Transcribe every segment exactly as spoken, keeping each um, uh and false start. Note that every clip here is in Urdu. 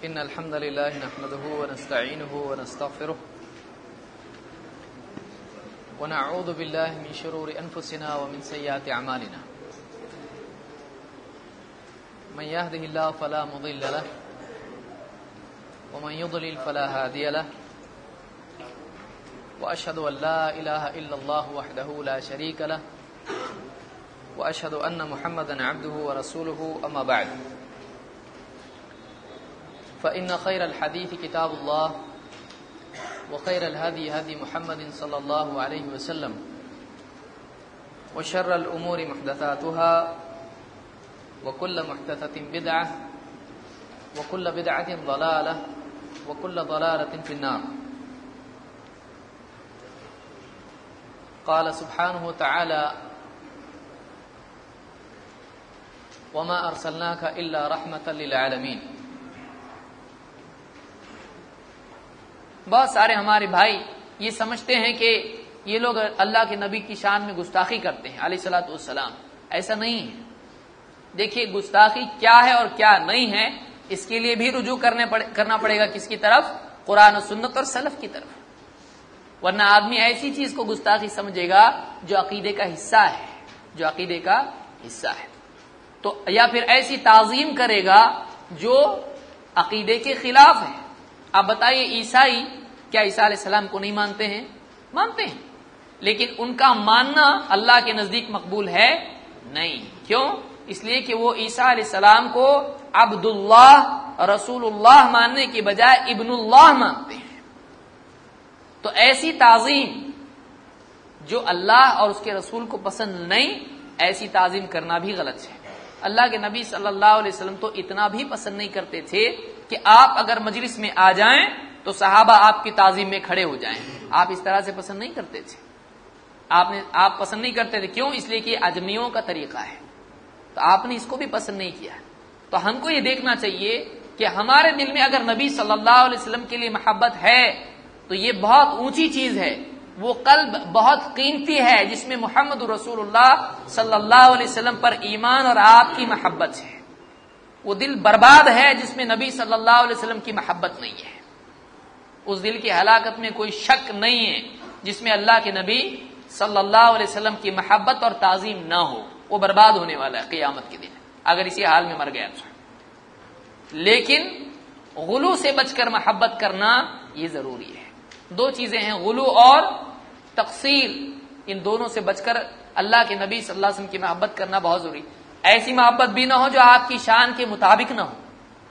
إن الحمد لله نحمده ونستعينه ونستغفره ونعوذ بالله من شرور أنفسنا ومن سيئات أعمالنا من يهده الله فلا مضل له ومن يضلل فلا هادي له وأشهد أن لا إله إلا الله وحده لا شريك له وأشهد أن محمدا عبده ورسوله أما بعد فإن خير الحديث كتاب الله وخير الهدي هدي محمد صلى الله عليه وسلم وشر الأمور محدثاتها وكل محدثة بدعة وكل بدعة ضلالة وكل ضلالة في النار. قال سبحانه وتعالى وما أرسلناك إلا رحمة للعالمين. بہت سارے ہمارے بھائی یہ سمجھتے ہیں کہ یہ لوگ اللہ کے نبی کی شان میں گستاخی کرتے ہیں علیہ الصلوۃ والسلام. ایسا نہیں ہے. دیکھیے گستاخی کیا ہے اور کیا نہیں ہے اس کے لیے بھی رجوع کرنے پڑے کرنا پڑے گا کس کی طرف؟ قرآن و سنت اور سلف کی طرف. ورنہ آدمی ایسی چیز کو گستاخی سمجھے گا جو عقیدے کا حصہ ہے جو عقیدے کا حصہ ہے تو یا پھر ایسی تعظیم کرے گا جو عقیدے کے خلاف ہے. آپ بتائیے عیسائی کیا عیسیٰ علیہ السلام کو نہیں مانتے ہیں؟ مانتے ہیں، لیکن ان کا ماننا اللہ کے نزدیک مقبول ہے نہیں. کیوں؟ اس لیے کہ وہ عیسیٰ علیہ السلام کو عبداللہ رسول اللہ ماننے کے بجائے ابن اللہ مانتے ہیں. تو ایسی تعظیم جو اللہ اور اس کے رسول کو پسند نہیں، ایسی تعظیم کرنا بھی غلط ہے. اللہ کے نبی صلی اللہ علیہ وسلم تو اتنا بھی پسند نہیں کرتے تھے کہ آپ اگر مجلس میں آ جائیں تو صحابہ آپ کی تعظیم میں کھڑے ہو جائیں. آپ اس طرح سے پسند نہیں کرتے تھے. آپ نے آپ پسند نہیں کرتے تھے. کیوں؟ اس لیے کہ اجمیوں کا طریقہ ہے. تو آپ نے اس کو بھی پسند نہیں کیا. تو ہم کو یہ دیکھنا چاہیے کہ ہمارے دل میں اگر نبی صلی اللہ علیہ وسلم کے لیے محبت ہے تو یہ بہت اونچی چیز ہے. وہ قلب بہت قیمتی ہے جس میں محمد رسول اللہ صلی اللہ علیہ وسلم پر ایمان اور آپ کی محبت ہے. وہ دل برباد ہے جس میں نبی صلی اللہ علیہ وسلم کی محبت نہیں ہے. اس دل کی ہلاکت میں کوئی شک نہیں ہے جس میں اللہ کے نبی صلی اللہ علیہ وسلم کی محبت اور تعظیم نہ ہو. وہ برباد ہونے والا ہے قیامت کے دن اگر اسی حال میں مر گیا تو. لیکن غلو سے بچ کر محبت کرنا یہ ضروری ہے. دو چیزیں ہیں، غلو اور تقصیر. ان دونوں سے بچ کر اللہ کے نبی صلی اللہ علیہ وسلم کی محبت کرنا بہت ضروری. ایسی محبت بھی نہ ہو جو آپ کی شان کے مطابق نہ ہو،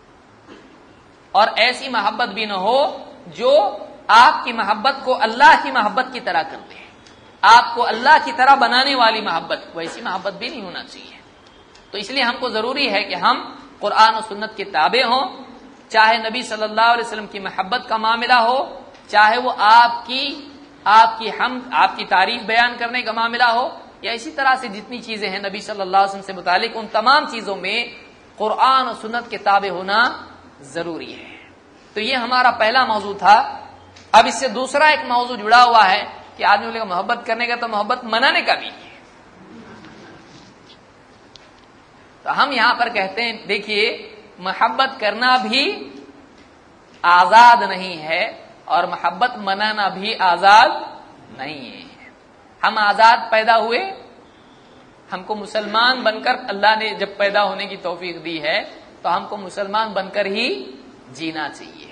اور ایسی محبت بھی نہ ہو جو آپ کی محبت کو اللہ کی محبت کی طرح کر دے. آپ کو اللہ کی طرح بنانے والی محبت، ویسی محبت بھی نہیں ہونا چاہیے. تو اس لیے ہم کو ضروری ہے کہ ہم قرآن و سنت کے تابع ہوں، چاہے نبی صلی اللہ علیہ وسلم کی محبت کا معاملہ ہو، چاہے وہ آپ کی آپ کی حمد آپ کی تعریف بیان کرنے کا معاملہ ہو، یا اسی طرح سے جتنی چیزیں ہیں نبی صلی اللہ علیہ وسلم سے متعلق، ان تمام چیزوں میں قرآن و سنت کے تابع ہونا ضروری ہے. تو یہ ہمارا پہلا موضوع تھا. اب اس سے دوسرا ایک موضوع جڑا ہوا ہے کہ آدمی بولے گا محبت کرنے کا تو محبت منانے کا بھی ہے. تو ہم یہاں پر کہتے ہیں دیکھیے محبت کرنا بھی آزاد نہیں ہے اور محبت منانا بھی آزاد نہیں ہے. ہم آزاد پیدا ہوئے، ہم کو مسلمان بن کر اللہ نے جب پیدا ہونے کی توفیق دی ہے تو ہم کو مسلمان بن کر ہی جینا چاہیے.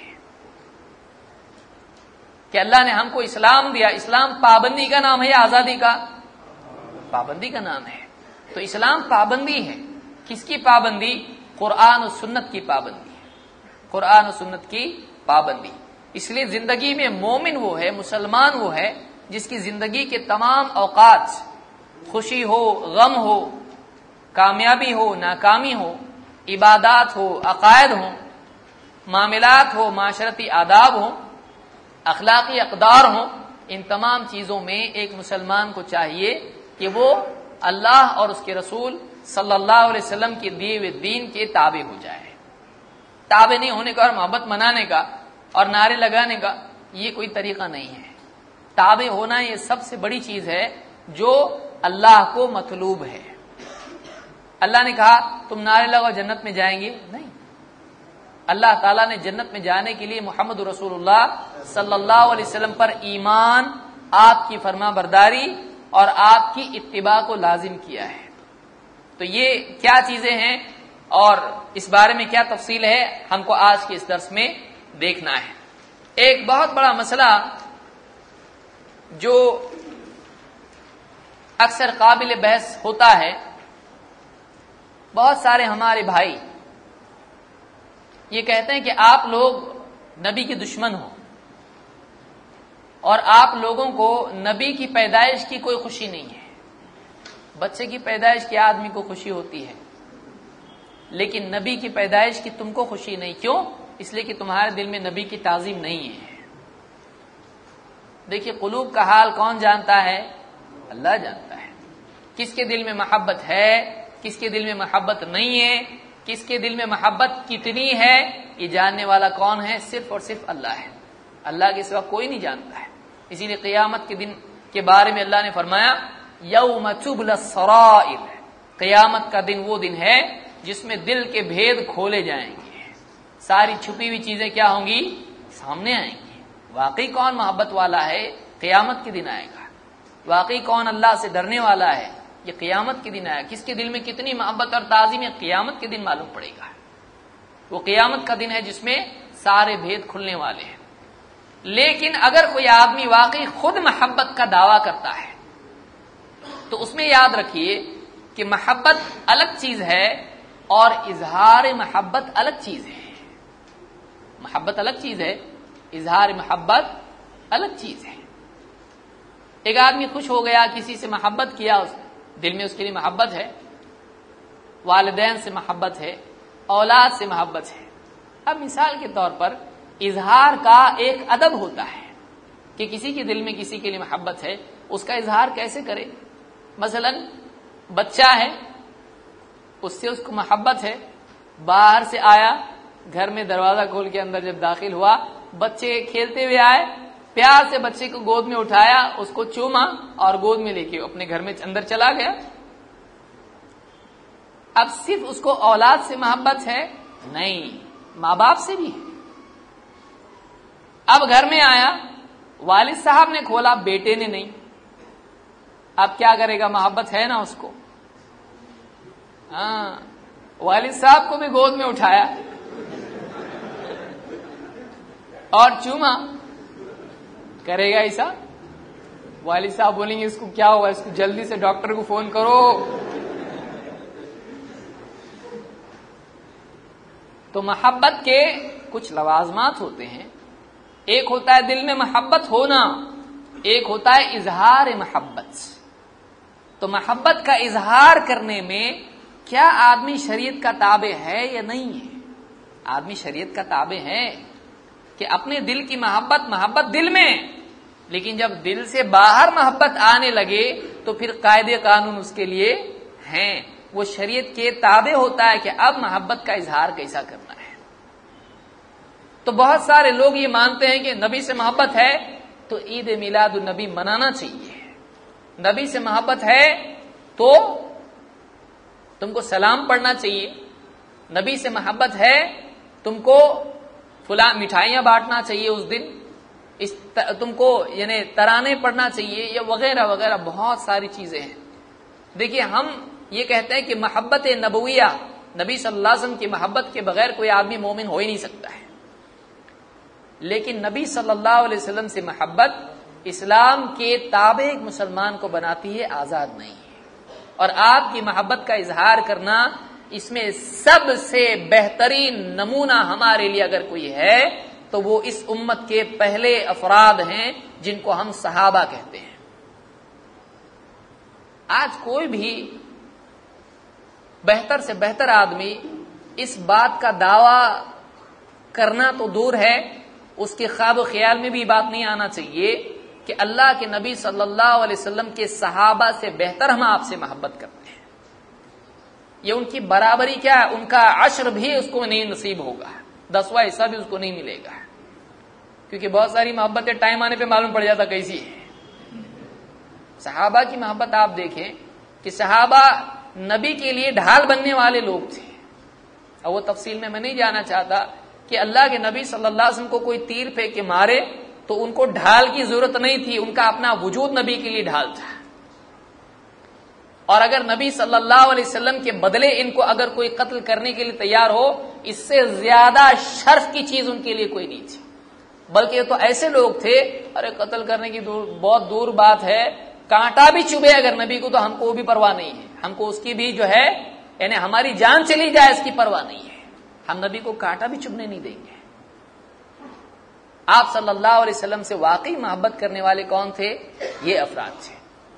کہ اللہ نے ہم کو اسلام دیا. اسلام پابندی کا نام ہے یا آزادی کا؟ پابندی کا نام ہے. تو اسلام پابندی ہے. کس کی پابندی؟ قرآن و سنت کی پابندی ہے. قرآن و سنت کی پابندی. اس لیے زندگی میں مومن وہ ہے، مسلمان وہ ہے جس کی زندگی کے تمام اوقات، خوشی ہو، غم ہو، کامیابی ہو، ناکامی ہو، عبادات ہو، عقائد ہو، معاملات ہو، معاشرتی آداب ہو، اخلاقی اقدار ہوں، ان تمام چیزوں میں ایک مسلمان کو چاہیے کہ وہ اللہ اور اس کے رسول صلی اللہ علیہ وسلم کے دیے ہوئے دین کے تابع ہو جائے. تابع نہیں ہونے کا اور محبت منانے کا اور نعرے لگانے کا یہ کوئی طریقہ نہیں ہے. تابع ہونا یہ سب سے بڑی چیز ہے جو اللہ کو مطلوب ہے. اللہ نے کہا تم نعرے لگاؤ جنت میں جائیں گے؟ نہیں. اللہ تعالیٰ نے جنت میں جانے کے لیے محمد رسول اللہ صلی اللہ علیہ وسلم پر ایمان، آپ کی فرما برداری اور آپ کی اتباع کو لازم کیا ہے۔ تو یہ کیا چیزیں ہیں اور اس بارے میں کیا تفصیل ہے، ہم کو آج کے اس درس میں دیکھنا ہے۔ ایک بہت بڑا مسئلہ جو اکثر قابل بحث ہوتا ہے، بہت سارے ہمارے بھائی یہ کہتے ہیں کہ آپ لوگ نبی کے دشمن ہو اور آپ لوگوں کو نبی کی پیدائش کی کوئی خوشی نہیں ہے۔ بچے کی پیدائش کی آدمی کو خوشی ہوتی ہے، لیکن نبی کی پیدائش کی تم کو خوشی نہیں، کیوں؟ اس لیے کہ تمہارے دل میں نبی کی تعظیم نہیں ہے۔ دیکھیے قلوب کا حال کون جانتا ہے؟ اللہ جانتا ہے، کس کے دل میں محبت ہے، کس کے دل میں محبت نہیں ہے، کس کے دل میں محبت کتنی ہے، یہ جاننے والا کون ہے؟ صرف اور صرف اللہ ہے، اللہ کے سوا کوئی نہیں جانتا ہے۔ اسی لیے قیامت کے دن کے بارے میں اللہ نے فرمایا یوم تبلی السرائر، قیامت کا دن وہ دن ہے جس میں دل کے بھید کھولے جائیں گے، ساری چھپی ہوئی چیزیں کیا ہوں گی؟ سامنے آئیں گی۔ واقعی کون محبت والا ہے؟ قیامت کے دن آئے گا۔ واقعی کون اللہ سے ڈرنے والا ہے؟ یہ قیامت کے دن آئے گا۔ کس کے دل میں کتنی محبت اور تعظیم ہے، قیامت کے دن معلوم پڑے گا۔ وہ قیامت کا دن ہے جس میں سارے بھید کھلنے والے ہیں۔ لیکن اگر کوئی آدمی واقعی خود محبت کا دعویٰ کرتا ہے تو اس میں یاد رکھیے کہ محبت الگ چیز ہے اور اظہار محبت الگ چیز ہے۔ محبت الگ چیز ہے، اظہار محبت الگ چیز ہے۔ ایک آدمی خوش ہو گیا، کسی سے محبت کیا، اس دل میں اس کے لیے محبت ہے، والدین سے محبت ہے، اولاد سے محبت ہے۔ اب مثال کے طور پر اظہار کا ایک ادب ہوتا ہے کہ کسی کے دل میں کسی کے لیے محبت ہے، اس کا اظہار کیسے کرے؟ مثلا بچہ ہے، اس سے اس کو محبت ہے، باہر سے آیا، گھر میں دروازہ کھول کے اندر جب داخل ہوا، بچے کھیلتے ہوئے آئے، پیار سے بچے کو گود میں اٹھایا، اس کو چوما اور گود میں لے کے اپنے گھر میں اندر چلا گیا۔ اب صرف اس کو اولاد سے محبت ہے؟ نہیں، ماں باپ سے بھی ہے۔ اب گھر میں آیا، والد صاحب نے کھولا، بیٹے نے نہیں، اب کیا کرے گا؟ محبت ہے نا اس کو؟ ہاں، والد صاحب کو بھی گود میں اٹھایا اور چوما، کرے گا ایسا؟ والد صاحب بولیں گے اس کو کیا ہوا، اس کو جلدی سے ڈاکٹر کو فون کرو۔ تو محبت کے کچھ لوازمات ہوتے ہیں، ایک ہوتا ہے دل میں محبت ہونا، ایک ہوتا ہے اظہار محبت۔ تو محبت کا اظہار کرنے میں کیا آدمی شریعت کا تابع ہے یا نہیں ہے؟ آدمی شریعت کا تابع ہے کہ اپنے دل کی محبت محبت دل میں، لیکن جب دل سے باہر محبت آنے لگے تو پھر قاعدے قانون اس کے لیے ہیں، وہ شریعت کے تابع ہوتا ہے کہ اب محبت کا اظہار کیسا کرنا ہے۔ تو بہت سارے لوگ یہ مانتے ہیں کہ نبی سے محبت ہے تو عید میلاد النبی منانا چاہیے، نبی سے محبت ہے تو تم کو سلام پڑھنا چاہیے، نبی سے محبت ہے تم کو فلاں مٹھائیاں بانٹنا چاہیے اس دن، اس تم کو یعنی ترانے پڑھنا چاہیے، یا وغیرہ وغیرہ بہت ساری چیزیں ہیں۔ دیکھیے ہم یہ کہتے ہیں کہ محبت نبویہ، نبی صلی اللہ علیہ وسلم کی محبت کے بغیر کوئی آدمی مومن ہو ہی نہیں سکتا ہے، لیکن نبی صلی اللہ علیہ وسلم سے محبت اسلام کے تابع ایک مسلمان کو بناتی ہے، آزاد نہیں ہے۔ اور آپ کی محبت کا اظہار کرنا، اس میں سب سے بہترین نمونہ ہمارے لیے اگر کوئی ہے تو وہ اس امت کے پہلے افراد ہیں جن کو ہم صحابہ کہتے ہیں۔ آج کوئی بھی بہتر سے بہتر آدمی اس بات کا دعویٰ کرنا تو دور ہے، اس کے خواب و خیال میں بھی بات نہیں آنا چاہیے کہ اللہ کے نبی صلی اللہ علیہ وسلم کے صحابہ سے بہتر ہم آپ سے محبت کرتے ہیں۔ یہ ان کی برابری کیا ہے، ان کا عشر بھی اس کو نہیں نصیب ہوگا، دسواں حصہ بھی اس کو نہیں ملے گا، کیونکہ بہت ساری محبتیں ٹائم آنے پہ معلوم پڑ جاتا کیسی ہے۔ صحابہ کی محبت آپ دیکھیں کہ صحابہ نبی کے لیے ڈھال بننے والے لوگ تھے، اور وہ تفصیل میں میں نہیں جانا چاہتا کہ اللہ کے نبی صلی اللہ علیہ وسلم کو کوئی تیر پھینک کے مارے تو ان کو ڈھال کی ضرورت نہیں تھی، ان کا اپنا وجود نبی کے لیے ڈھال تھا، اور اگر نبی صلی اللہ علیہ وسلم کے بدلے ان کو اگر کوئی قتل کرنے کے لیے تیار ہو، اس سے زیادہ شرف کی چیز ان کے لیے کوئی نہیں تھی، بلکہ یہ تو ایسے لوگ تھے، ارے قتل کرنے کی دور بہت دور بات ہے، کانٹا بھی چبھے اگر نبی کو تو ہم کو بھی پرواہ نہیں ہے، ہم کو اس کی بھی جو ہے یعنی ہماری جان چلی جائے اس کی پرواہ نہیں ہے، ہم نبی کو کانٹا بھی چبھنے نہیں دیں گے۔ آپ صلی اللہ علیہ وسلم سے واقعی محبت کرنے والے کون تھے؟ یہ افراد تھے۔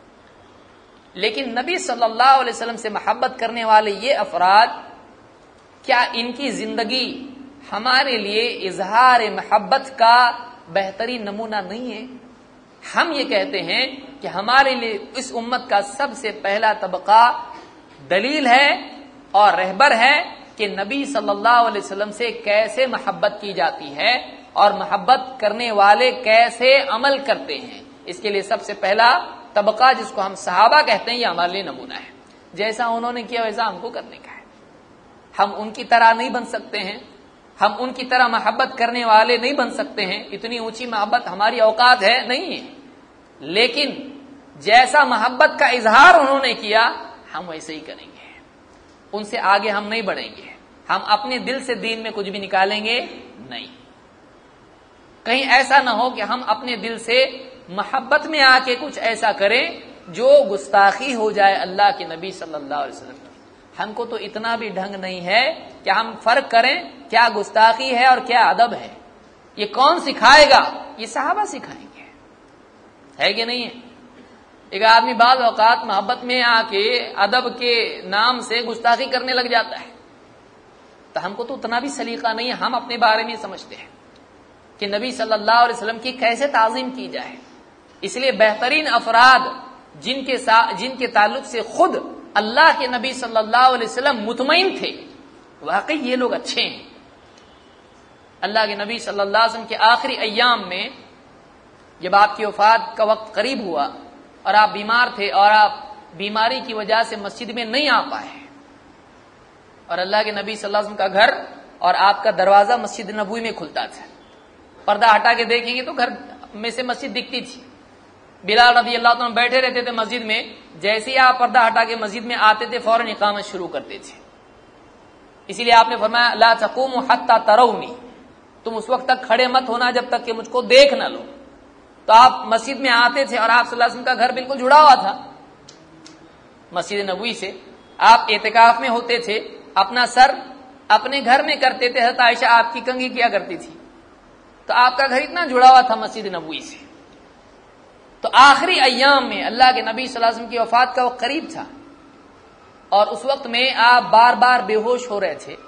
لیکن نبی صلی اللہ علیہ وسلم سے محبت کرنے والے یہ افراد، کیا ان کی زندگی ہمارے لیے اظہار محبت کا بہترین نمونہ نہیں ہے؟ ہم یہ کہتے ہیں کہ ہمارے لیے اس امت کا سب سے پہلا طبقہ دلیل ہے اور رہبر ہے کہ نبی صلی اللہ علیہ وسلم سے کیسے محبت کی جاتی ہے اور محبت کرنے والے کیسے عمل کرتے ہیں۔ اس کے لیے سب سے پہلا طبقہ جس کو ہم صحابہ کہتے ہیں، یہ ہمارے لیے نمونہ ہے، جیسا انہوں نے کیا ویسا ہم کو کرنے کا ہے۔ ہم ان کی طرح نہیں بن سکتے ہیں، ہم ان کی طرح محبت کرنے والے نہیں بن سکتے ہیں، اتنی اونچی محبت ہماری اوقات ہے نہیں ہے، لیکن جیسا محبت کا اظہار انہوں نے کیا ہم ویسے ہی کریں گے، ان سے آگے ہم نہیں بڑھیں گے، ہم اپنے دل سے دین میں کچھ بھی نکالیں گے نہیں۔ کہیں ایسا نہ ہو کہ ہم اپنے دل سے محبت میں آ کے کچھ ایسا کریں جو گستاخی ہو جائے اللہ کے نبی صلی اللہ علیہ وسلم کی۔ ہم کو تو اتنا بھی ڈھنگ نہیں ہے کہ ہم فرق کریں کیا گستاخی ہے اور کیا ادب ہے، یہ کون سکھائے گا؟ یہ صحابہ سکھائیں گے، ہے کہ نہیں ہے؟ ایک آدمی بعض اوقات محبت میں آ کے ادب کے نام سے گستاخی کرنے لگ جاتا ہے، تو ہم کو تو اتنا بھی سلیقہ نہیں ہے، ہم اپنے بارے میں سمجھتے ہیں کہ نبی صلی اللہ علیہ وسلم کی کیسے تعظیم کی جائے۔ اس لیے بہترین افراد جن کے ساتھ جن کے تعلق سے خود اللہ کے نبی صلی اللہ علیہ وسلم مطمئن تھے، واقعی یہ لوگ اچھے ہیں۔ اللہ کے نبی صلی اللہ علیہ وسلم کے آخری ایام میں جب آپ کی وفات کا وقت قریب ہوا اور آپ بیمار تھے اور آپ بیماری کی وجہ سے مسجد میں نہیں آ پائے، اور اللہ کے نبی صلی اللہ علیہ وسلم کا گھر اور آپ کا دروازہ مسجد نبوی میں کھلتا تھا، پردہ ہٹا کے دیکھیں گے تو گھر میں سے مسجد دکھتی تھی، بلال رضی اللہ عنہ بیٹھے رہتے تھے مسجد میں، جیسے ہی آپ پردہ ہٹا کے مسجد میں آتے تھے فوراً اقامت شروع کرتے تھے۔ اسی لیے آپ نے فرمایا لا تقوموا حتى ترونی، تم اس وقت تک کھڑے مت ہونا جب تک کہ مجھ کو دیکھ نہ لو۔ تو آپ مسجد میں آتے تھے اور آپ صلی اللہ علیہ وسلم کا گھر بالکل جڑا ہوا تھا مسجد نبوی سے، آپ اعتکاف میں ہوتے تھے، اپنا سر اپنے گھر میں کرتے تھے، حضرت عائشہ آپ کی کنگھی کیا کرتی تھی، تو آپ کا گھر اتنا جڑا ہوا تھا مسجد نبوی سے۔ تو آخری ایام میں اللہ کے نبی صلی اللہ علیہ وسلم کی وفات کا وہ قریب تھا، اور اس وقت میں آپ بار بار بے ہوش ہو رہے تھے۔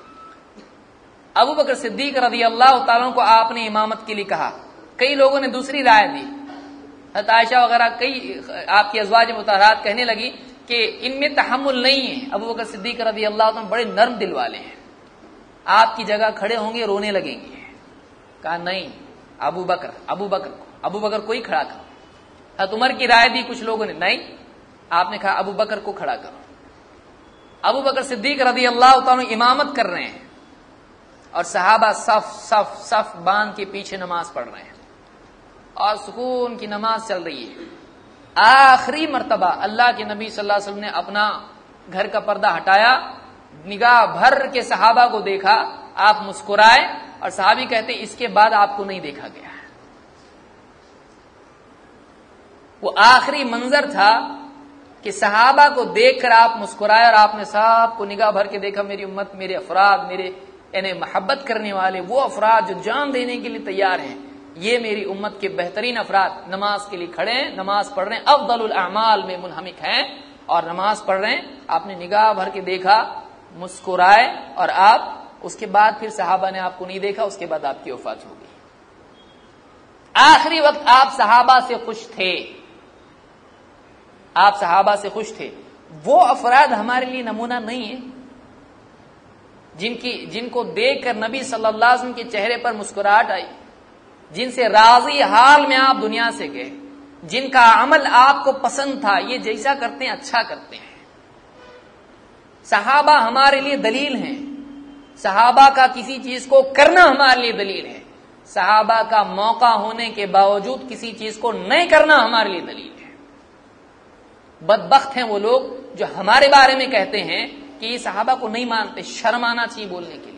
ابو بکر صدیق رضی اللہ تعالیٰ کو آپ نے امامت کے لیے کہا، کئی لوگوں نے دوسری رائے دی، حضرت عائشہ وغیرہ کئی آپ کی ازواج مطہرات کہنے لگی کہ ان میں تحمل نہیں ہے، ابو بکر صدیق رضی اللہ عنہ بڑے نرم دل والے ہیں، آپ کی جگہ کھڑے ہوں گے رونے لگیں گے۔ کہا نہیں، ابو بکر ابو بکر کو ابو بکر کو ہی کھڑا کرو۔ حضرت عمر کی رائے دی کچھ لوگوں نے، نہیں، آپ نے کہا ابو بکر کو کھڑا کرو۔ ابو بکر صدیق رضی اللہ تعالیٰ امامت کر رہے ہیں اور صحابہ صف صف صف باندھ کے پیچھے نماز پڑھ رہے ہیں اور سکون کی نماز چل رہی ہے۔ آخری مرتبہ اللہ کے نبی صلی اللہ علیہ وسلم نے اپنا گھر کا پردہ ہٹایا، نگاہ بھر کے صحابہ کو دیکھا، آپ مسکرائے اور صحابی کہتے اس کے بعد آپ کو نہیں دیکھا گیا۔ وہ آخری منظر تھا کہ صحابہ کو دیکھ کر آپ مسکرائے اور آپ نے سب کو نگاہ بھر کے دیکھا، میری امت، میرے افراد، میرے یعنی محبت کرنے والے وہ افراد جو جان دینے کے لیے تیار ہیں، یہ میری امت کے بہترین افراد نماز کے لیے کھڑے ہیں، نماز پڑھ رہے ہیں، افضل الاعمال میں منہمک ہیں اور نماز پڑھ رہے ہیں۔ آپ نے نگاہ بھر کے دیکھا، مسکرائے، اور آپ اس کے بعد پھر صحابہ نے آپ کو نہیں دیکھا، اس کے بعد آپ کی وفات ہو گئی۔ آخری وقت آپ صحابہ سے خوش تھے، آپ صحابہ سے خوش تھے۔ وہ افراد ہمارے لیے نمونہ نہیں ہے جن کی جن کو دیکھ کر نبی صلی اللہ علیہ وسلم کے چہرے پر مسکراہٹ آئی، جن سے راضی حال میں آپ دنیا سے گئے، جن کا عمل آپ کو پسند تھا، یہ جیسا کرتے ہیں اچھا کرتے ہیں۔ صحابہ ہمارے لیے دلیل ہیں، صحابہ کا کسی چیز کو کرنا ہمارے لیے دلیل ہے، صحابہ کا موقع ہونے کے باوجود کسی چیز کو نہیں کرنا ہمارے لیے دلیل ہے۔ بدبخت ہیں وہ لوگ جو ہمارے بارے میں کہتے ہیں کہ یہ صحابہ کو نہیں مانتے، شرم آنا چاہیے بولنے کے لیے۔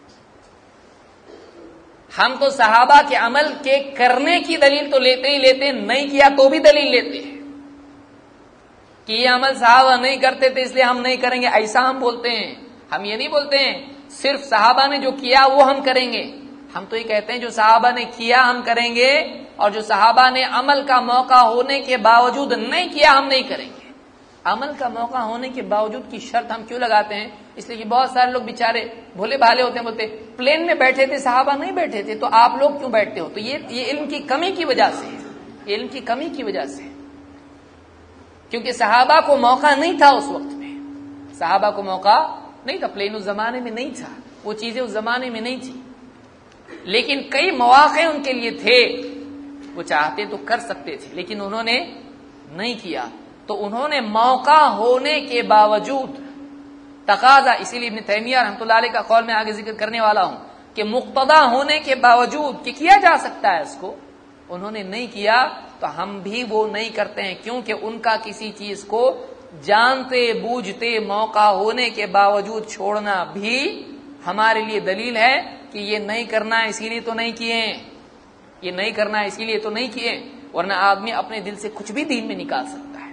ہم تو صحابہ کے عمل کے کرنے کی دلیل تو لیتے ہی لیتے، نہیں کیا تو بھی دلیل لیتے ہیں کہ یہ عمل صحابہ نہیں کرتے تھے اس لیے ہم نہیں کریں گے، ایسا ہم بولتے ہیں۔ ہم یہ نہیں بولتے ہیں صرف صحابہ نے جو کیا وہ ہم کریں گے، ہم تو یہ کہتے ہیں جو صحابہ نے کیا ہم کریں گے، اور جو صحابہ نے عمل کا موقع ہونے کے باوجود نہیں کیا ہم نہیں کریں گے۔ عمل کا موقع ہونے کے باوجود کی شرط ہم کیوں لگاتے ہیں؟ اس لیے کہ بہت سارے لوگ بیچارے بھولے بھالے ہوتے ہیں، بولتے پلین میں بیٹھے تھے صحابہ نہیں بیٹھے تھے تو آپ لوگ کیوں بیٹھتے ہو؟ تو یہ یہ علم کی کمی کی وجہ سے ہے، یہ علم کی کمی کی وجہ سے، کیونکہ صحابہ کو موقع نہیں تھا اس وقت میں، صحابہ کو موقع نہیں تھا، پلین اس زمانے میں نہیں تھا، وہ چیزیں اس زمانے میں نہیں تھی، لیکن کئی مواقع ان کے لیے تھے، وہ چاہتے تو کر سکتے تھے لیکن انہوں نے نہیں کیا۔ تو انہوں نے موقع ہونے کے باوجود تقاضا، اسی لیے ابن تیمیہ رحمۃ اللہ علیہ کا قول میں آگے ذکر کرنے والا ہوں کہ مقتضا ہونے کے باوجود کہ کیا جا سکتا ہے اس کو، انہوں نے نہیں کیا تو ہم بھی وہ نہیں کرتے ہیں، کیونکہ ان کا کسی چیز کو جانتے بوجھتے موقع ہونے کے باوجود چھوڑنا بھی ہمارے لیے دلیل ہے کہ یہ نہیں کرنا ہے اسی لیے تو نہیں کیے، یہ نہیں کرنا ہے اسی لیے تو نہیں کیے، ورنہ آدمی اپنے دل سے کچھ بھی دین میں نکال سکتا ہے۔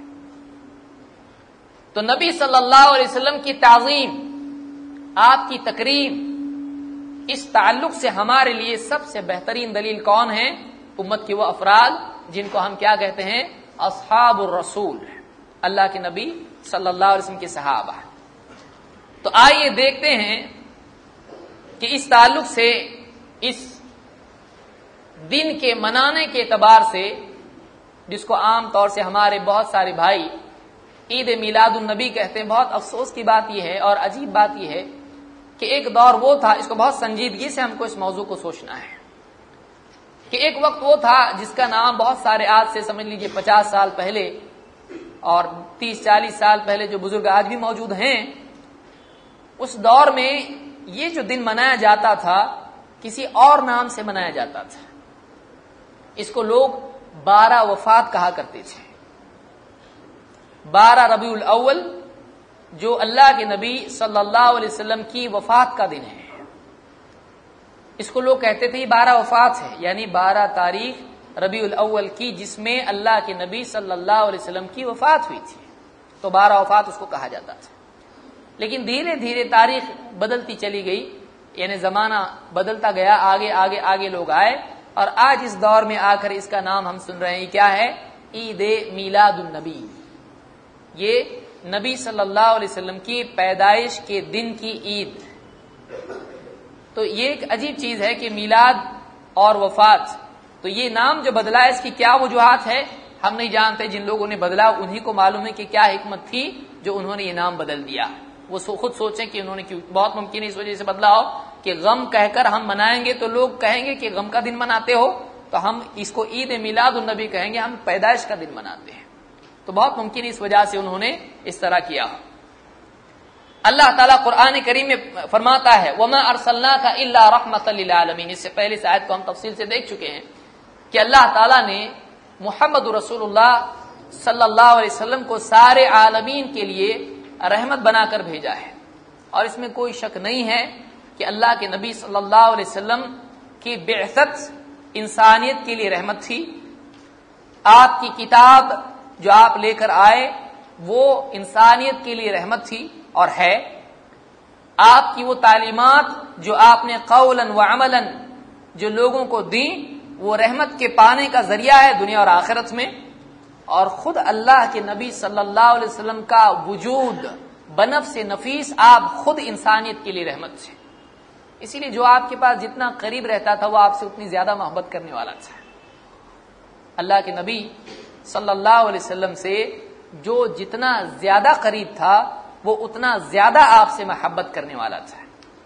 تو نبی صلی اللہ علیہ وسلم کی تعظیم، آپ کی تکریم، اس تعلق سے ہمارے لیے سب سے بہترین دلیل کون ہے؟ امت کے وہ افراد جن کو ہم کیا کہتے ہیں؟ اصحاب الرسول، اللہ کے نبی صلی اللہ علیہ وسلم کے صحابہ۔ تو آئیے دیکھتے ہیں کہ اس تعلق سے، اس دن کے منانے کے اعتبار سے، جس کو عام طور سے ہمارے بہت سارے بھائی عید میلاد النبی کہتے ہیں، بہت افسوس کی بات یہ ہے اور عجیب بات یہ ہے کہ ایک دور وہ تھا، اس کو بہت سنجیدگی سے ہم کو اس موضوع کو سوچنا ہے کہ ایک وقت وہ تھا جس کا نام بہت سارے آج سے سمجھ لیجئے پچاس سال پہلے اور تیس چالیس سال پہلے جو بزرگ آج بھی موجود ہیں، اس دور میں یہ جو دن منایا جاتا تھا کسی اور نام سے منایا جاتا تھا، اس کو لوگ بارہ وفات کہا کرتے تھے۔ بارہ ربیع الاول جو اللہ کے نبی صلی اللہ علیہ وسلم کی وفات کا دن ہے، اس کو لوگ کہتے تھے یہ بارہ وفات ہے، یعنی بارہ تاریخ ربیع الاول کی جس میں اللہ کے نبی صلی اللہ علیہ وسلم کی وفات ہوئی تھی، تو بارہ وفات اس کو کہا جاتا تھا۔ لیکن دھیرے دھیرے تاریخ بدلتی چلی گئی، یعنی زمانہ بدلتا گیا، آگے آگے آگے لوگ آئے، اور آج اس دور میں آ کر اس کا نام ہم سن رہے ہیں کیا ہے؟ عید میلاد النبی۔ یہ نبی صلی اللہ علیہ وسلم کی پیدائش کے دن کی عید۔ تو یہ ایک عجیب چیز ہے کہ میلاد اور وفات، تو یہ نام جو بدلا ہے اس کی کیا وجوہات ہے ہم نہیں جانتے، جن لوگوں نے بدلا انہی کو معلوم ہے کہ کیا حکمت تھی جو انہوں نے یہ نام بدل دیا، وہ خود سوچیں کہ انہوں نے کیوں۔ بہت ممکن ہے اس وجہ سے بدلا ہو کہ غم کہہ کر ہم منائیں گے تو لوگ کہیں گے کہ غم کا دن مناتے ہو، تو ہم اس کو عید میلاد النبی کہیں گے، ہم پیدائش کا دن مناتے ہیں، تو بہت ممکن ہے اس وجہ سے انہوں نے اس طرح کیا۔ اللہ تعالیٰ قرآن کریم میں فرماتا ہے وَمَا أَرْسَلْنَاكَ إِلَّا رَحْمَةً لِلْعَالَمِينَ، اس سے پہلے سے آیت کو ہم تفصیل سے دیکھ چکے ہیں کہ اللہ تعالیٰ نے محمد رسول اللہ صلی اللہ علیہ وسلم کو سارے عالمین کے لیے رحمت بنا کر بھیجا ہے، اور اس میں کوئی شک نہیں ہے کہ اللہ کے نبی صلی اللہ علیہ وسلم کی بعثت انسانیت کے لیے رحمت تھی۔ آپ کی کتاب جو آپ لے کر آئے وہ انسانیت کے لیے رحمت تھی اور ہے، آپ کی وہ تعلیمات جو آپ نے قولاً و عملاً جو لوگوں کو دیں وہ رحمت کے پانے کا ذریعہ ہے دنیا اور آخرت میں، اور خود اللہ کے نبی صلی اللہ علیہ وسلم کا وجود بنفس نفیس آپ خود انسانیت کے لیے رحمت تھے، اسی لیے جو آپ کے پاس جتنا قریب رہتا تھا وہ آپ سے اتنی زیادہ محبت کرنے والا تھا۔ اللہ کے نبی صلی اللہ علیہ وسلم سے جو جتنا زیادہ قریب تھا وہ اتنا زیادہ آپ سے محبت کرنے والا تھا،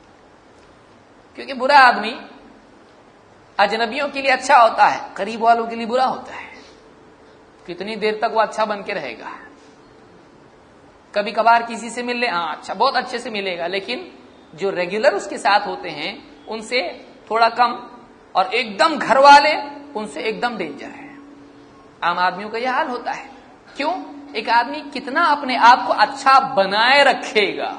کیونکہ برا آدمی اجنبیوں کے لیے اچھا ہوتا ہے، قریب والوں کے لیے برا ہوتا ہے، کتنی دیر تک وہ اچھا بن کے رہے گا، کبھی کبھار کسی سے مل لے، ہاں اچھا بہت اچھے سے ملے گا، لیکن جو ریگولر اس کے ساتھ ہوتے ہیں ان سے تھوڑا کم، اور ایک دم گھر والے ان سے ایک دم ڈینجر ہے. عام آدمیوں کا یہ حال ہوتا ہے. کیوں؟ ایک آدمی کتنا اپنے آپ کو اچھا بنائے رکھے گا،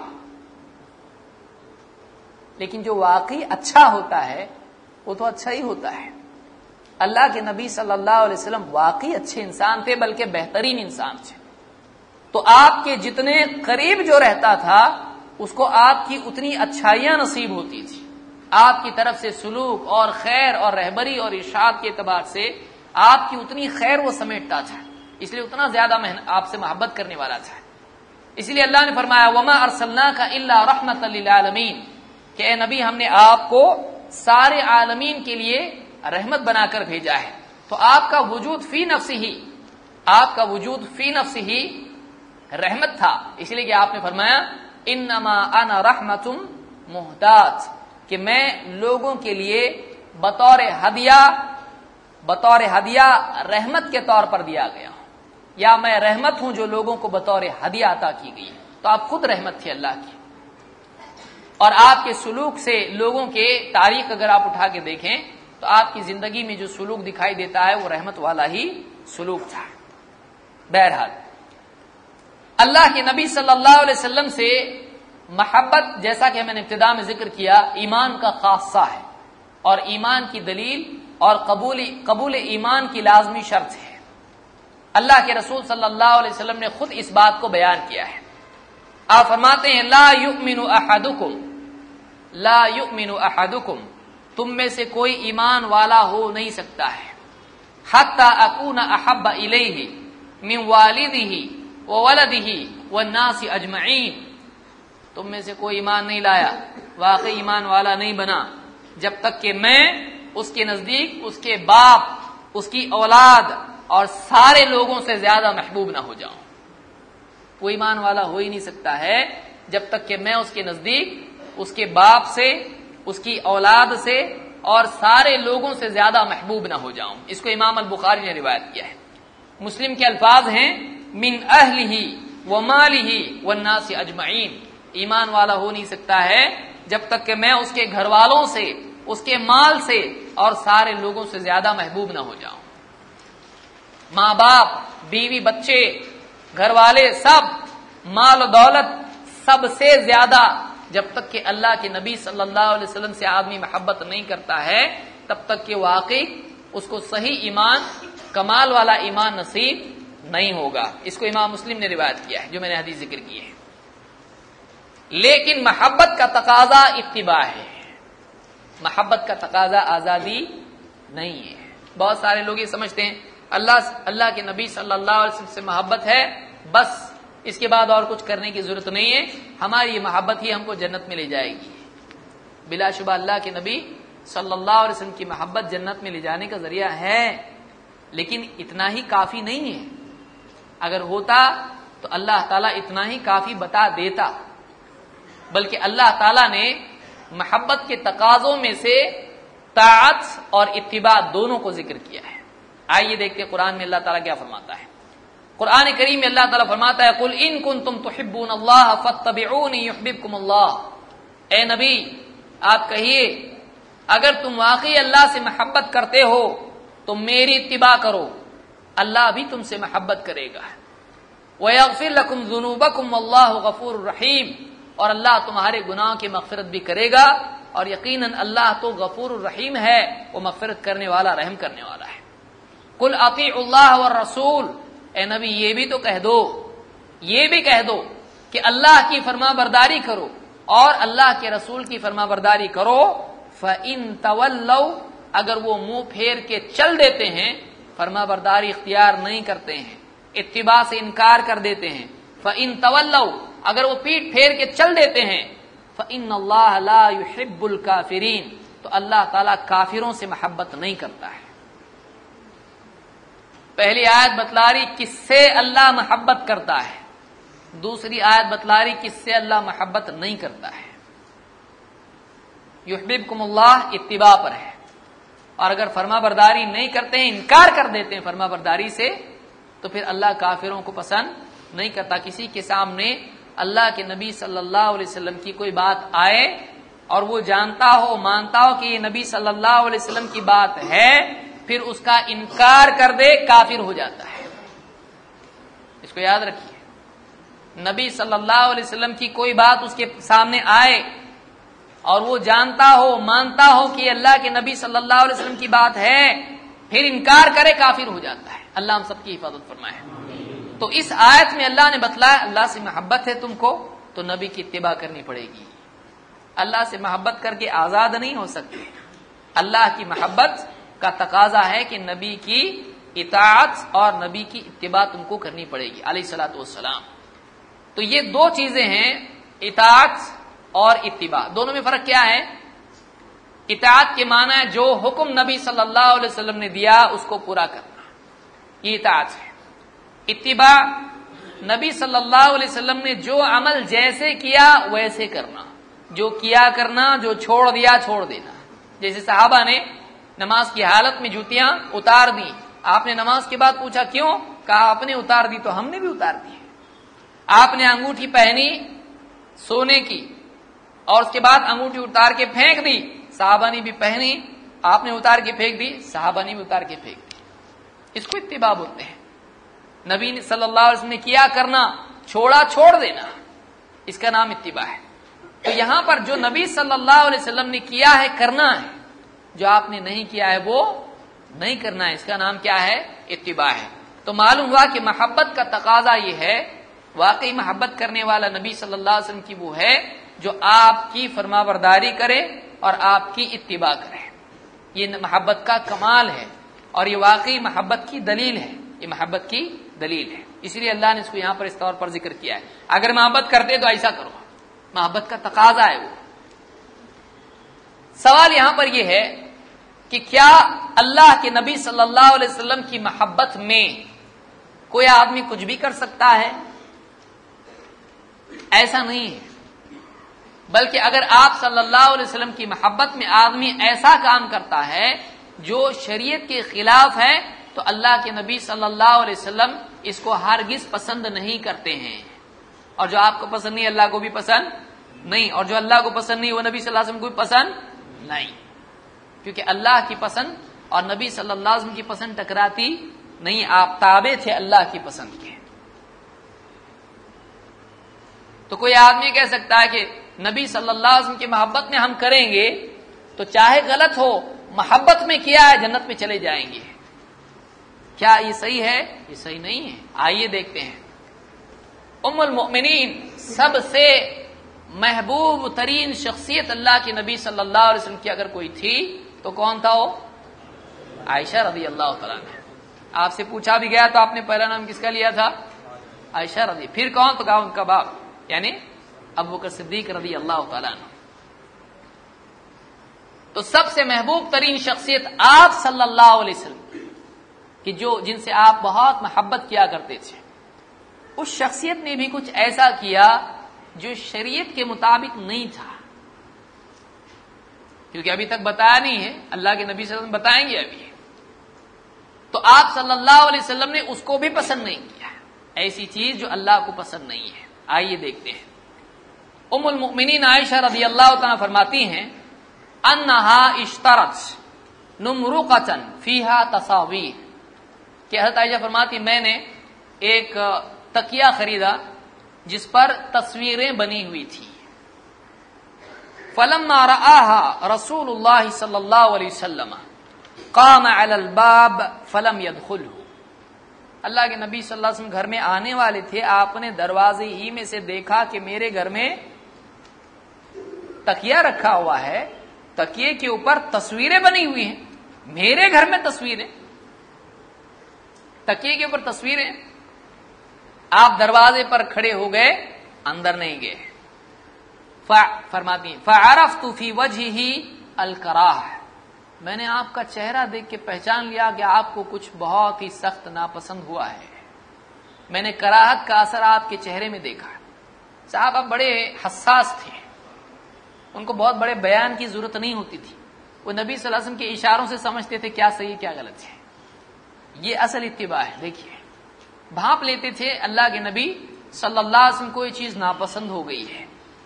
لیکن جو واقعی اچھا ہوتا ہے وہ تو اچھا ہی ہوتا ہے. اللہ کے نبی صلی اللہ علیہ وسلم واقعی اچھے انسان تھے، بلکہ بہترین انسان تھے. تو آپ کے جتنے قریب جو رہتا تھا اس کو آپ کی اتنی اچھائیاں نصیب ہوتی تھی. آپ کی طرف سے سلوک اور خیر اور رہبری اور ارشاد کے اعتبار سے آپ کی اتنی خیر وہ سمیٹتا تھا، اس لیے اتنا زیادہ آپ سے محبت کرنے والا تھا. اس لیے اللہ نے فرمایا وما ارسلناک الا رحمۃ للعالمین، کہ اے نبی ہم نے آپ کو سارے عالمین کے لیے رحمت بنا کر بھیجا ہے. تو آپ کا وجود فی نفسہ ہی آپ کا وجود فی نفسہ ہی رحمت تھا، اس لیے کہ آپ نے فرمایا انما انا رحمت مہدات، کہ میں لوگوں کے لیے بطور ہدیہ بطور ہدیہ رحمت کے طور پر دیا گیا ہوں، یا میں رحمت ہوں جو لوگوں کو بطور ہدیہ عطا کی گئی. تو آپ خود رحمت تھے اللہ کی. اور آپ کے سلوک سے لوگوں کے تاریخ اگر آپ اٹھا کے دیکھیں تو آپ کی زندگی میں جو سلوک دکھائی دیتا ہے وہ رحمت والا ہی سلوک تھا. بہرحال اللہ کے نبی صلی اللہ علیہ وسلم سے محبت، جیسا کہ میں نے ابتدا میں ذکر کیا، ایمان کا خاصہ ہے، اور ایمان کی دلیل اور قبول قبول ایمان کی لازمی شرط ہے. اللہ کے رسول صلی اللہ علیہ وسلم نے خود اس بات کو بیان کیا ہے. آپ فرماتے ہیں لا یؤمن احدکم لا یؤمن احدکم تم میں سے کوئی ایمان والا ہو نہیں سکتا ہے حتی اکون احب الیہ من والدہ وولدہ والناس اجمعین، تم میں سے کوئی ایمان نہیں لایا، واقعی ایمان والا نہیں بنا جب تک کہ میں اس کے نزدیک اس کے باپ، اس کی اولاد اور سارے لوگوں سے زیادہ محبوب نہ ہو جاؤں. وہ ایمان والا ہو ہی نہیں سکتا ہے جب تک کہ میں اس کے نزدیک اس کے باپ سے، اس کی اولاد سے اور سارے لوگوں سے زیادہ محبوب نہ ہو جاؤں. اس کو امام البخاری نے روایت کیا ہے. مسلم کے الفاظ ہیں من اہلہ ومالہ والناس اجمعین، ایمان والا ہو نہیں سکتا ہے جب تک کہ میں اس کے گھر والوں سے، اس کے مال سے اور سارے لوگوں سے زیادہ محبوب نہ ہو جاؤں. ماں باپ، بیوی، بچے، گھر والے، سب، مال و دولت، سب سے زیادہ جب تک کہ اللہ کے نبی صلی اللہ علیہ وسلم سے آدمی محبت نہیں کرتا ہے تب تک کہ واقعی اس کو صحیح ایمان، کمال والا ایمان نصیب نہیں ہوگا. اس کو امام مسلم نے روایت کیا ہے جو میں نے حدیث ذکر کی ہے. لیکن محبت کا تقاضا اتباع ہے، محبت کا تقاضا آزادی نہیں ہے. بہت سارے لوگ یہ سمجھتے ہیں اللہ اللہ کے نبی صلی اللہ علیہ وسلم سے محبت ہے، بس اس کے بعد اور کچھ کرنے کی ضرورت نہیں ہے، ہماری یہ محبت ہی ہم کو جنت میں لے جائے گی. بلا شبہ اللہ کے نبی صلی اللہ علیہ وسلم کی محبت جنت میں لے جانے کا ذریعہ ہے، لیکن اتنا ہی کافی نہیں ہے. اگر ہوتا تو اللہ تعالیٰ اتنا ہی کافی بتا دیتا، بلکہ اللہ تعالیٰ نے محبت کے تقاضوں میں سے طاعت اور اتباع دونوں کو ذکر کیا ہے. آئیے دیکھتے قرآن میں اللہ تعالیٰ کیا فرماتا ہے. قرآن کریم میں اللہ تعالیٰ فرماتا ہے قل ان کنتم تحبون اللہ فاتبعونی یحببکم اللہ، اے نبی آپ کہیے اگر تم واقعی اللہ سے محبت کرتے ہو تو میری اتباع کرو، اللہ بھی تم سے محبت کرے گا. وَيَغْفِرْ لَكُمْ ذُنُوبَكُمْ وَاللَّهُ غَفُورٌ رَحِيمٌ، اور اللہ تمہارے گناہوں کی مغفرت بھی کرے گا، اور یقیناً اللہ تو غفور الرحیم ہے، وہ مغفرت کرنے والا، رحم کرنے والا ہے. قُلْ أَطِيعُوا اللَّهَ وَالرَّسُولَ، اے نبی یہ بھی تو کہہ دو یہ بھی کہہ دو کہ اللہ کی فرما برداری کرو اور اللہ کے رسول کی فرما برداری کرو. فَإِن تَوَلَّوْا، اگر وہ منہ پھیر کے چل دیتے ہیں، فرما برداری اختیار نہیں کرتے ہیں، اتباع سے انکار کر دیتے ہیں. فَإِن تَوَلَّوْا، اگر وہ پیٹ پھیر کے چل دیتے ہیں، فَإِنَّ اللَّهَ لَا يُحِبُّ الْكَافِرِينَ، تو اللہ تعالیٰ کافروں سے محبت نہیں کرتا ہے. پہلی آیت بتلا رہی کس سے اللہ محبت کرتا ہے، دوسری آیت بتلا رہی کس سے اللہ محبت نہیں کرتا ہے. یحببکم اللہ اتباع پر ہے، اور اگر فرما برداری نہیں کرتے ہیں، انکار کر دیتے ہیں فرما برداری سے، تو پھر اللہ کافروں کو پسند نہیں کرتا. کسی کے سامنے اللہ کے نبی صلی اللہ علیہ وسلم کی کوئی بات آئے اور وہ جانتا ہو مانتا ہو کہ یہ نبی صلی اللہ علیہ وسلم کی بات ہے، پھر اس کا انکار کر دے کافر ہو جاتا ہے۔ اس کو یاد رکھیے، نبی صلی اللہ علیہ وسلم کی کوئی بات اس کے سامنے آئے اور وہ جانتا ہو مانتا ہو کہ یہ اللہ کے نبی صلی اللہ علیہ وسلم کی بات ہے، پھر انکار کرے کافر ہو جاتا ہے۔ اللہ ہم سب کی حفاظت فرمائے۔ تو اس آیت میں اللہ نے بتلایا اللہ سے محبت ہے تم کو تو نبی کی اتباع کرنی پڑے گی۔ اللہ سے محبت کر کے آزاد نہیں ہو سکتے۔ اللہ کی محبت کا تقاضا ہے کہ نبی کی اطاعت اور نبی کی اتباع تم کو کرنی پڑے گی علیہ الصلوۃ والسلام۔ تو یہ دو چیزیں ہیں، اطاعت اور اتباع، دونوں میں فرق کیا ہے؟ اطاعت کے معنی ہے جو حکم نبی صلی اللہ علیہ وسلم نے دیا اس کو پورا کرنا، یہ اطاعت ہے۔ اتباع نبی صلی اللہ علیہ وسلم نے جو عمل جیسے کیا ویسے کرنا، جو کیا کرنا، جو چھوڑ دیا چھوڑ دینا۔ جیسے صحابہ نے نماز کی حالت میں جوتیاں اتار دی، آپ نے نماز کے بعد پوچھا کیوں؟ کہا آپ نے اتار دی تو ہم نے بھی اتار دی۔ آپ نے انگوٹھی پہنی سونے کی اور اس کے بعد انگوٹھی اتار کے پھینک دی، صحابہ نے بھی پہنی، آپ نے اتار کے پھینک دی، صحابہ نے بھی اتار کے پھینک دی۔ اس کو اتباع بولتے ہیں۔ نبی صلی اللہ علیہ وسلم نے کیا کرنا، چھوڑا چھوڑ دینا، اس کا نام اتباع ہے۔ تو یہاں پر جو نبی صلی اللہ علیہ وسلم نے کیا ہے کرنا ہے، جو آپ نے نہیں کیا ہے وہ نہیں کرنا ہے، اس کا نام کیا ہے؟ اتباع ہے۔ تو معلوم ہوا کہ محبت کا تقاضا یہ ہے، واقعی محبت کرنے والا نبی صلی اللہ علیہ وسلم کی وہ ہے جو آپ کی فرمانبرداری کرے اور آپ کی اتباع کرے۔ یہ محبت کا کمال ہے اور یہ واقعی محبت کی دلیل ہے، یہ محبت کی دلیل ہے۔ اس لیے اللہ نے اس کو یہاں پر اس طور پر ذکر کیا ہے، اگر محبت کرتے تو ایسا کرو، محبت کا تقاضا ہے وہ۔ سوال یہاں پر یہ ہے کہ کیا اللہ کے نبی صلی اللہ علیہ وسلم کی محبت میں کوئی آدمی کچھ بھی کر سکتا ہے؟ ایسا نہیں ہے، بلکہ اگر آپ صلی اللہ علیہ وسلم کی محبت میں آدمی ایسا کام کرتا ہے جو شریعت کے خلاف ہے تو اللہ کے نبی صلی اللہ علیہ وسلم اس کو ہرگز پسند نہیں کرتے ہیں، اور جو آپ کو پسند نہیں اللہ کو بھی پسند نہیں، اور جو اللہ کو پسند نہیں وہ نبی صلی اللہ علیہ وسلم کو بھی پسند نہیں، کیونکہ اللہ کی پسند اور نبی صلی اللہ علیہ وسلم کی پسند ٹکراتی نہیں، آپ تابع تھے اللہ کی پسند کے۔ تو کوئی آدمی کہہ سکتا ہے کہ نبی صلی اللہ علیہ وسلم کی محبت میں ہم کریں گے تو چاہے غلط ہو محبت میں کیا ہے جنت میں چلے جائیں گے، کیا یہ صحیح ہے؟ یہ صحیح نہیں ہے۔ آئیے دیکھتے ہیں، ام المؤمنین سب سے محبوب ترین شخصیت اللہ کے نبی صلی اللہ علیہ وسلم کی اگر کوئی تھی تو کون تھا وہ؟ عائشہ رضی اللہ تعالیٰ عنہ۔ آپ سے پوچھا بھی گیا تو آپ نے پہلا نام کس کا لیا تھا؟ عائشہ رضی۔ پھر کون؟ تو کہا ان کا باپ یعنی ابوبکر صدیق رضی اللہ تعالیٰ عنہ۔ تو سب سے محبوب ترین شخصیت آپ صلی اللہ علیہ وسلم کہ جو جن سے آپ بہت محبت کیا کرتے تھے، اس شخصیت نے بھی کچھ ایسا کیا جو شریعت کے مطابق نہیں تھا، کیونکہ ابھی تک بتایا نہیں ہے، اللہ کے نبی صلی اللہ علیہ وسلم بتائیں گے ابھی، تو آپ صلی اللہ علیہ وسلم نے اس کو بھی پسند نہیں کیا، ایسی چیز جو اللہ کو پسند نہیں ہے۔ آئیے دیکھتے ہیں، ام المؤمنین عائشہ رضی اللہ تعالیٰ فرماتی ہیں انہا اشترت نمرقۃ فیہا تصاویر، کہ حضرت عائشہ فرماتی میں نے ایک تکیہ خریدا جس پر تصویریں بنی ہوئی تھی، فلما رآہا رسول اللہ صلی اللہ علیہ وسلم قام علی الباب فلم يدخلہ، اللہ کے نبی صلی اللہ علیہ وسلم گھر میں آنے والے تھے، آپ نے دروازے ہی میں سے دیکھا کہ میرے گھر میں تکیہ رکھا ہوا ہے، تکیے کے اوپر تصویریں بنی ہوئی ہیں، میرے گھر میں تصویریں، تکیے کے اوپر تصویریں، آپ دروازے پر کھڑے ہو گئے، اندر نہیں گئے۔ فرماتی فعرفت فی وجہہ الکراہ، میں نے آپ کا چہرہ دیکھ کے پہچان لیا کہ آپ کو کچھ بہت ہی سخت ناپسند ہوا ہے، میں نے کراہت کا اثر آپ کے چہرے میں دیکھا۔ صحابہ بڑے حساس تھے، ان کو بہت بڑے بیان کی ضرورت نہیں ہوتی تھی، وہ نبی صلی اللہ علیہ وسلم کے اشاروں سے سمجھتے تھے کیا صحیح کیا غلط ہے۔ یہ اصل اتباع ہے۔ دیکھیے بھانپ لیتے تھے اللہ کے نبی صلی اللہ علیہ وسلم کو یہ چیز ناپسند ہو گئی ہے،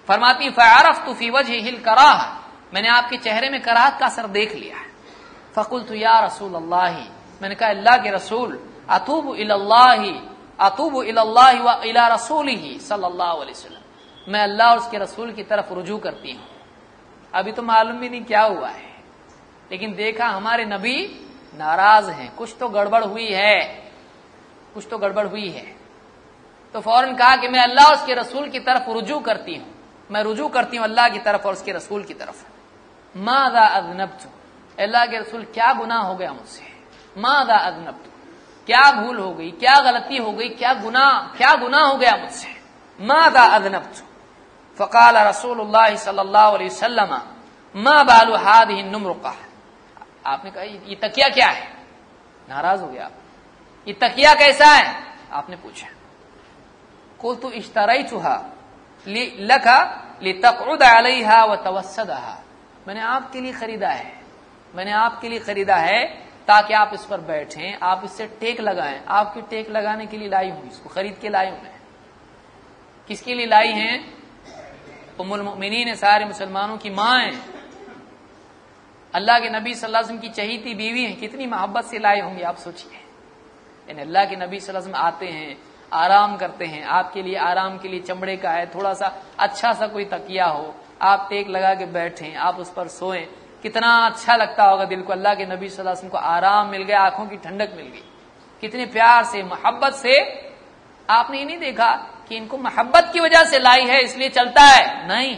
فرماتی فعرفت فی وجهه الکراہہ، میں نے آپ کے چہرے میں کراہت کا اثر دیکھ لیا ہے۔ فقلت یا رسول اللہ، میں نے کہا اللہ کے رسول، اتوب الی اللہ اتوب الی اللہ و الی رسولہ صلی اللہ علیہ وسلم، میں اللہ اور اس کے رسول کی طرف رجوع کرتی ہوں۔ ابھی تو معلوم بھی نہیں کیا ہوا ہے، لیکن دیکھا ہمارے نبی ناراض ہیں، کچھ تو گڑبڑ ہوئی ہے، کچھ تو گڑبڑ ہوئی ہے۔ تو فوراً کہا کہ میں اللہ اور اس کے رسول کی طرف رجوع کرتی ہوں، میں رجوع کرتی ہوں اللہ کی طرف اور اس کے رسول کی طرف۔ ماذا اذنبت، اللہ کے رسول کیا گناہ ہو گیا مجھ سے؟ ماذا اذنبت، کیا بھول ہو گئی، کیا غلطی ہو گئی، کیا گناہ کیا گناہ ہو گیا مجھ سے؟ ماذا اذنبت، فقال رسول اللہ صلی اللہ علیہ وسلم ما بال هذه النمرقہ، آپ نے کہا یہ تکیہ کیا ہے؟ ناراض ہو گیا آپ، یہ تکیہ کیسا ہے؟ آپ نے پوچھا۔ قلت اشتریتها لك لتقعد عليها وتوسدها، میں نے آپ کے لیے خریدا ہے، میں نے آپ کے لیے خریدا ہے تاکہ آپ اس پر بیٹھیں، آپ اس سے ٹیک لگائیں، آپ کی ٹیک لگانے کے لیے لائی ہوں، اس کو خرید کے لائی ہوں میں۔ کس کے لیے لائی ہیں؟ ام المؤمنین سارے مسلمانوں کی ماں ہیں، اللہ کے نبی صلی اللہ علیہ وسلم کی چہیتی بیوی ہیں، کتنی محبت سے لائے ہوں گے آپ سوچئے۔ یعنی اللہ کے نبی صلی اللہ علیہ وسلم آتے ہیں، آرام کرتے ہیں، آپ کے لیے آرام کے لیے چمڑے کا ہے، تھوڑا سا اچھا سا کوئی تکیہ ہو، آپ ٹیک لگا کے بیٹھیں، آپ اس پر سوئیں، کتنا اچھا لگتا ہوگا دل کو۔ اللہ کے نبی صلی اللہ علیہ وسلم کو آرام مل گیا، آنکھوں کی ٹھنڈک مل گئی، کتنے پیار سے محبت سے۔ آپ نے یہ نہیں دیکھا کہ ان کو محبت کی وجہ سے لائی ہے اس لیے چلتا ہے، نہیں،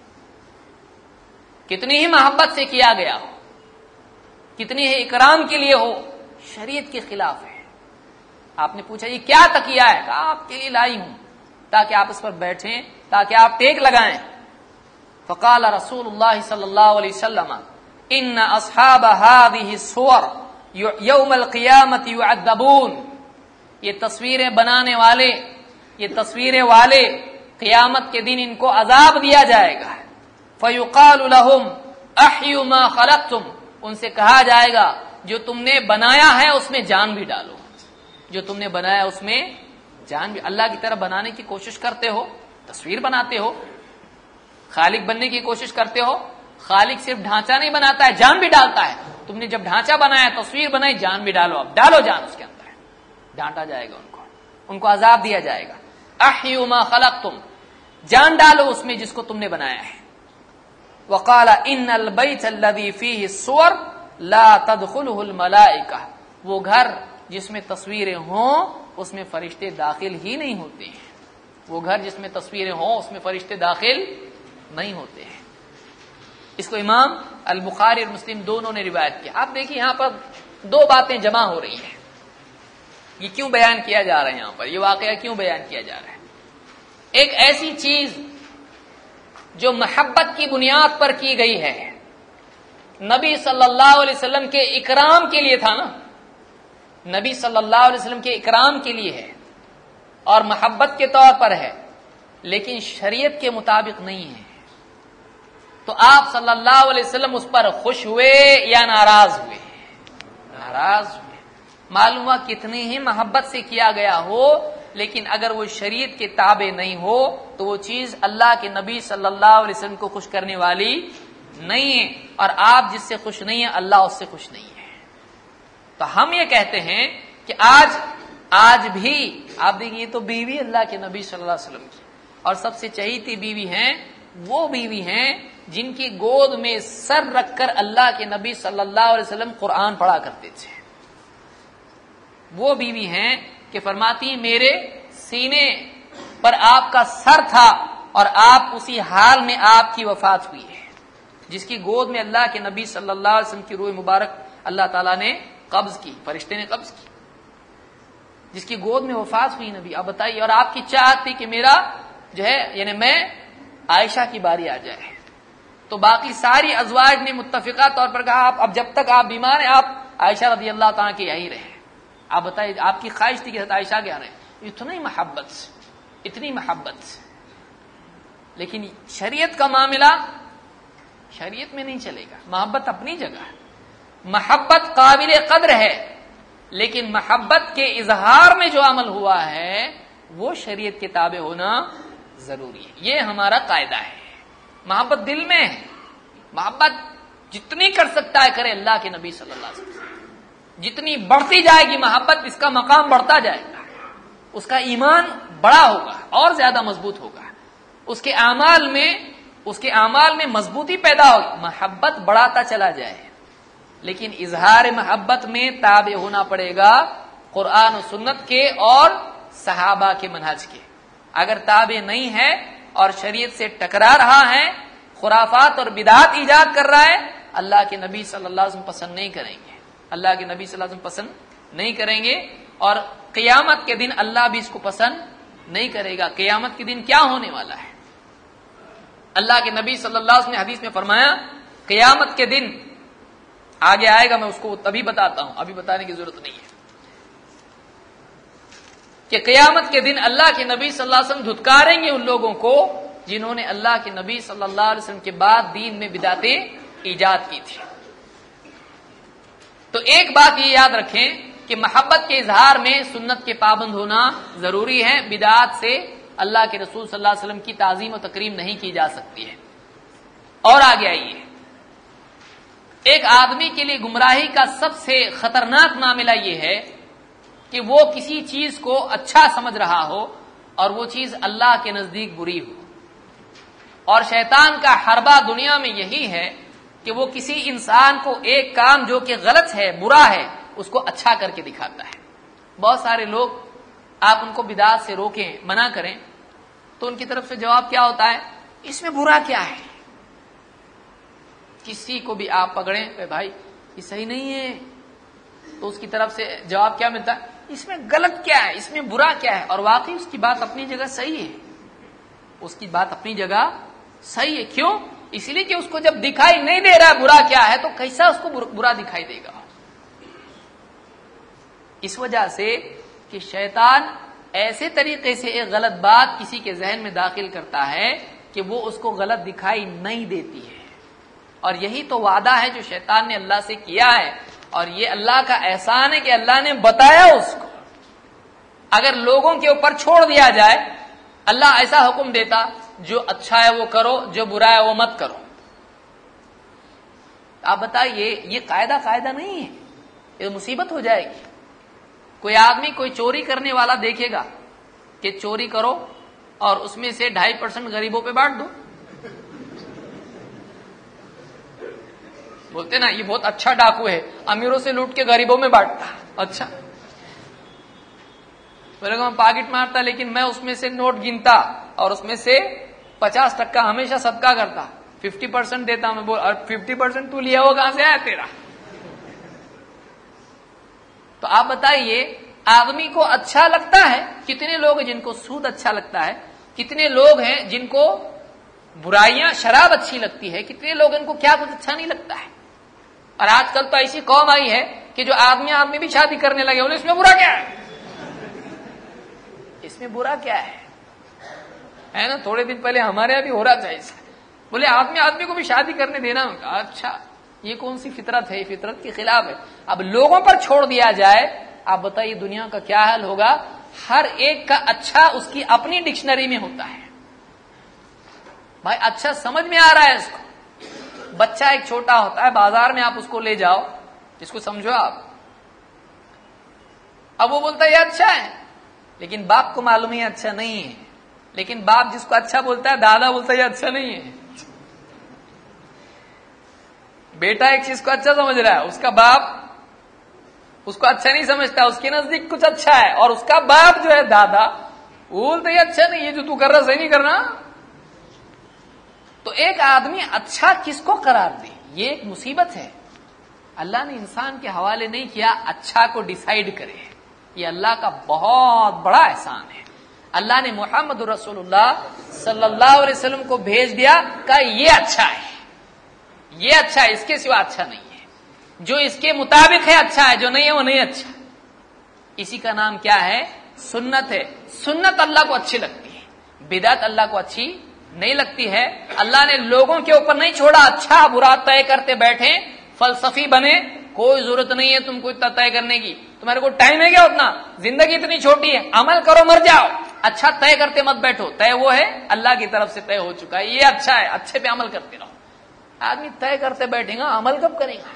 کتنی ہی محبت سے کیا گیا ہو، کتنی ہی اکرام کے لیے ہو، شریعت کے خلاف ہے۔ آپ نے پوچھا یہ کیا تکیہ ہے؟ کہا آپ کے لیے لائی ہوں تاکہ آپ اس پر بیٹھیں، تاکہ آپ ٹیک لگائیں۔ فقال رسول اللہ صلی اللہ علیہ وسلم ان اصحاب هذه الصور یوم القیامت یعذبون، یہ تصویریں بنانے والے، یہ تصویریں والے قیامت کے دن ان کو عذاب دیا جائے گا۔ فیقال لهم احیوا ما خلقتم، ان سے کہا جائے گا جو تم نے بنایا ہے اس میں جان بھی ڈالو، جو تم نے بنایا اس میں جان بھی، اللہ کی طرح بنانے کی کوشش کرتے ہو، تصویر بناتے ہو، خالق بننے کی کوشش کرتے ہو، خالق صرف ڈھانچہ نہیں بناتا ہے، جان بھی ڈالتا ہے۔ تم نے جب ڈھانچہ بنایا، تصویر بنائی، جان بھی ڈالو، اب ڈالو جان اس کے اندر، ڈانٹا جائے گا ان کو، ان کو عذاب دیا جائے گا۔ احیوا ما خلقتم، جان ڈالو اس میں جس کو تم نے بنایا ہے۔ وقال ان البیت الذی فیہ الصور لا تدخلہ الملائکہ، وہ گھر جس میں تصویریں ہوں اس میں فرشتے داخل ہی نہیں ہوتے ہیں، وہ گھر جس میں تصویریں ہوں اس میں فرشتے داخل نہیں ہوتے ہیں۔ اس کو امام البخاری اور مسلم دونوں نے روایت کیا۔ آپ دیکھیں یہاں پر دو باتیں جمع ہو رہی ہیں، یہ کیوں بیان کیا جا رہا ہے، یہاں پر یہ واقعہ کیوں بیان کیا جا رہا ہے؟ ایک ایسی چیز جو محبت کی بنیاد پر کی گئی ہے، نبی صلی اللہ علیہ وسلم کے اکرام کے لیے تھا نا، نبی صلی اللہ علیہ وسلم کے اکرام کے لیے ہے اور محبت کے طور پر ہے، لیکن شریعت کے مطابق نہیں ہے، تو آپ صلی اللہ علیہ وسلم اس پر خوش ہوئے یا ناراض ہوئے؟ ناراض ہوئے۔ معلوم ہوا کتنی ہی محبت سے کیا گیا ہو، لیکن اگر وہ شریعت کے تابع نہیں ہو تو وہ چیز اللہ کے نبی صلی اللہ علیہ وسلم کو خوش کرنے والی نہیں ہے، اور آپ جس سے خوش نہیں ہیں اللہ اس سے خوش نہیں ہے۔ تو ہم یہ کہتے ہیں کہ آج آج بھی آپ دیکھیں، یہ تو بیوی اللہ کے نبی صلی اللہ علیہ وسلم کی، اور سب سے چہیتی بیوی ہیں وہ بیوی ہیں جن کی گود میں سر رکھ کر اللہ کے نبی صلی اللہ علیہ وسلم قرآن پڑھا کرتے تھے، وہ بیوی ہیں کہ فرماتی میرے سینے پر آپ کا سر تھا اور آپ اسی حال میں آپ کی وفات ہوئی ہے، جس کی گود میں اللہ کے نبی صلی اللہ علیہ وسلم کی روح مبارک اللہ تعالیٰ نے قبض کی، فرشتے نے قبض کی، جس کی گود میں وفات ہوئی نبی۔ اب بتائیے، اور آپ کی چاہت تھی کہ میرا جو ہے یعنی میں عائشہ کی باری آ جائے، تو باقی ساری ازواج نے متفقہ طور پر کہا آپ اب جب تک آپ بیمار ہیں آپ عائشہ رضی اللہ تعالیٰ کے یہی رہیں۔ آپ بتائیے، آپ کی خواہش تھی کہ حضرت عائشہ کیا رہے، اتنی محبت سے، اتنی محبت سے، لیکن شریعت کا معاملہ شریعت میں نہیں چلے گا۔ محبت اپنی جگہ ہے، محبت قابل قدر ہے، لیکن محبت کے اظہار میں جو عمل ہوا ہے وہ شریعت کے تابع ہونا ضروری ہے. یہ ہمارا قاعدہ ہے. محبت دل میں ہے. محبت جتنی کر سکتا ہے کرے اللہ کے نبی صلی اللہ علیہ وسلم. جتنی بڑھتی جائے گی محبت، اس کا مقام بڑھتا جائے گا، اس کا ایمان بڑا ہوگا اور زیادہ مضبوط ہوگا، اس کے اعمال میں اس کے اعمال میں مضبوطی پیدا ہوگی، محبت بڑھاتا چلا جائے. لیکن اظہار محبت میں تابع ہونا پڑے گا قرآن و سنت کے اور صحابہ کے منہج کے. اگر تابع نہیں ہے اور شریعت سے ٹکرا رہا ہے، خرافات اور بدعات ایجاد کر رہا ہے، اللہ کے نبی صلی اللہ علیہ وسلم پسند نہیں کریں گے. اللہ کے نبی صلی اللہ علیہ وسلم پسند نہیں کریں گے اور قیامت کے دن اللہ بھی اس کو پسند نہیں کرے گا. قیامت کے دن کیا ہونے والا ہے؟ اللہ کے نبی صلی اللہ علیہ وسلم نے حدیث میں فرمایا قیامت کے دن آگے آئے گا، میں اس کو تبھی بتاتا ہوں، ابھی بتانے کی ضرورت نہیں ہے، کہ قیامت کے دن اللہ کے نبی صلی اللہ علیہ وسلم دھتکاریں گے ان لوگوں کو جنہوں نے اللہ کے نبی صلی اللہ علیہ وسلم کے بعد دین میں بدعتیں ایجاد کی تھی. تو ایک بات یہ یاد رکھیں کہ محبت کے اظہار میں سنت کے پابند ہونا ضروری ہے. بدعات سے اللہ کے رسول صلی اللہ علیہ وسلم کی تعظیم و تکریم نہیں کی جا سکتی ہے. اور آگے آئیے، ایک آدمی کے لیے گمراہی کا سب سے خطرناک معاملہ یہ ہے کہ وہ کسی چیز کو اچھا سمجھ رہا ہو اور وہ چیز اللہ کے نزدیک بری ہو. اور شیطان کا حربہ دنیا میں یہی ہے کہ وہ کسی انسان کو ایک کام جو کہ غلط ہے، برا ہے، اس کو اچھا کر کے دکھاتا ہے. بہت سارے لوگ آپ ان کو بدعات سے روکیں، منع کریں تو ان کی طرف سے جواب کیا ہوتا ہے؟ اس میں برا کیا ہے؟ کسی کو بھی آپ پکڑیں کہ بھائی یہ صحیح نہیں ہے تو اس کی طرف سے جواب کیا ملتا ہے؟ اس میں غلط کیا ہے، اس میں برا کیا ہے؟ اور واقعی اس کی بات اپنی جگہ صحیح ہے، اس کی بات اپنی جگہ صحیح ہے. کیوں؟ اس لیے کہ اس کو جب دکھائی نہیں دے رہا ہے برا کیا ہے تو کیسا اس کو برا دکھائی دے گا؟ اس وجہ سے کہ شیطان ایسے طریقے سے ایک غلط بات کسی کے ذہن میں داخل کرتا ہے کہ وہ اس کو غلط دکھائی نہیں دیتی ہے. اور یہی تو وعدہ ہے جو شیطان نے اللہ سے کیا ہے، اور یہ اللہ کا احسان ہے کہ اللہ نے بتایا اس کو. اگر لوگوں کے اوپر چھوڑ دیا جائے، اللہ ایسا حکم دیتا جو اچھا ہے وہ کرو، جو برا ہے وہ مت کرو. آپ بتائیے یہ قاعدہ قاعدہ نہیں ہے، یہ مصیبت ہو جائے گی. کوئی آدمی کوئی چوری کرنے والا دیکھے گا کہ چوری کرو اور اس میں سے ڈھائی پرسینٹ غریبوں پہ بانٹ دو، بولتے نا یہ بہت اچھا ڈاکو ہے، امیروں سے لوٹ کے غریبوں میں بانٹتا. اچھا بولے گا میں پاکٹ مارتا لیکن میں اس میں سے نوٹ گنتا اور اس میں سے پچاس ٹکا ہمیشہ صدقہ کرتا، ففٹی پرسینٹ دیتا. میں بول اور ففٹی پرسینٹ تو لیا ہوا کہاں سے آیا تیرا؟ تو آپ بتائیے آدمی کو اچھا لگتا ہے؟ کتنے لوگ ہیں جن کو سود اچھا لگتا ہے؟ کتنے لوگ ہیں جن کو برائیاں شراب اچھی لگتی ہے؟ کتنے لوگ ان کو کیا کچھ اچھا نہیں لگتا ہے؟ اور آج کل تو ایسی قوم آئی ہے کہ جو آدمی آدمی بھی شادی کرنے لگے، بولے اس میں برا کیا ہے؟ اس میں برا کیا ہے؟ ہے نا، تھوڑے دن پہلے ہمارے یہاں بھی ہو رہا تھا ایسا، بولے آدمی آدمی کو بھی شادی کرنے دینا. اچھا یہ کون سی فطرت ہے؟ فطرت کے خلاف ہے. اب لوگوں پر چھوڑ دیا جائے، آپ بتائیے دنیا کا کیا حال ہوگا؟ ہر ایک کا اچھا اس کی اپنی ڈکشنری میں ہوتا ہے. بھائی اچھا سمجھ میں آ رہا ہے اس کو. بچہ ایک چھوٹا ہوتا ہے، بازار میں آپ اس کو لے جاؤ، اس کو سمجھو آپ، اب وہ بولتا ہے یہ اچھا ہے، لیکن باپ کو معلوم ہے اچھا نہیں ہے. لیکن باپ جس کو اچھا بولتا ہے، دادا بولتا ہے یہ اچھا نہیں ہے. بیٹا ایک چیز کو اچھا سمجھ رہا ہے، اس کا باپ اس کو اچھا نہیں سمجھتا، اس کے نزدیک کچھ اچھا ہے، اور اس کا باپ جو ہے دادا وہ بولتا ہے یہ اچھا نہیں، یہ جو تو کر رہا صحیح نہیں کرنا. تو ایک آدمی اچھا کس کو قرار دے؟ یہ ایک مصیبت ہے. اللہ نے انسان کے حوالے نہیں کیا اچھا کو ڈیسائیڈ کرے، یہ اللہ کا بہت بڑا احسان ہے. اللہ نے محمد رسول اللہ صلی اللہ علیہ وسلم کو بھیج دیا، کہا یہ اچھا ہے، یہ اچھا ہے، اس کے سوا اچھا نہیں ہے. جو اس کے مطابق ہے اچھا ہے، جو نہیں ہے وہ نہیں اچھا. اسی کا نام کیا ہے؟ سنت ہے. سنت اللہ کو اچھی لگتی ہے، بدعت اللہ کو اچھی نہیں لگتی ہے. اللہ نے لوگوں کے اوپر نہیں چھوڑا اچھا برا طے کرتے بیٹھے، فلسفی بنے، کوئی ضرورت نہیں ہے تم کو اتنا طے کرنے کی. تمہارے کو ٹائم ہے کیا اتنا؟ زندگی اتنی چھوٹی ہے، عمل کرو مر جاؤ. اچھا طے کرتے مت بیٹھو، طے وہ ہے اللہ کی طرف سے طے ہو چکا ہے، یہ اچھا ہے، اچھے پہ عمل کرتے رہو۔ آدمی طے کرتے بیٹھے گا، عمل کب کرے گا؟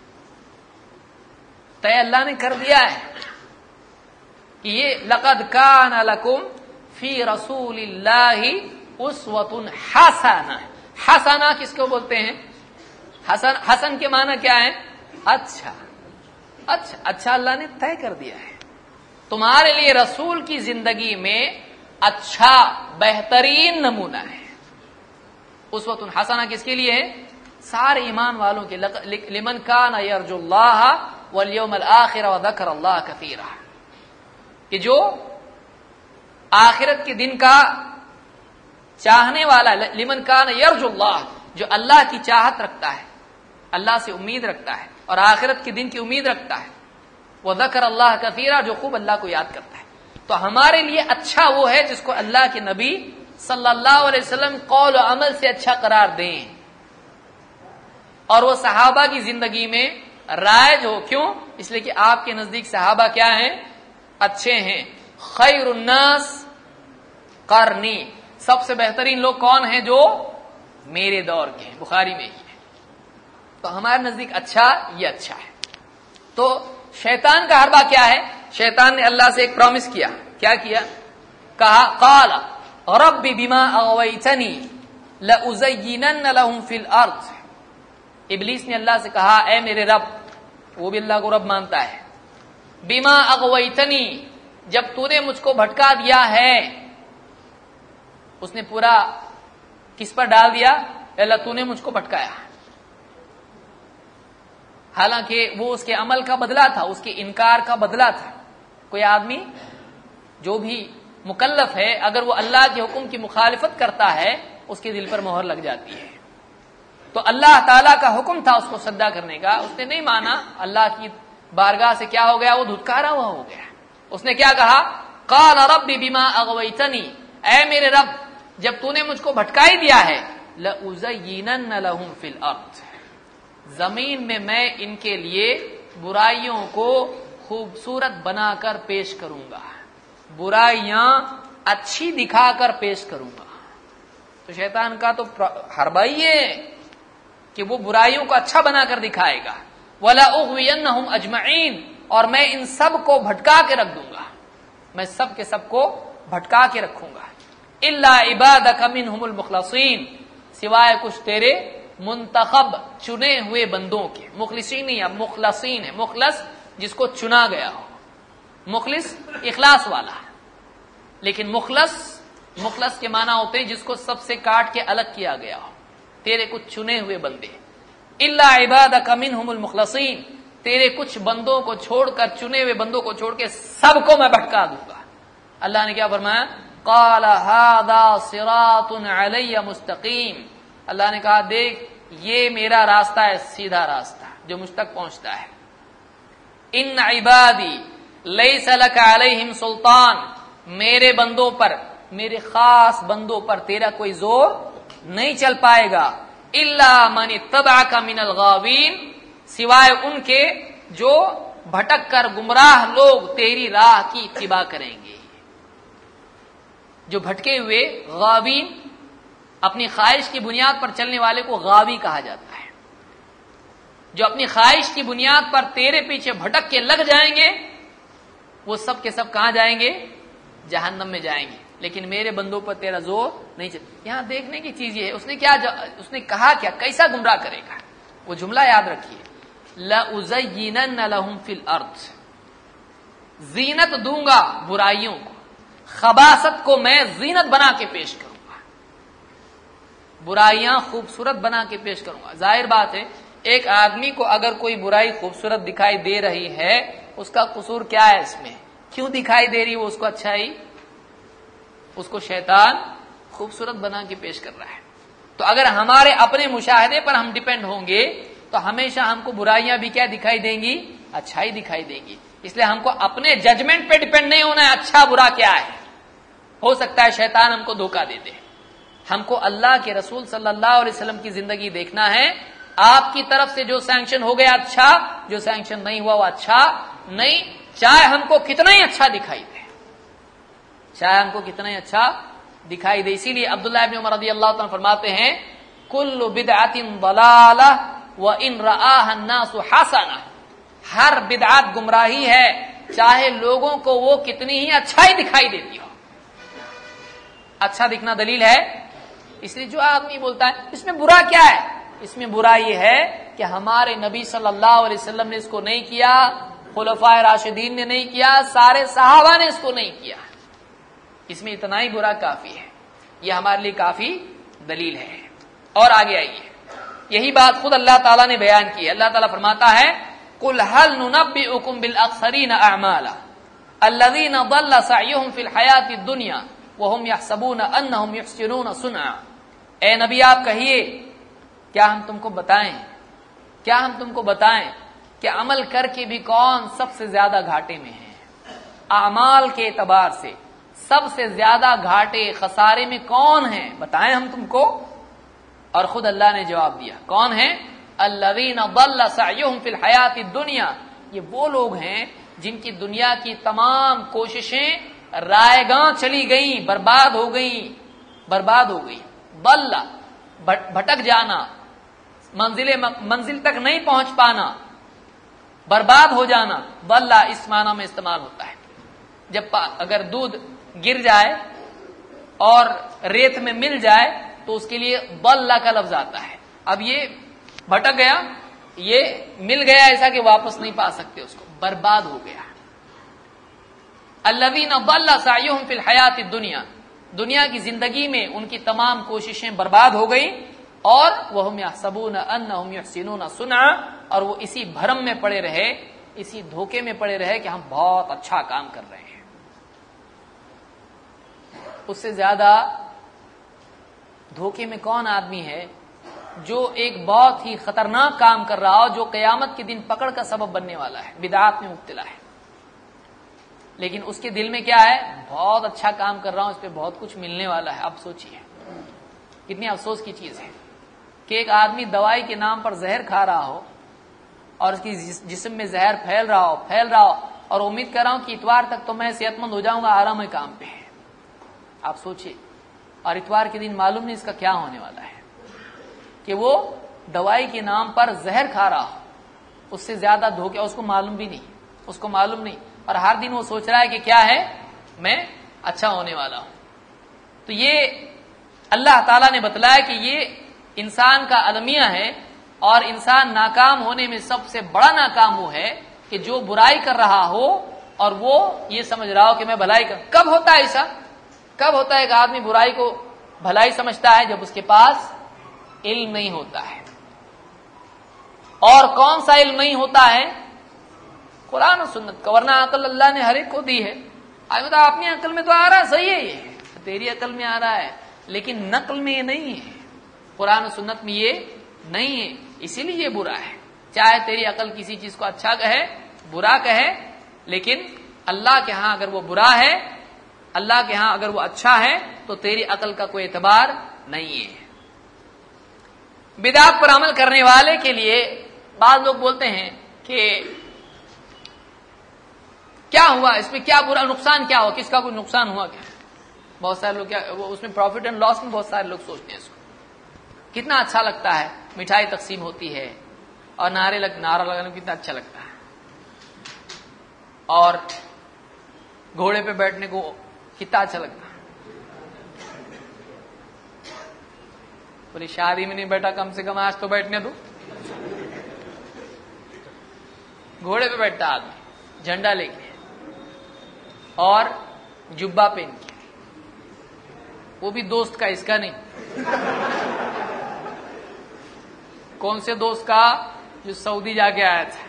طے اللہ نے کر دیا ہے کہ یہ لقد کان لکم فی رسول اللہ اسوۃ حسنہ۔ حسنہ کس کو بولتے ہیں؟ حسن حسن کے معنی کیا ہے؟ اچھا اچھا اچھا اللہ نے طے کر دیا ہے تمہارے لیے رسول کی زندگی میں اچھا بہترین نمونہ ہے۔ اسوۃ حسنہ کس کے لیے ہے؟ سارے ایمان والوں کے، لمن کان یرجو اللہ والیوم الآخر وذکر اللہ کثیرا، کہ جو آخرت کے دن کا چاہنے والا، لمن کان یرجو اللہ، جو اللہ کی چاہت رکھتا ہے، اللہ سے امید رکھتا ہے اور آخرت کے دن کی امید رکھتا ہے، وذکر اللہ کثیرا، جو خوب اللہ کو یاد کرتا ہے۔ تو ہمارے لیے اچھا وہ ہے جس کو اللہ کے نبی صلی اللہ علیہ وسلم قول و عمل سے اچھا قرار دیں، اور وہ صحابہ کی زندگی میں رائج ہو۔ کیوں؟ اس لیے کہ آپ کے نزدیک صحابہ کیا ہیں؟ اچھے ہیں۔ خیر الناس قرنی، سب سے بہترین لوگ کون ہیں؟ جو میرے دور کے ہیں، بخاری میں ہی ہے۔ تو ہمارے نزدیک اچھا یہ اچھا ہے۔ تو شیطان کا حربہ کیا ہے؟ شیطان نے اللہ سے ایک پرومس کیا، کیا کیا؟ کہا قال رب بما اغویتنی لأزینن لهم فی الارض۔ ابلیس نے اللہ سے کہا اے میرے رب، وہ بھی اللہ کو رب مانتا ہے، بما اغویتنی، جب تو نے مجھ کو بھٹکا دیا ہے، اس نے پورا کس پر ڈال دیا؟ اللہ تو نے مجھ کو بھٹکایا، حالانکہ وہ اس کے عمل کا بدلہ تھا، اس کے انکار کا بدلہ تھا۔ کوئی آدمی جو بھی مکلف ہے اگر وہ اللہ کے حکم کی مخالفت کرتا ہے اس کے دل پر مہر لگ جاتی ہے۔ تو اللہ تعالیٰ کا حکم تھا اس کو سجدہ کرنے کا، اس نے نہیں مانا، اللہ کی بارگاہ سے کیا ہو گیا؟ وہ دھتکارا ہوا ہو گیا۔ اس نے کیا کہا؟ قال رب بما اغویتنی، اے میرے رب جب تو نے مجھ کو بھٹکائی دیا ہے، لأزینن لهم فی الارض، زمین میں میں ان کے لیے برائیوں کو خوبصورت بنا کر پیش کروں گا، برائیاں اچھی دکھا کر پیش کروں گا۔ تو شیطان کا تو حربہ ہی ہے کہ وہ برائیوں کو اچھا بنا کر دکھائے گا۔ وَلَأُغْوِيَنَّهُمْ أَجْمَعِينَ، اور میں ان سب کو بھٹکا کے رکھ دوں گا، میں سب کے سب کو بھٹکا کے رکھوں گا۔ إِلَّا عِبَادَكَ مِنْهُمُ الْمُخْلَصِينَ، سوائے کچھ تیرے منتخب چنے ہوئے بندوں کے۔ مخلصین نہیں، اب مخلصین ہے، مخلص جس کو چنا گیا ہو، مخلص اخلاص والا، لیکن مخلص مخلص کے معنی ہوتے ہیں جس کو سب سے کاٹ کے الگ کیا گیا ہو، تیرے کچھ چنے ہوئے بندے۔ الا عبادک منہم المخلصین، تیرے کچھ بندوں کو چھوڑ کر، چنے ہوئے بندوں کو چھوڑ کے سب کو میں بھٹکا دوں گا۔ اللہ نے کیا فرمایا؟ قال ھذا صراط علی مستقیم، اللہ نے کہا دیکھ یہ میرا راستہ ہے، سیدھا راستہ جو مجھ تک پہنچتا ہے۔ ان عبادی لیس لک علیہم سلطان، میرے بندوں پر، میرے خاص بندوں پر تیرا کوئی زور نہیں چل پائے گا۔ الا من اتبعک من الغاوین، سوائے ان کے جو بھٹک کر گمراہ لوگ تیری راہ کی اتباع کریں گے۔ جو بھٹکے ہوئے غاوین، اپنی خواہش کی بنیاد پر چلنے والے کو غاوی کہا جاتا ہے۔ جو اپنی خواہش کی بنیاد پر تیرے پیچھے بھٹک کے لگ جائیں گے وہ سب کے سب کہاں جائیں گے؟ جہنم میں جائیں گے، لیکن میرے بندوں پر تیرا زور نہیں چل۔ یہاں دیکھنے کی چیز یہ ہے، اس نے کیا اس نے کہا کیا، کیسا گمراہ کرے گا؟ وہ جملہ یاد رکھیے، لَأُزَيِّنَنَّ لَهُمْ فِي الْأَرْضِ، زینت دوں گا برائیوں کو، خباثت کو میں زینت بنا کے پیش کروں گا، برائیاں خوبصورت بنا کے پیش کروں گا۔ ظاہر بات ہے ایک آدمی کو اگر کوئی برائی خوبصورت دکھائی دے رہی ہے اس کا قصور کیا ہے؟ اس میں کیوں دکھائی دے رہی وہ اس کو اچھائی؟ اس کو شیطان خوبصورت بنا کے پیش کر رہا ہے۔ تو اگر ہمارے اپنے مشاہدے پر ہم ڈیپینڈ ہوں گے تو ہمیشہ ہم کو برائیاں بھی کیا دکھائی دیں گی؟ اچھائی دکھائی دیں گی۔ اس لیے ہم کو اپنے ججمنٹ پہ ڈیپینڈ نہیں ہونا ہے اچھا برا کیا ہے۔ ہو سکتا ہے شیطان ہم کو دھوکہ دے دے، ہم کو اللہ کے رسول صلی اللہ علیہ وسلم کی زندگی دیکھنا ہے۔ آپ کی طرف سے جو سینکشن ہو گیا اچھا، جو سینکشن نہیں ہوا وہ اچھا نہیں، چاہے ہم کو کتنا ہی اچھا دکھائی دے۔ شاید ہم کو کتنا ہی اچھا دکھائی دے. اسی لیے عبداللہ ابن عمر رضی اللہ عنہ فرماتے ہیں کل بدعت ضلالہ وان رآها الناس حسنہ، ہر بدعت گمراہی ہے چاہے لوگوں کو وہ کتنی ہی اچھائی دکھائی دیتی ہو. اچھا دکھنا دلیل ہے. اس لیے جو آدمی بولتا ہے اس میں برا کیا ہے، اس میں برا یہ ہے کہ ہمارے نبی صلی اللہ علیہ وسلم نے اس کو نہیں کیا، خلفائے راشدین نے نہیں کیا، سارے صحابہ نے اس کو نہیں کیا. اس میں اتنا ہی برا کافی ہے، یہ ہمارے لیے کافی دلیل ہے. اور آگے آئیے، یہی بات خود اللہ تعالیٰ نے بیان کی ہے. اللہ تعالیٰ فرماتا ہے قُلْ هَلْ نُنَبِّئُكُمْ بِالْأَخْسَرِينَ أَعْمَالًا الَّذِينَ ضَلَّ سَعْيُهُمْ فِي الْحَيَاةِ الدُّنْيَا وَهُمْ يَحْسَبُونَ أَنَّهُمْ يُحْسِنُونَ صُنْعًا. اے نبی آپ کہیے کیا ہم تم کو بتائیں کیا ہم تم کو بتائیں کہ عمل کر کے بھی کون سب سے زیادہ گھاٹے میں ہے. اعمال کے اعتبار سے سب سے زیادہ گھاٹے خسارے میں کون ہیں، بتائیں ہم تم کو. اور خود اللہ نے جواب دیا کون ہے، الذین ضل سعیہم فی الحیات الدنیا، یہ وہ لوگ ہیں جن کی دنیا کی تمام کوششیں رائے گاں چلی گئیں، برباد ہو گئیں برباد ہو گئی. ضل بھٹک جانا، منزل منزل تک نہیں پہنچ پانا، برباد ہو جانا. ضل اس معنی میں استعمال ہوتا ہے جب اگر دودھ گر جائے اور ریت میں مل جائے تو اس کے لیے ضل کا لفظ آتا ہے. اب یہ بھٹک گیا، یہ مل گیا ایسا کہ واپس نہیں پا سکتے اس کو، برباد ہو گیا. الذین ضل سعیہم فی الحیات الدنیا، دنیا کی زندگی میں ان کی تمام کوششیں برباد ہو گئیں. اور وہم یحسبون انہم یحسنون صنعا، اور وہ اسی بھرم میں پڑے رہے، اسی دھوکے میں پڑے رہے کہ ہم بہت اچھا کام کر رہے ہیں. اس سے زیادہ دھوکے میں کون آدمی ہے جو ایک بہت ہی خطرناک کام کر رہا ہو جو قیامت کے دن پکڑ کا سبب بننے والا ہے، بدعات میں مبتلا ہے، لیکن اس کے دل میں کیا ہے، بہت اچھا کام کر رہا ہوں، اس پہ بہت کچھ ملنے والا ہے. اب سوچئے کتنی افسوس کی چیز ہے کہ ایک آدمی دوائی کے نام پر زہر کھا رہا ہو اور اس کی جسم میں زہر پھیل رہا ہو پھیل رہا ہو اور امید کر رہا ہوں کہ اتوار تک تو میں صحت مند ہو جاؤں گا، آرام ہے کام پہ ہے. آپ سوچئے، اور اتوار کے دن معلوم نہیں اس کا کیا ہونے والا ہے کہ وہ دوائی کے نام پر زہر کھا رہا ہو. اس سے زیادہ دھوکہ اس کو معلوم بھی نہیں اس کو معلوم نہیں اور ہر دن وہ سوچ رہا ہے کہ کیا ہے، میں اچھا ہونے والا ہوں. تو یہ اللہ تعالیٰ نے بتلایا کہ یہ انسان کا المیہ ہے، اور انسان ناکام ہونے میں سب سے بڑا ناکام وہ ہے کہ جو برائی کر رہا ہو اور وہ یہ سمجھ رہا ہو کہ میں بھلائی کر. کب ہوتا ہے ایسا، کب ہوتا ہے کہ آدمی برائی کو بھلائی سمجھتا ہے؟ جب اس کے پاس علم نہیں ہوتا ہے. اور کون سا علم نہیں ہوتا ہے؟ قرآن و سنت کا. ورنہ عقل اللہ نے ہر ایک کو دی ہے. آج بتا اپنی عقل میں تو آ رہا ہے، صحیح ہے، یہ تیری عقل میں آ رہا ہے، لیکن نقل میں یہ نہیں ہے، قرآن و سنت میں یہ نہیں ہے. اسی لیے یہ برا ہے. چاہے تیری عقل کسی چیز کو اچھا کہے برا کہے، لیکن اللہ کے ہاں اگر وہ برا ہے، اللہ کے ہاں اگر وہ اچھا ہے تو تیری عقل کا کوئی اعتبار نہیں ہے. بدعت پر عمل کرنے والے کے لیے بعض لوگ بولتے ہیں کہ کیا ہوا اس میں، کیا برا نقصان کیا ہوا، کس کا کوئی نقصان ہوا کیا؟ بہت سارے لوگ کیا وہ اس میں پروفٹ اینڈ لاس میں بہت سارے لوگ سوچتے ہیں اس کو. کتنا اچھا لگتا ہے، مٹھائی تقسیم ہوتی ہے اور نعرے لگ نعرہ لگانے میں کتنا اچھا لگتا ہے، اور گھوڑے پہ بیٹھنے کو کتنا اچھا لگتا ہے. بولی شادی میں نہیں بیٹھا، کم سے کم آج تو بیٹھنے دو. گھوڑے پہ بیٹھتا آدمی جھنڈا لے کے اور جبہ پہن کے، وہ بھی دوست کا، اس کا نہیں. کون سے دوست کا؟ جو سعودی جا کے آیا تھا،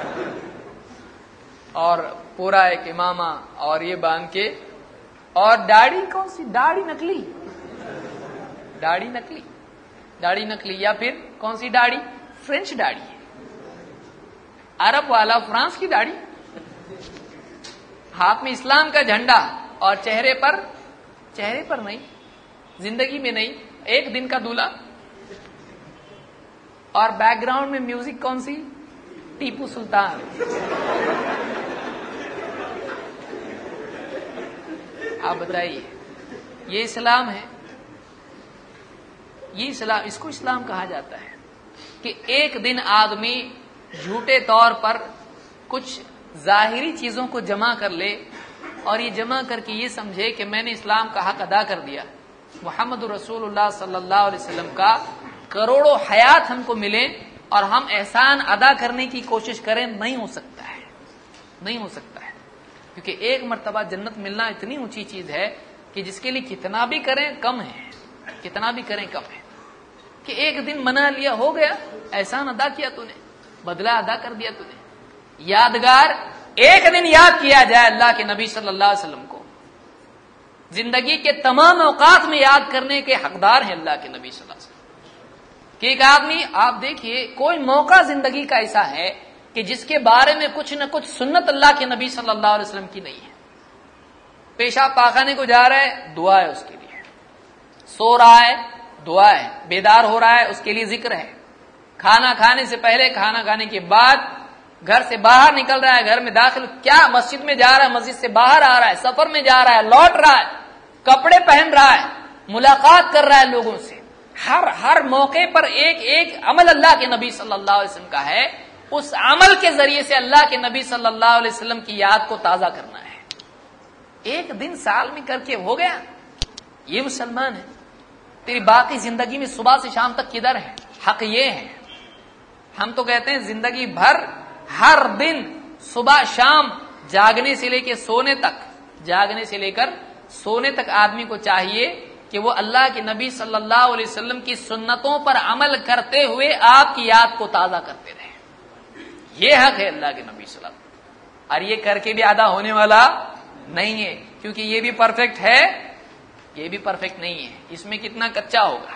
اور پورا ایک امامہ اور یہ باندھ کے، اور داڑھی کون سی؟ داڑھی نکلی داڑھی نکلی داڑھی نکلی یا پھر کون سی داڑھی؟ فرینچ داڑھی، عرب والا فرانس کی داڑھی، ہاتھ میں اسلام کا جھنڈا، اور چہرے پر چہرے پر نہیں، زندگی میں نہیں، ایک دن کا دولہا. اور بیک گراؤنڈ میں میوزک کون سی؟ ٹیپو سلطان. آپ بتائیے یہ اسلام ہے؟ یہ اسلام، اس کو اسلام کہا جاتا ہے کہ ایک دن آدمی جھوٹے طور پر کچھ ظاہری چیزوں کو جمع کر لے اور یہ جمع کر کے یہ سمجھے کہ میں نے اسلام کا حق ادا کر دیا، محمد رسول اللہ صلی اللہ علیہ وسلم کا کروڑوں حیات ہم کو ملے اور ہم احسان ادا کرنے کی کوشش کریں، نہیں ہو سکتا ہے، نہیں ہو سکتا ہے، کیونکہ ایک مرتبہ جنت ملنا اتنی اونچی چیز ہے کہ جس کے لیے کتنا بھی کریں کم ہے، کتنا بھی کریں کم ہے، کہ ایک دن منا لیا ہو گیا، احسان ادا کیا تو نے، بدلہ ادا کر دیا تو نے۔ یادگار ایک دن یاد کیا جائے اللہ کے نبی صلی اللہ علیہ وسلم کو، زندگی کے تمام اوقات میں یاد کرنے کے حقدار ہیں اللہ کے نبی صلی اللہ علیہ وسلم۔ کہ ایک آدمی، آپ دیکھیے کوئی موقع زندگی کا ایسا ہے کہ جس کے بارے میں کچھ نہ کچھ سنت اللہ کے نبی صلی اللہ علیہ وسلم کی نہیں ہے۔ پیشاب پاخانے کو جا رہا ہے، دعا ہے اس کے لیے، سو رہا ہے دعا ہے، بیدار ہو رہا ہے اس کے لیے ذکر ہے، کھانا کھانے سے پہلے، کھانا کھانے کے بعد، گھر سے باہر نکل رہا ہے، گھر میں داخل، کیا مسجد میں جا رہا ہے، مسجد سے باہر آ رہا ہے، سفر میں جا رہا ہے، لوٹ رہا ہے، کپڑے پہن رہا ہے، ملاقات کر رہا ہے لوگوں سے، ہر ہر موقع پر ایک ایک عمل اللہ کے نبی صلی اللہ علیہ وسلم کا ہے، اس عمل کے ذریعے سے اللہ کے نبی صلی اللہ علیہ وسلم کی یاد کو تازہ کرنا ہے۔ ایک دن سال میں کر کے ہو گیا، یہ مسلمان ہے۔ تیری باقی زندگی میں صبح سے شام تک کدھر ہے؟ حق یہ ہے، ہم تو کہتے ہیں زندگی بھر ہر دن صبح شام جاگنے سے لے کے سونے تک، جاگنے سے لے کر سونے تک آدمی کو چاہیے کہ وہ اللہ کے نبی صلی اللہ علیہ وسلم کی سنتوں پر عمل کرتے ہوئے آپ کی یاد کو تازہ کرتے رہے۔ یہ حق ہے اللہ کے نبی صلی اللہ علیہ وسلم، اور یہ کر کے بھی ادا ہونے والا نہیں ہے، کیونکہ یہ بھی پرفیکٹ ہے، یہ بھی پرفیکٹ نہیں ہے، اس میں کتنا کچا ہوگا۔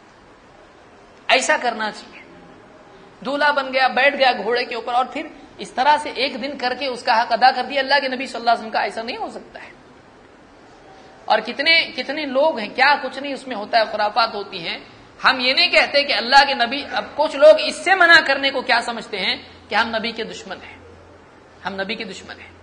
ایسا کرنا چاہیے، دولہا بن گیا، بیٹھ گیا گھوڑے کے اوپر اور پھر اس طرح سے ایک دن کر کے اس کا حق ادا کر دیا اللہ کے نبی صلی اللہ علیہ وسلم کا، ایسا نہیں ہو سکتا ہے۔ اور کتنے کتنے لوگ ہیں، کیا کچھ نہیں اس میں ہوتا ہے، خرافات ہوتی ہیں۔ ہم یہ نہیں کہتے کہ اللہ کے نبی، اب کچھ لوگ اس سے منع کرنے کو کیا سمجھتے ہیں کہ ہم نبی کے دشمن ہیں، ہم نبی کے دشمن ہیں۔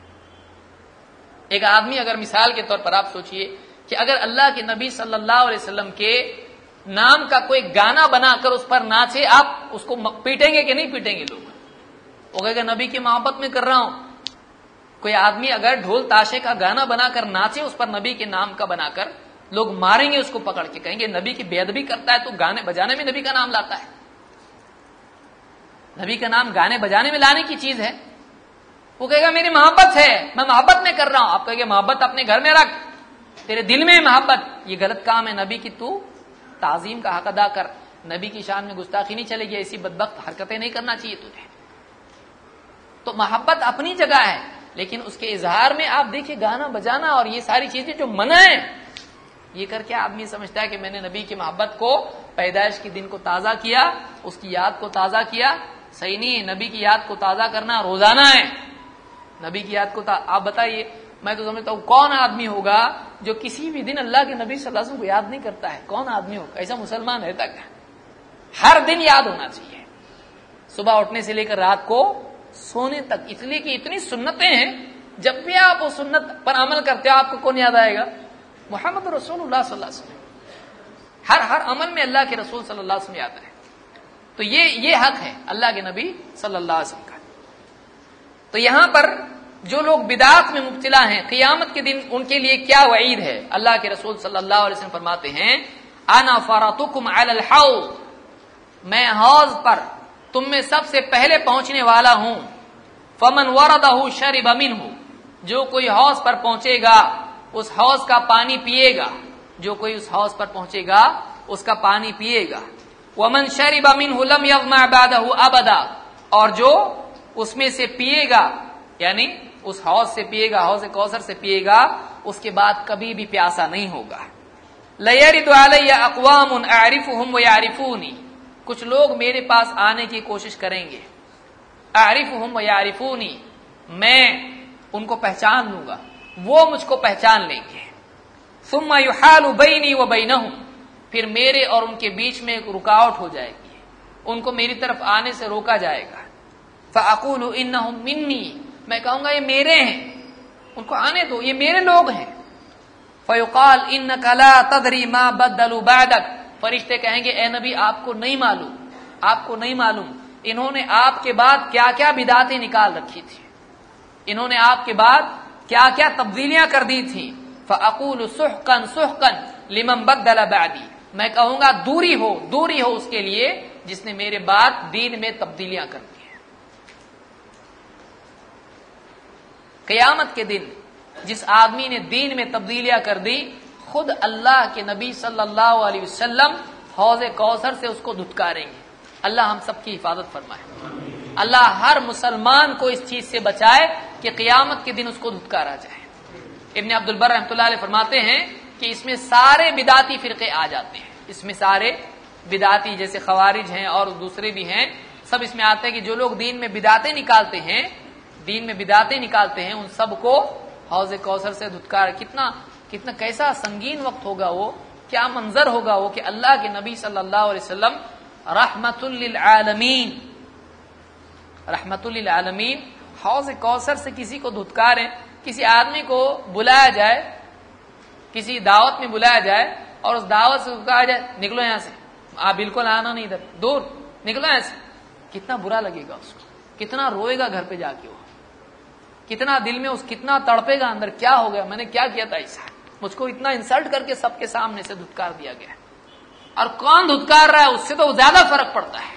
ایک آدمی اگر مثال کے طور پر آپ سوچئے کہ اگر اللہ کے نبی صلی اللہ علیہ وسلم کے نام کا کوئی گانا بنا کر اس پر ناچے، آپ اس کو پیٹیں گے کہ نہیں پیٹیں گے؟ لوگ وہ کہے گا نبی کی محبت میں کر رہا ہوں۔ کوئی آدمی اگر ڈھول تاشے کا گانا بنا کر ناچے اس پر نبی کے نام کا بنا کر، لوگ ماریں گے اس کو پکڑ کے، کہیں گے نبی کی بے ادبی کرتا ہے تو گانے بجانے میں نبی کا نام لاتا ہے۔ نبی کا نام گانے بجانے میں لانے کی چیز ہے۔ وہ کہے گا میری محبت ہے، میں محبت میں کر رہا ہوں۔ آپ کہیں گے محبت اپنے گھر میں رکھ، تیرے دل میں محبت، یہ غلط کام ہے۔ نبی کی تو تعظیم کا حق ادا کر، نبی کی شان میں گستاخی نہیں چلے گی، ایسی بدبخت حرکتیں نہیں کرنا چاہیے تجھے۔ تو محبت اپنی جگہ ہے، لیکن اس کے اظہار میں آپ دیکھیے گانا بجانا اور یہ ساری چیزیں جو منع ہیں، یہ کر کے آدمی سمجھتا ہے کہ میں نے نبی کی محبت کو، پیدائش کے دن کو تازہ کیا، اس کی یاد کو تازہ کیا۔ صحیح نہیں ہے، نبی کی یاد کو تازہ کرنا روزانہ ہے۔ نبی کی یاد کو تا... آپ بتائیے، میں تو سمجھتا ہوں کون آدمی ہوگا جو کسی بھی دن اللہ کے نبی صلی اللہ علیہ وسلم کو یاد نہیں کرتا ہے؟ کون آدمی ہوگا ایسا؟ مسلمان رہتا کیا؟ ہر دن یاد ہونا چاہیے، صبح اٹھنے سے لے کر رات کو سونے تک، اس لیے کہ اتنی سنتیں ہیں، جب بھی آپ وہ سنت پر عمل کرتے ہو آپ کو کون یاد آئے گا؟ محمد رسول اللہ صلی اللہ علیہ وسلم۔ ہر ہر عمل میں اللہ کے رسول صلی اللہ علیہ وسلم یاد ہے۔ تو یہ یہ حق ہے اللہ کے نبی صلی اللہ علیہ وسلم کا۔ تو یہاں پر جو لوگ بدعات میں مبتلا ہیں، قیامت کے دن ان کے لیے کیا وعید ہے؟ اللہ کے رسول صلی اللہ علیہ وسلم فرماتے ہیں انا فرطکم علی الحوض، میں حوض پر تم میں سب سے پہلے پہنچنے والا ہوں۔ فمن وردہ شرب منہ، جو کوئی حوض پر پہنچے گا اس حوض کا پانی پیے گا، جو کوئی اس حوض پر پہنچے گا اس کا پانی پیے گا۔ ومن شرب منہ لم یظمأ بعدہ ابدا، اور جو اس میں سے پیے گا، یعنی اس حوض سے پیے گا، حوض کوثر سے پیے گا، اس کے بعد کبھی بھی پیاسا نہیں ہوگا۔ لیرد علی اقوام اعرفهم ویعرفونی، کچھ لوگ میرے پاس آنے کی کوشش کریں گے، اعرفهم ویعرفونی، میں ان کو پہچان لوں گا، وہ مجھ کو پہچان لیں گے۔ ثم یحال بینی وبینہم، پھر میرے اور ان کے بیچ میں ایک رکاوٹ ہو جائے گی، ان کو میری طرف آنے سے روکا جائے گا۔ فاقول انہم منی، میں کہوں گا یہ میرے ہیں، ان کو آنے دو، یہ میرے لوگ ہیں۔ فیقال انک لا تدری ما بدلوا بعدک، فرشتے کہیں گے اے نبی آپ کو نہیں معلوم، آپ کو نہیں معلوم انہوں نے آپ کے بعد کیا کیا بدعتیں نکال رکھی تھی، انہوں نے آپ کے بعد کیا کیا تبدیلیاں کر دی تھیں. فاقول سحقا سحقا لمن بدل بعدی، میں کہوں گا دوری ہو دوری ہو اس کے لیے جس نے میرے بعد دین میں تبدیلیاں کر دی ہیں. قیامت کے دن جس آدمی نے دین میں تبدیلیاں کر دی، خود اللہ کے نبی صلی اللہ علیہ وسلم حوض کوثر سے اس کو دھتکاریں گے. اللہ ہم سب کی حفاظت فرمائے. اللہ ہر مسلمان کو اس چیز سے بچائے کہ قیامت کے دن اس کو دھتکارا جائے. ابن عبد البر رحمۃ اللہ علیہ فرماتے ہیں کہ اس میں سارے بدعتی فرقے آ جاتے ہیں، اس میں سارے بدعتی جیسے خوارج ہیں اور دوسرے بھی ہیں، سب اس میں آتے ہیں کہ جو لوگ دین میں بدعتیں نکالتے ہیں دین میں بدعتیں نکالتے ہیں ان سب کو حوض کوثر سے دھتکار. کتنا کتنا کیسا سنگین وقت ہوگا وہ، کیا منظر ہوگا وہ کہ اللہ کے نبی صلی اللہ علیہ وسلم رحمت للعالمین رحمت للعالمین حوض کوثر سے کسی کو دھتکاریں. کسی آدمی کو بلایا جائے، کسی دعوت میں بلایا جائے اور اس دعوت سے کہا جائے نکلو یہاں سے، آپ بالکل آنا نہیں ادھر، دور نکلو یہاں سے، کتنا برا لگے گا اس کو، کتنا روئے گا گھر پہ جا کے، وہ کتنا دل میں اس کتنا تڑپے گا اندر، کیا ہو گیا، میں نے کیا کیا تھا ایسا، مجھ کو اتنا انسلٹ کر کے سب کے سامنے سے دھتکار دیا گیا. اور کون دھتکار رہا ہے اس سے تو زیادہ فرق پڑتا ہے،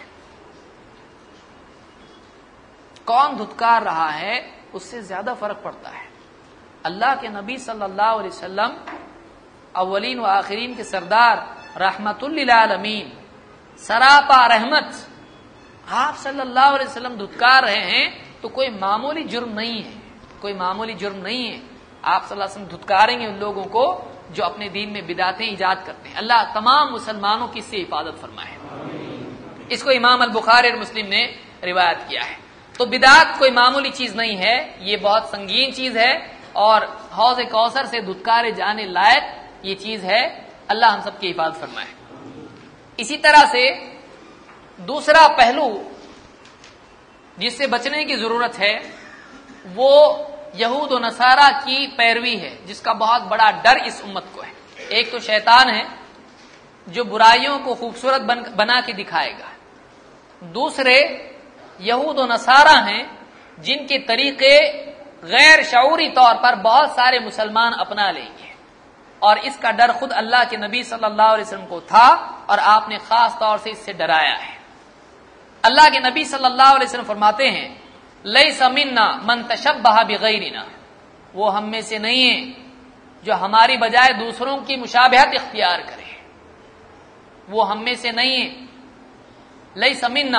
کون دھتکار رہا ہے اس سے زیادہ فرق پڑتا ہے. اللہ کے نبی صلی اللہ علیہ وسلم اولین و آخرین کے سردار، رحمت للعالمین، سراپا رحمت، آپ صلی اللہ علیہ وسلم دھتکار رہے ہیں تو کوئی معمولی جرم نہیں ہے، کوئی معمولی جرم نہیں ہے. آپ صلی اللہ علیہ وسلم دھتکاریں گے ان لوگوں کو جو اپنے دین میں بدعتیں ایجاد کرتے ہیں. اللہ تمام مسلمانوں کی اس سے حفاظت فرمائے. اس کو امام البخاری اور مسلم نے روایت کیا ہے. تو بدعت کوئی معمولی چیز نہیں ہے، یہ بہت سنگین چیز ہے اور حوض کوثر سے دھتکارے جانے لائق یہ چیز ہے. اللہ ہم سب کی حفاظت فرمائے. اسی طرح سے دوسرا پہلو جس سے بچنے کی ضرورت ہے وہ یہود و نصارہ کی پیروی ہے، جس کا بہت بڑا ڈر اس امت کو ہے. ایک تو شیطان ہے جو برائیوں کو خوبصورت بنا کے دکھائے گا، دوسرے یہود و نصارہ ہیں جن کے طریقے غیر شعوری طور پر بہت سارے مسلمان اپنا لیں گے، اور اس کا ڈر خود اللہ کے نبی صلی اللہ علیہ وسلم کو تھا اور آپ نے خاص طور سے اس سے ڈرایا ہے. اللہ کے نبی صلی اللہ علیہ وسلم فرماتے ہیں لیس منا من تشبہ بغیرنا، وہ ہم میں سے نہیں ہے جو ہماری بجائے دوسروں کی مشابہت اختیار کرے، وہ ہم میں سے نہیں ہے. لیس منا،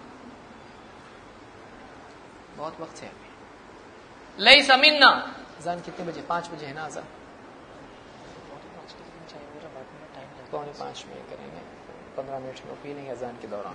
بہت وقت ہے، لیس منا. اذان کتنے بجے؟ پانچ بجے ہے نا اذان؟ پونے پانچ میں کریں گے، پندرہ منٹ میں پی لیں گے اذان کے دوران.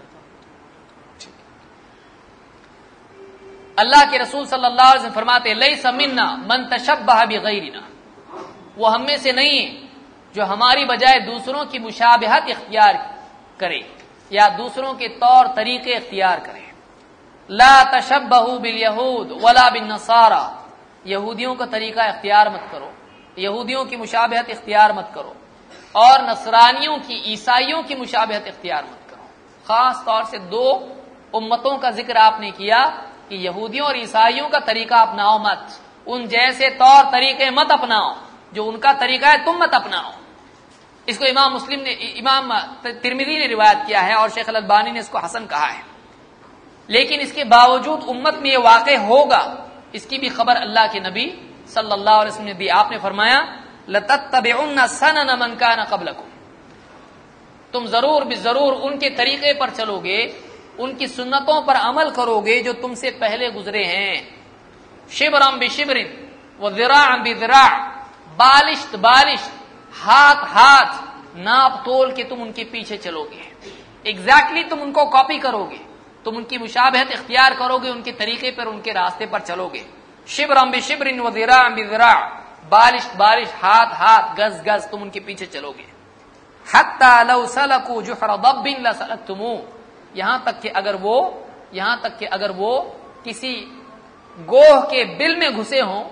اللہ کے رسول صلی اللہ علیہ وسلم فرماتے لیس منا من تشبہ بغیرنا، وہ ہم میں سے نہیں ہے جو ہماری بجائے دوسروں کی مشابہت اختیار کرے یا دوسروں کے طور طریقے اختیار کرے. لا تشبہوا بالیہود ولا بالنصارى، یہودیوں کا طریقہ اختیار مت کرو، یہودیوں کی مشابہت اختیار مت کرو، اور نصرانیوں کی عیسائیوں کی مشابہت اختیار مت کرو. خاص طور سے دو امتوں کا ذکر آپ نے کیا کہ یہودیوں اور عیسائیوں کا طریقہ اپناؤ مت، ان جیسے طور طریقے مت اپناؤ، جو ان کا طریقہ ہے تم مت اپناؤ. اس کو امام مسلم نے امام ترمذی نے روایت کیا ہے اور شیخ الالبانی نے اس کو حسن کہا ہے. لیکن اس کے باوجود امت میں یہ واقع ہوگا، اس کی بھی خبر اللہ کے نبی صلی اللہ علیہ وسلم نے دی. آپ نے فرمایا لَتَتَّبِعُنَّ سَنَنَ مَنْ كَانَ قَبْلَكُمْ، تم ضرور بضرور ان کے طریقے پر چلو گے، ان کی سنتوں پر عمل کرو گے جو تم سے پہلے گزرے ہیں. شبرا بشبر وذراعا بذراع، بالشت بالشت، ہاتھ ہاتھ ناپ تول کے تم ان کے پیچھے چلو گے. ایگزیکٹلی تم ان کو کاپی کرو گے، تم ان کی مشابہت اختیار کرو گے، ان کے طریقے پر ان کے راستے پر چلو گے. شبرا بشبر وذراعا بذراع، بالشت بالشت، ہاتھ ہاتھ، گز گز تم ان کے پیچھے چلو گے. حتی لو سلکوا جحر ضب لسلکتموہ، یہاں تک کہ اگر وہ یہاں تک کہ اگر وہ کسی گوہ کے بل میں گھسے ہوں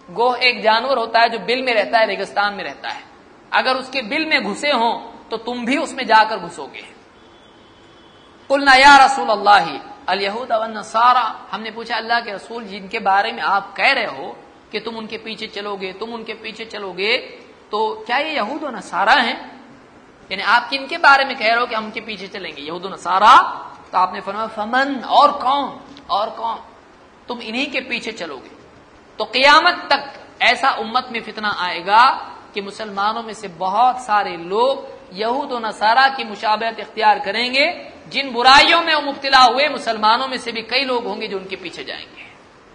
گوہ ایک جانور ہوتا ہے جو بل میں رہتا ہے، ریگستان میں رہتا ہے، اگر اس کے بل میں گھسے ہوں تو تم بھی اس میں جا کر گھسو گے۔ قلنا یا رسول اللہ الیہود والنصارى، ہم نے پوچھا اللہ کے رسول جن کے بارے میں آپ کہہ رہے ہو کہ تم ان کے پیچھے چلو گے، تم ان کے پیچھے چلو گے، تو کیا یہ یہود و نصارہ ہیں؟ یعنی آپ کن کے بارے میں کہہ رہے ہو کہ ہم کے پیچھے چلیں گے، یہود و نصارہ؟ تو آپ نے فرمایا فمن، اور کون، اور کون، تم انہی کے پیچھے چلو گے۔ تو قیامت تک ایسا امت میں فتنہ آئے گا کہ مسلمانوں میں سے بہت سارے لوگ یہود و نصارہ کی مشابہت اختیار کریں گے، جن برائیوں میں وہ مبتلا ہوئے مسلمانوں میں سے بھی کئی لوگ ہوں گے جو ان کے پیچھے جائیں گے۔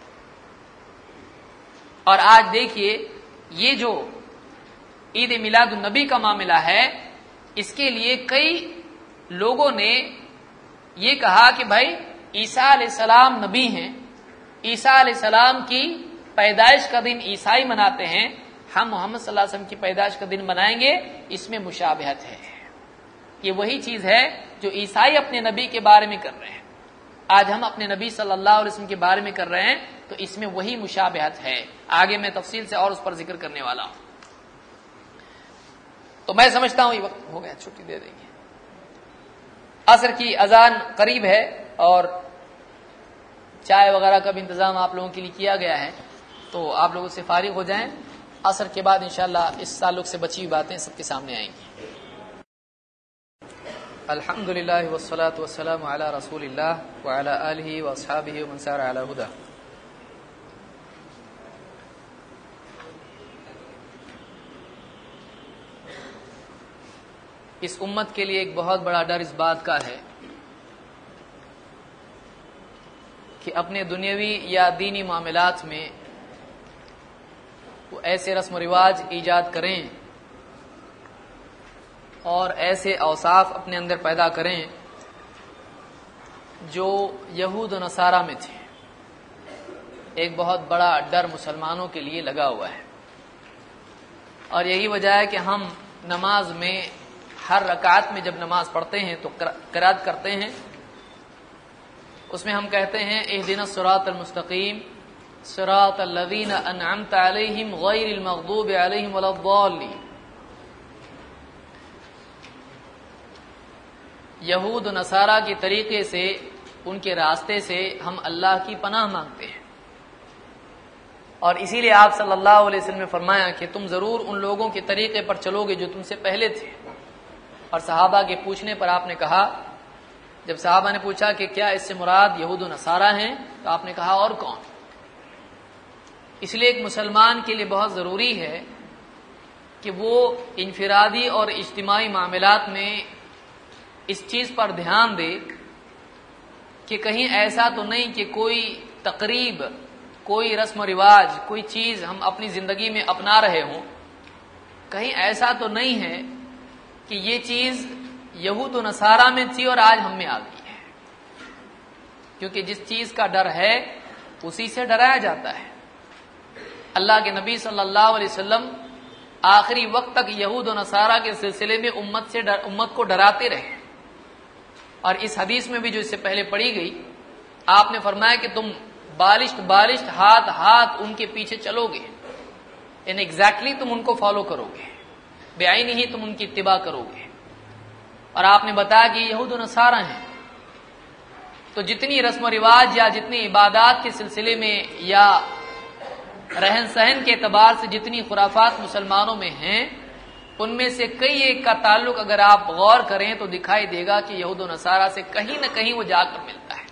اور آج دیکھیے یہ جو عید میلاد النبی کا معاملہ ہے، اس کے لیے کئی لوگوں نے یہ کہا کہ بھائی عیسیٰ علیہ السلام نبی ہیں، عیسیٰ علیہ السلام کی پیدائش کا دن عیسائی مناتے ہیں، ہم محمد صلی اللہ علیہ وسلم کی پیدائش کا دن منائیں گے، اس میں مشابہت ہے۔ یہ وہی چیز ہے جو عیسائی اپنے نبی کے بارے میں کر رہے ہیں، آج ہم اپنے نبی صلی اللہ علیہ وسلم کے بارے میں کر رہے ہیں، تو اس میں وہی مشابہت ہے۔ آگے میں تفصیل سے اور اس پر ذکر کرنے والا ہوں۔ تو میں سمجھتا ہوں یہ وقت ہو گیا، چھٹی دے دیں گے۔ عصر کی اذان قریب ہے اور چائے وغیرہ کا بھی انتظام آپ لوگوں کے لیے کیا گیا ہے، تو آپ لوگوں سے فارغ ہو جائیں، عصر کے بعد انشاءاللہ اس تعلق سے بچی ہوئی باتیں سب کے سامنے آئیں گی۔ الحمدللہ والصلاة والسلام علی رسول اللہ وعلی آلہ واصحابہ ومن سار علی ہدیہ۔ اس امت کے لیے ایک بہت بڑا ڈر اس بات کا ہے کہ اپنے دنیاوی یا دینی معاملات میں وہ ایسے رسم و رواج ایجاد کریں اور ایسے اوصاف اپنے اندر پیدا کریں جو یہود و نصارہ میں تھے۔ ایک بہت بڑا ڈر مسلمانوں کے لیے لگا ہوا ہے، اور یہی وجہ ہے کہ ہم نماز میں ہر رکعت میں جب نماز پڑھتے ہیں تو قرات کرتے ہیں، اس میں ہم کہتے ہیں اہدنا الصراط المستقیم صراط الذین انعمت علیہم غیر المغضوب علیہم ولا الضالین۔ یہود و نصارہ کے طریقے سے، ان کے راستے سے ہم اللہ کی پناہ مانگتے ہیں، اور اسی لیے آپ صلی اللہ علیہ وسلم نے فرمایا کہ تم ضرور ان لوگوں کے طریقے پر چلو گے جو تم سے پہلے تھے۔ اور صحابہ کے پوچھنے پر آپ نے کہا، جب صحابہ نے پوچھا کہ کیا اس سے مراد یہود و نصارہ ہیں، تو آپ نے کہا اور کون؟ اس لیے ایک مسلمان کے لیے بہت ضروری ہے کہ وہ انفرادی اور اجتماعی معاملات میں اس چیز پر دھیان دے کہ کہیں ایسا تو نہیں کہ کوئی تقریب، کوئی رسم و رواج، کوئی چیز ہم اپنی زندگی میں اپنا رہے ہوں، کہیں ایسا تو نہیں ہے کہ یہ چیز یہود و نصارہ میں تھی اور آج ہم میں آ گئی ہے، کیونکہ جس چیز کا ڈر ہے اسی سے ڈرایا جاتا ہے۔ اللہ کے نبی صلی اللہ علیہ وسلم آخری وقت تک یہود و نصارہ کے سلسلے میں امت سے ڈر امت کو ڈراتے رہے، اور اس حدیث میں بھی جو اس سے پہلے پڑھی گئی، آپ نے فرمایا کہ تم بالشت بالشت ہاتھ ہاتھ ان کے پیچھے چلو گے، یعنی ایگزیکٹلی تم ان کو فالو کرو گے، بے عینی ہی تم ان کی اتباع کرو گے۔ اور آپ نے بتایا کہ یہود و نصارہ ہیں، تو جتنی رسم و رواج یا جتنی عبادات کے سلسلے میں یا رہن سہن کے اعتبار سے جتنی خرافات مسلمانوں میں ہیں، ان میں سے کئی ایک کا تعلق اگر آپ غور کریں تو دکھائی دے گا کہ یہود و نصارہ سے کہیں نہ کہیں وہ جا کر ملتا ہے۔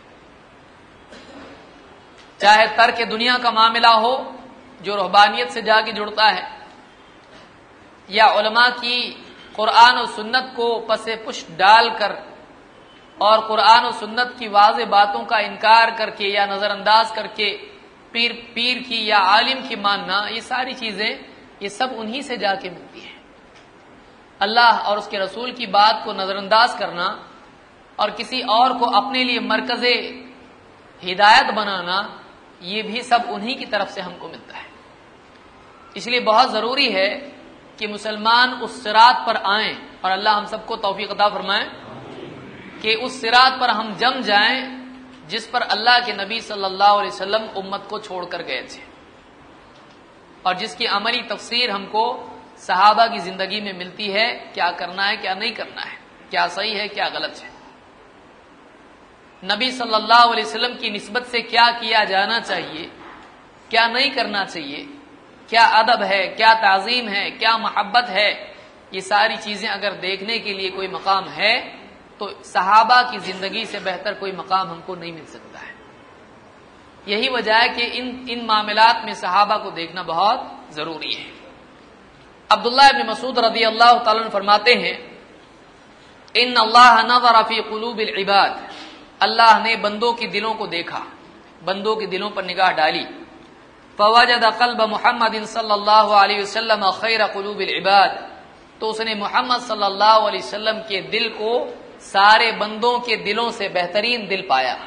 چاہے ترک دنیا کا معاملہ ہو جو رہبانیت سے جا کے جڑتا ہے، یا علماء کی قرآن و سنت کو پس پش ڈال کر اور قرآن و سنت کی واضح باتوں کا انکار کر کے یا نظر انداز کر کے پیر پیر کی یا عالم کی ماننا، یہ ساری چیزیں یہ سب انہی سے جا کے ملتی ہیں۔ اللہ اور اس کے رسول کی بات کو نظر انداز کرنا اور کسی اور کو اپنے لیے مرکز ہدایت بنانا، یہ بھی سب انہی کی طرف سے ہم کو ملتا ہے۔ اس لیے بہت ضروری ہے کہ مسلمان اس صراط پر آئیں، اور اللہ ہم سب کو توفیق عطا فرمائے کہ اس صراط پر ہم جم جائیں جس پر اللہ کے نبی صلی اللہ علیہ وسلم امت کو چھوڑ کر گئے تھے۔ اور جس کی عملی تفسیر ہم کو صحابہ کی زندگی میں ملتی ہے، کیا کرنا ہے کیا نہیں کرنا ہے، کیا صحیح ہے کیا غلط ہے، نبی صلی اللہ علیہ وسلم کی نسبت سے کیا کیا جانا چاہیے، کیا نہیں کرنا چاہیے، کیا ادب ہے، کیا تعظیم ہے، کیا محبت ہے، یہ ساری چیزیں اگر دیکھنے کے لیے کوئی مقام ہے تو صحابہ کی زندگی سے بہتر کوئی مقام ہم کو نہیں مل سکتا ہے۔ یہی وجہ ہے کہ ان ان معاملات میں صحابہ کو دیکھنا بہت ضروری ہے۔ عبداللہ ابن مسعود رضی اللہ تعالیٰ عنہ فرماتے ہیں ان اللہ نظر فی قلوب العباد، اللہ نے بندوں کے دلوں کو دیکھا، بندوں کے دلوں پر نگاہ ڈالی، فوجد قلب محمد صلی اللہ علیہ وسلم خیر قلوب العباد، تو اس نے محمد صلی اللہ علیہ وسلم کے دل کو سارے بندوں کے دلوں سے بہترین دل پایا،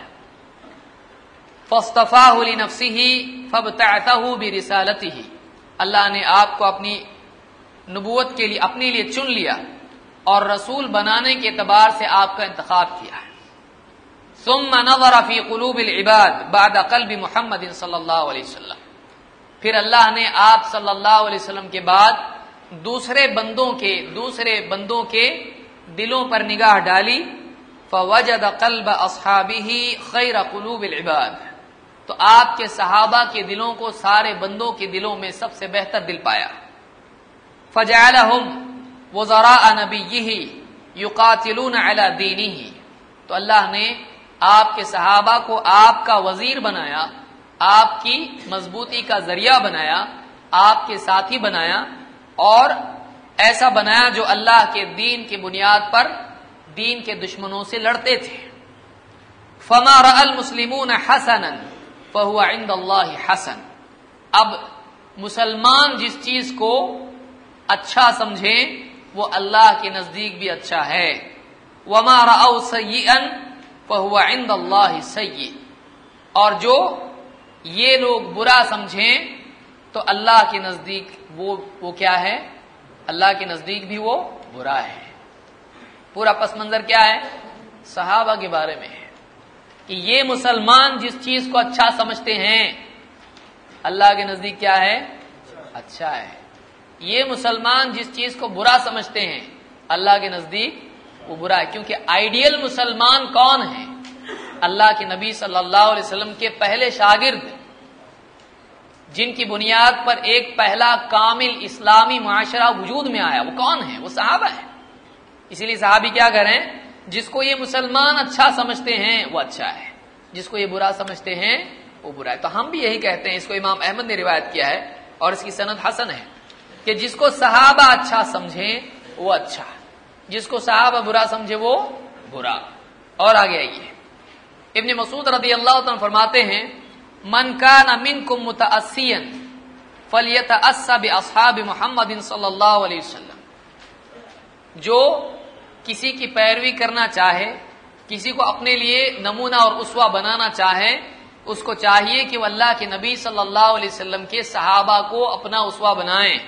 فاصطفاہ لنفسہ فابتعثہ برسالتہ، اللہ نے آپ کو اپنی نبوت کے لیے اپنے لیے چن لیا اور رسول بنانے کے اعتبار سے آپ کا انتخاب کیا ہے۔ ثم نظر فی قلوب العباد بعد قلب محمد صلی اللہ علیہ وسلم، پھر اللہ نے آپ صلی اللہ علیہ وسلم کے بعد دوسرے بندوں کے دوسرے بندوں کے دلوں پر نگاہ ڈالی، فوجد قلب اصحابہ خیر قلوب العباد، تو آپ کے صحابہ کے دلوں کو سارے بندوں کے دلوں میں سب سے بہتر دل پایا، فجعلہم وزراء نبیہ یقاتلون علی دینہ، تو اللہ نے آپ کے صحابہ کو آپ کا وزیر بنایا، آپ کی مضبوطی کا ذریعہ بنایا، آپ کے ساتھی بنایا، اور ایسا بنایا جو اللہ کے دین کی بنیاد پر دین کے دشمنوں سے لڑتے تھے۔ فما رأى المسلمون حسنا فهو عند اللہ حسن، اب مسلمان جس چیز کو اچھا سمجھیں وہ اللہ کے نزدیک بھی اچھا ہے، وما رأوا سیئا فهو عند اللہ سیئ، اور جو یہ لوگ برا سمجھیں تو اللہ کے نزدیک وہ وہ کیا ہے، اللہ کے نزدیک بھی وہ برا ہے۔ پورا پس منظر کیا ہے؟ صحابہ کے بارے میں ہے کہ یہ مسلمان جس چیز کو اچھا سمجھتے ہیں اللہ کے نزدیک کیا ہے، اچھا ہے، یہ مسلمان جس چیز کو برا سمجھتے ہیں اللہ کے نزدیک وہ برا ہے، کیونکہ آئیڈیل مسلمان کون ہے؟ اللہ کے نبی صلی اللہ علیہ وسلم کے پہلے شاگرد، جن کی بنیاد پر ایک پہلا کامل اسلامی معاشرہ وجود میں آیا، وہ کون ہے؟ وہ صحابہ ہے۔ اسی لیے صحابی کیا کریں، جس کو یہ مسلمان اچھا سمجھتے ہیں وہ اچھا ہے، جس کو یہ برا سمجھتے ہیں وہ برا ہے۔ تو ہم بھی یہی کہتے ہیں، اس کو امام احمد نے روایت کیا ہے اور اس کی سند حسن ہے کہ جس کو صحابہ اچھا سمجھیں وہ اچھا، جس کو صحابہ برا سمجھے وہ برا۔ اور آگے آئیے، ابن مسعود رضی اللہ عنہ فرماتے ہیں من کان منکم متأسیا فلیتأسی باصحاب محمد صلی اللہ علیہ وسلم، جو کسی کی پیروی کرنا چاہے، کسی کو اپنے لیے نمونہ اور اسوہ بنانا چاہے، اس کو چاہیے کہ وہ اللہ کے نبی صلی اللہ علیہ وسلم کے صحابہ کو اپنا اسوہ بنائیں۔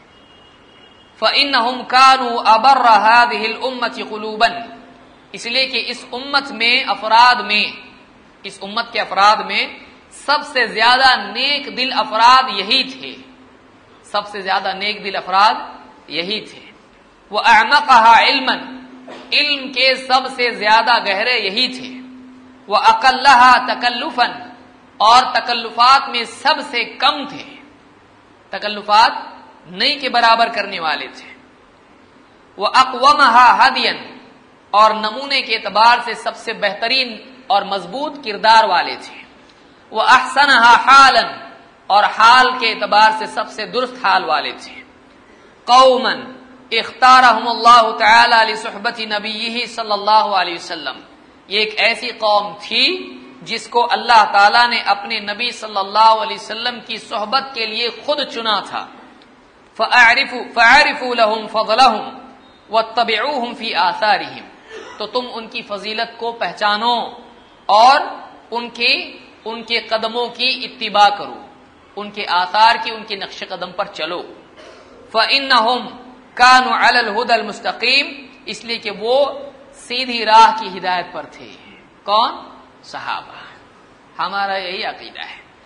فإنهم كانوا أبر هذه الأمة قلوبا، اس لیے کہ اس امت میں افراد میں اس امت کے افراد میں سب سے زیادہ نیک دل افراد یہی تھے، سب سے زیادہ نیک دل افراد یہی تھے۔ وَأَعْمَقَهَا عِلْمًا، علم کے سب سے زیادہ گہرے یہی تھے۔ وَأَقَلَّهَا تَكَلُّفًا، اور تکلفات میں سب سے کم تھے، تکلفات نہیں کے برابر کرنے والے تھے۔ وَأَقْوَمَهَا هَدْيًا، اور نمونے کے اعتبار سے سب سے بہترین اور مضبوط کردار والے تھے۔ وَأَحْسَنَهَا حَالًا، اور حال کے اعتبار سے سب سے درست حال والے تھے۔ قَوْمًا اختارهم اللہ تعالی لصحبت نبیہ صلی اللہ علیہ وسلم، یہ ایک ایسی قوم تھی جس کو اللہ تعالی نے اپنے نبی صلی اللہ علیہ وسلم کی صحبت کے لیے خود چنا تھا۔ فَأَعْرِفُوا فَأَعْرِفُوا لَهُمْ فَضْلَهُمْ وَاتَّبِعُوهُمْ فِي آثَارِهِمْ، تو تم ان کی فضیلت کو پہچانو اور ان کے ان کے قدموں کی اتباع کرو، ان کے آثار کی، ان کے نقش قدم پر چلو۔ فَإِنَّهُمْ كَانُوا عَلَى الْهُدَى الْمُسْتَقِيمِ، اس لیے کہ وہ سیدھی راہ کی ہدایت پر تھے۔ کون؟ صحابہ۔ ہمارا یہی عقیدہ ہے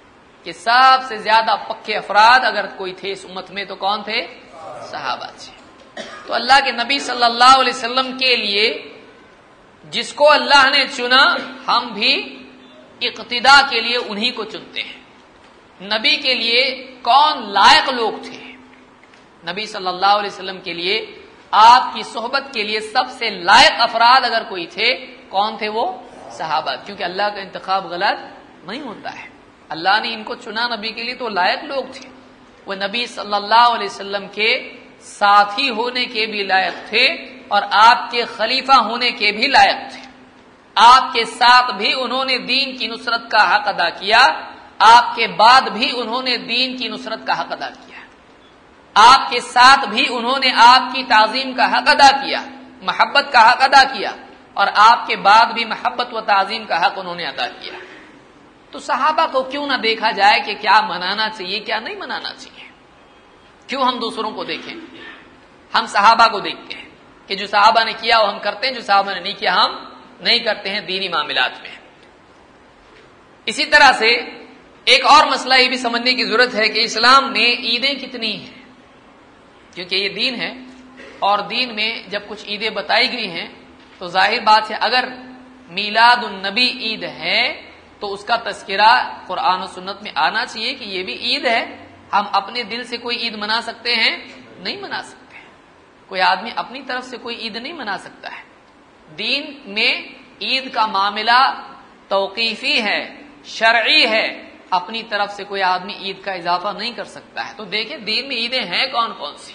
کہ سب سے زیادہ پکے افراد اگر کوئی تھے اس امت میں تو کون تھے؟ صحابہ تھے۔ تو اللہ کے نبی صلی اللہ علیہ وسلم کے لیے جس کو اللہ نے چنا، ہم بھی اقتدا کے لیے انہی کو چنتے ہیں۔ نبی کے لیے کون لائق لوگ تھے؟ نبی صلی اللہ علیہ وسلم کے لیے، آپ کی صحبت کے لیے سب سے لائق افراد اگر کوئی تھے، کون تھے وہ؟ صحابہ، کیونکہ اللہ کا انتخاب غلط نہیں ہوتا ہے۔ اللہ نے ان کو چنا نبی کے لیے تو لائق لوگ تھے، وہ نبی صلی اللہ علیہ وسلم کے ساتھی ہونے کے بھی لائق تھے اور آپ کے خلیفہ ہونے کے بھی لائق تھے۔ آپ کے ساتھ بھی انہوں نے دین کی نصرت کا حق ادا کیا، آپ کے بعد بھی انہوں نے دین کی نصرت کا حق ادا کیا، آپ کے ساتھ بھی انہوں نے آپ کی تعظیم کا حق ادا کیا، محبت کا حق ادا کیا، اور آپ کے بعد بھی محبت و تعظیم کا حق انہوں نے ادا کیا۔ تو صحابہ کو کیوں نہ دیکھا جائے کہ کیا منانا چاہیے کیا نہیں منانا چاہیے؟ کیوں ہم دوسروں کو دیکھیں؟ ہم صحابہ کو دیکھتے ہیں کہ جو صحابہ نے کیا وہ ہم کرتے ہیں، جو صحابہ نے نہیں کیا ہم نہیں کرتے ہیں دینی معاملات میں۔ اسی طرح سے ایک اور مسئلہ یہ بھی سمجھنے کی ضرورت ہے کہ اسلام میں عیدیں کتنی ہیں، کیونکہ یہ دین ہے اور دین میں جب کچھ عیدیں بتائی گئی ہیں تو ظاہر بات ہے اگر میلاد النبی عید ہے تو اس کا تذکرہ قرآن و سنت میں آنا چاہیے کہ یہ بھی عید ہے۔ ہم اپنے دل سے کوئی عید منا سکتے ہیں؟ نہیں منا سکتے۔ کوئی آدمی اپنی طرف سے کوئی عید نہیں منا سکتا ہے۔ دین میں عید کا معاملہ توقیفی ہے، شرعی ہے، اپنی طرف سے کوئی آدمی عید کا اضافہ نہیں کر سکتا ہے۔ تو دیکھیں دین میں عیدیں ہیں کون کون سی؟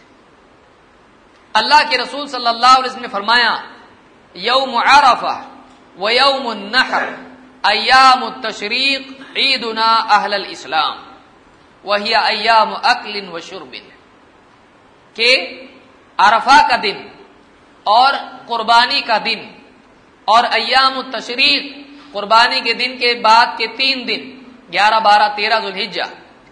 اللہ کے رسول صلی اللہ علیہ وسلم نے فرمایا یوم عرفہ و یوم النحر ایام التشریق عیدنا اہل الاسلام وہی ایام اکل و شرب، کہ عرفہ کا دن اور قربانی کا دن اور ایام التشریق قربانی کے دن کے بعد کے تین دن گیارہ بارہ تیرہ ذوالحجہ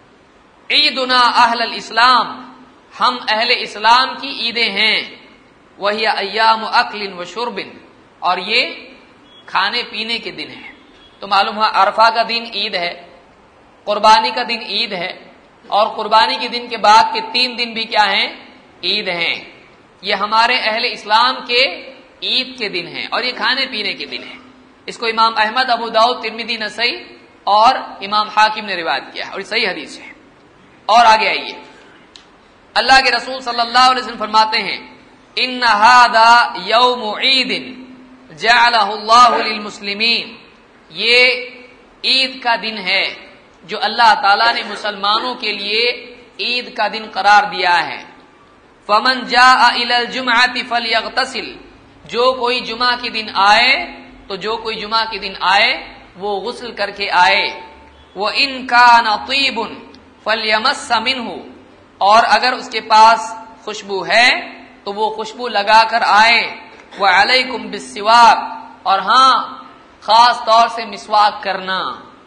عیدنا اہل الاسلام، ہم اہل اسلام کی عیدیں ہیں، وہی ایام اکل و شرب، اور یہ کھانے پینے کے دن ہیں۔ تو معلوم ہوا عرفہ کا دن عید ہے، قربانی کا دن عید ہے، اور قربانی کے دن کے بعد کے تین دن بھی کیا ہیں؟ عید ہیں۔ یہ ہمارے اہل اسلام کے عید کے دن ہیں اور یہ کھانے پینے کے دن ہیں۔ اس کو امام احمد، ابو داؤد، ترمذی، نسائی اور امام حاکم نے روایت کیا اور یہ صحیح حدیث ہے۔ اور آگے آئیے، اللہ کے رسول صلی اللہ علیہ وسلم فرماتے ہیں ان ھذا یوم عید جعلہ اللہ للمسلمین، یہ عید کا دن ہے جو اللہ تعالیٰ نے مسلمانوں کے لیے عید کا دن قرار دیا ہے۔ فمن جاء الى الجمعۃ فلیغتسل، جو کوئی جمعہ کے دن آئے تو جو کوئی جمعہ کے دن آئے وہ غسل کر کے آئے۔ وَإِن كَانَ طِيبٌ فَلْيَمَسَّ مِنْهُ، اور اگر اس کے پاس خوشبو ہے تو وہ خوشبو لگا کر آئے۔ وَعَلَيْكُمْ بِالسِّوَاكِ، اور ہاں خاص طور سے مسواک کرنا۔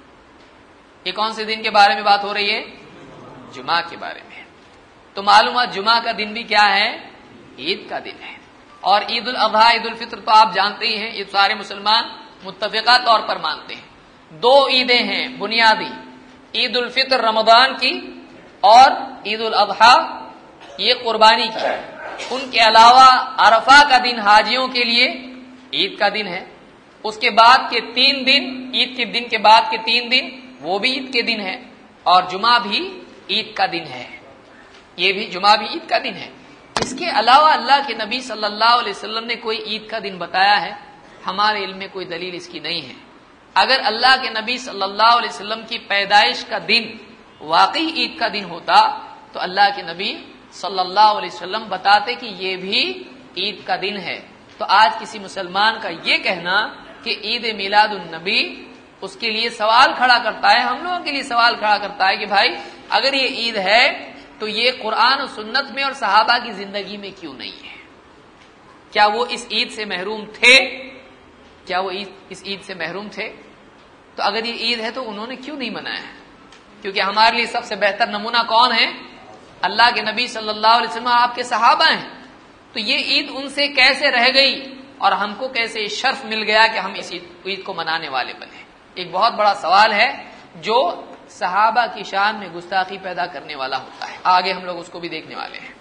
یہ کون سے دن کے بارے میں بات ہو رہی ہے؟ جمعہ کے بارے میں۔ تو معلوم ہے جمعہ کا دن بھی کیا ہے؟ عید کا دن ہے۔ اور عید الاضحیٰ، عید الفطر تو آپ جانتے ہی ہیں، یہ سارے مسلمان متفقہ طور پر مانتے ہیں۔ دو عیدیں ہیں بنیادی، عید الفطر رمضان کی اور عید الاضحیٰ یہ قربانی کی۔ ان کے علاوہ عرفہ کا دن حاجیوں کے لیے عید کا دن ہے، اس کے بعد کے تین دن، عید کے دن کے بعد کے تین دن وہ بھی عید کے دن ہے، اور جمعہ بھی عید کا دن ہے، یہ بھی جمعہ بھی عید کا دن ہے۔ اس کے علاوہ اللہ کے نبی صلی اللہ علیہ وسلم نے کوئی عید کا دن بتایا ہے؟ ہمارے علم میں کوئی دلیل اس کی نہیں ہے۔ اگر اللہ کے نبی صلی اللہ علیہ وسلم کی پیدائش کا دن واقعی عید کا دن ہوتا تو اللہ کے نبی صلی اللہ علیہ وسلم بتاتے کہ یہ بھی عید کا دن ہے۔ تو آج کسی مسلمان کا یہ کہنا کہ عید میلاد النبی اس کے لیے سوال کھڑا کرتا ہے، ہم لوگوں کے لیے سوال کھڑا کرتا ہے کہ بھائی اگر یہ عید ہے تو یہ قرآن و سنت میں اور صحابہ کی زندگی میں کیوں نہیں ہے؟ کیا وہ اس عید سے محروم تھے؟ کیا وہ عید اس عید سے محروم تھے؟ تو اگر یہ عید ہے تو انہوں نے کیوں نہیں منایا؟ کیونکہ ہمارے لیے سب سے بہتر نمونہ کون ہے؟ اللہ کے نبی صلی اللہ علیہ وسلم، آپ کے صحابہ ہیں۔ تو یہ عید ان سے کیسے رہ گئی اور ہم کو کیسے شرف مل گیا کہ ہم اس عید کو منانے والے بنے؟ ایک بہت بڑا سوال ہے جو صحابہ کی شان میں گستاخی پیدا کرنے والا ہوتا ہے. آگے ہم لوگ اس کو بھی دیکھنے والے ہیں.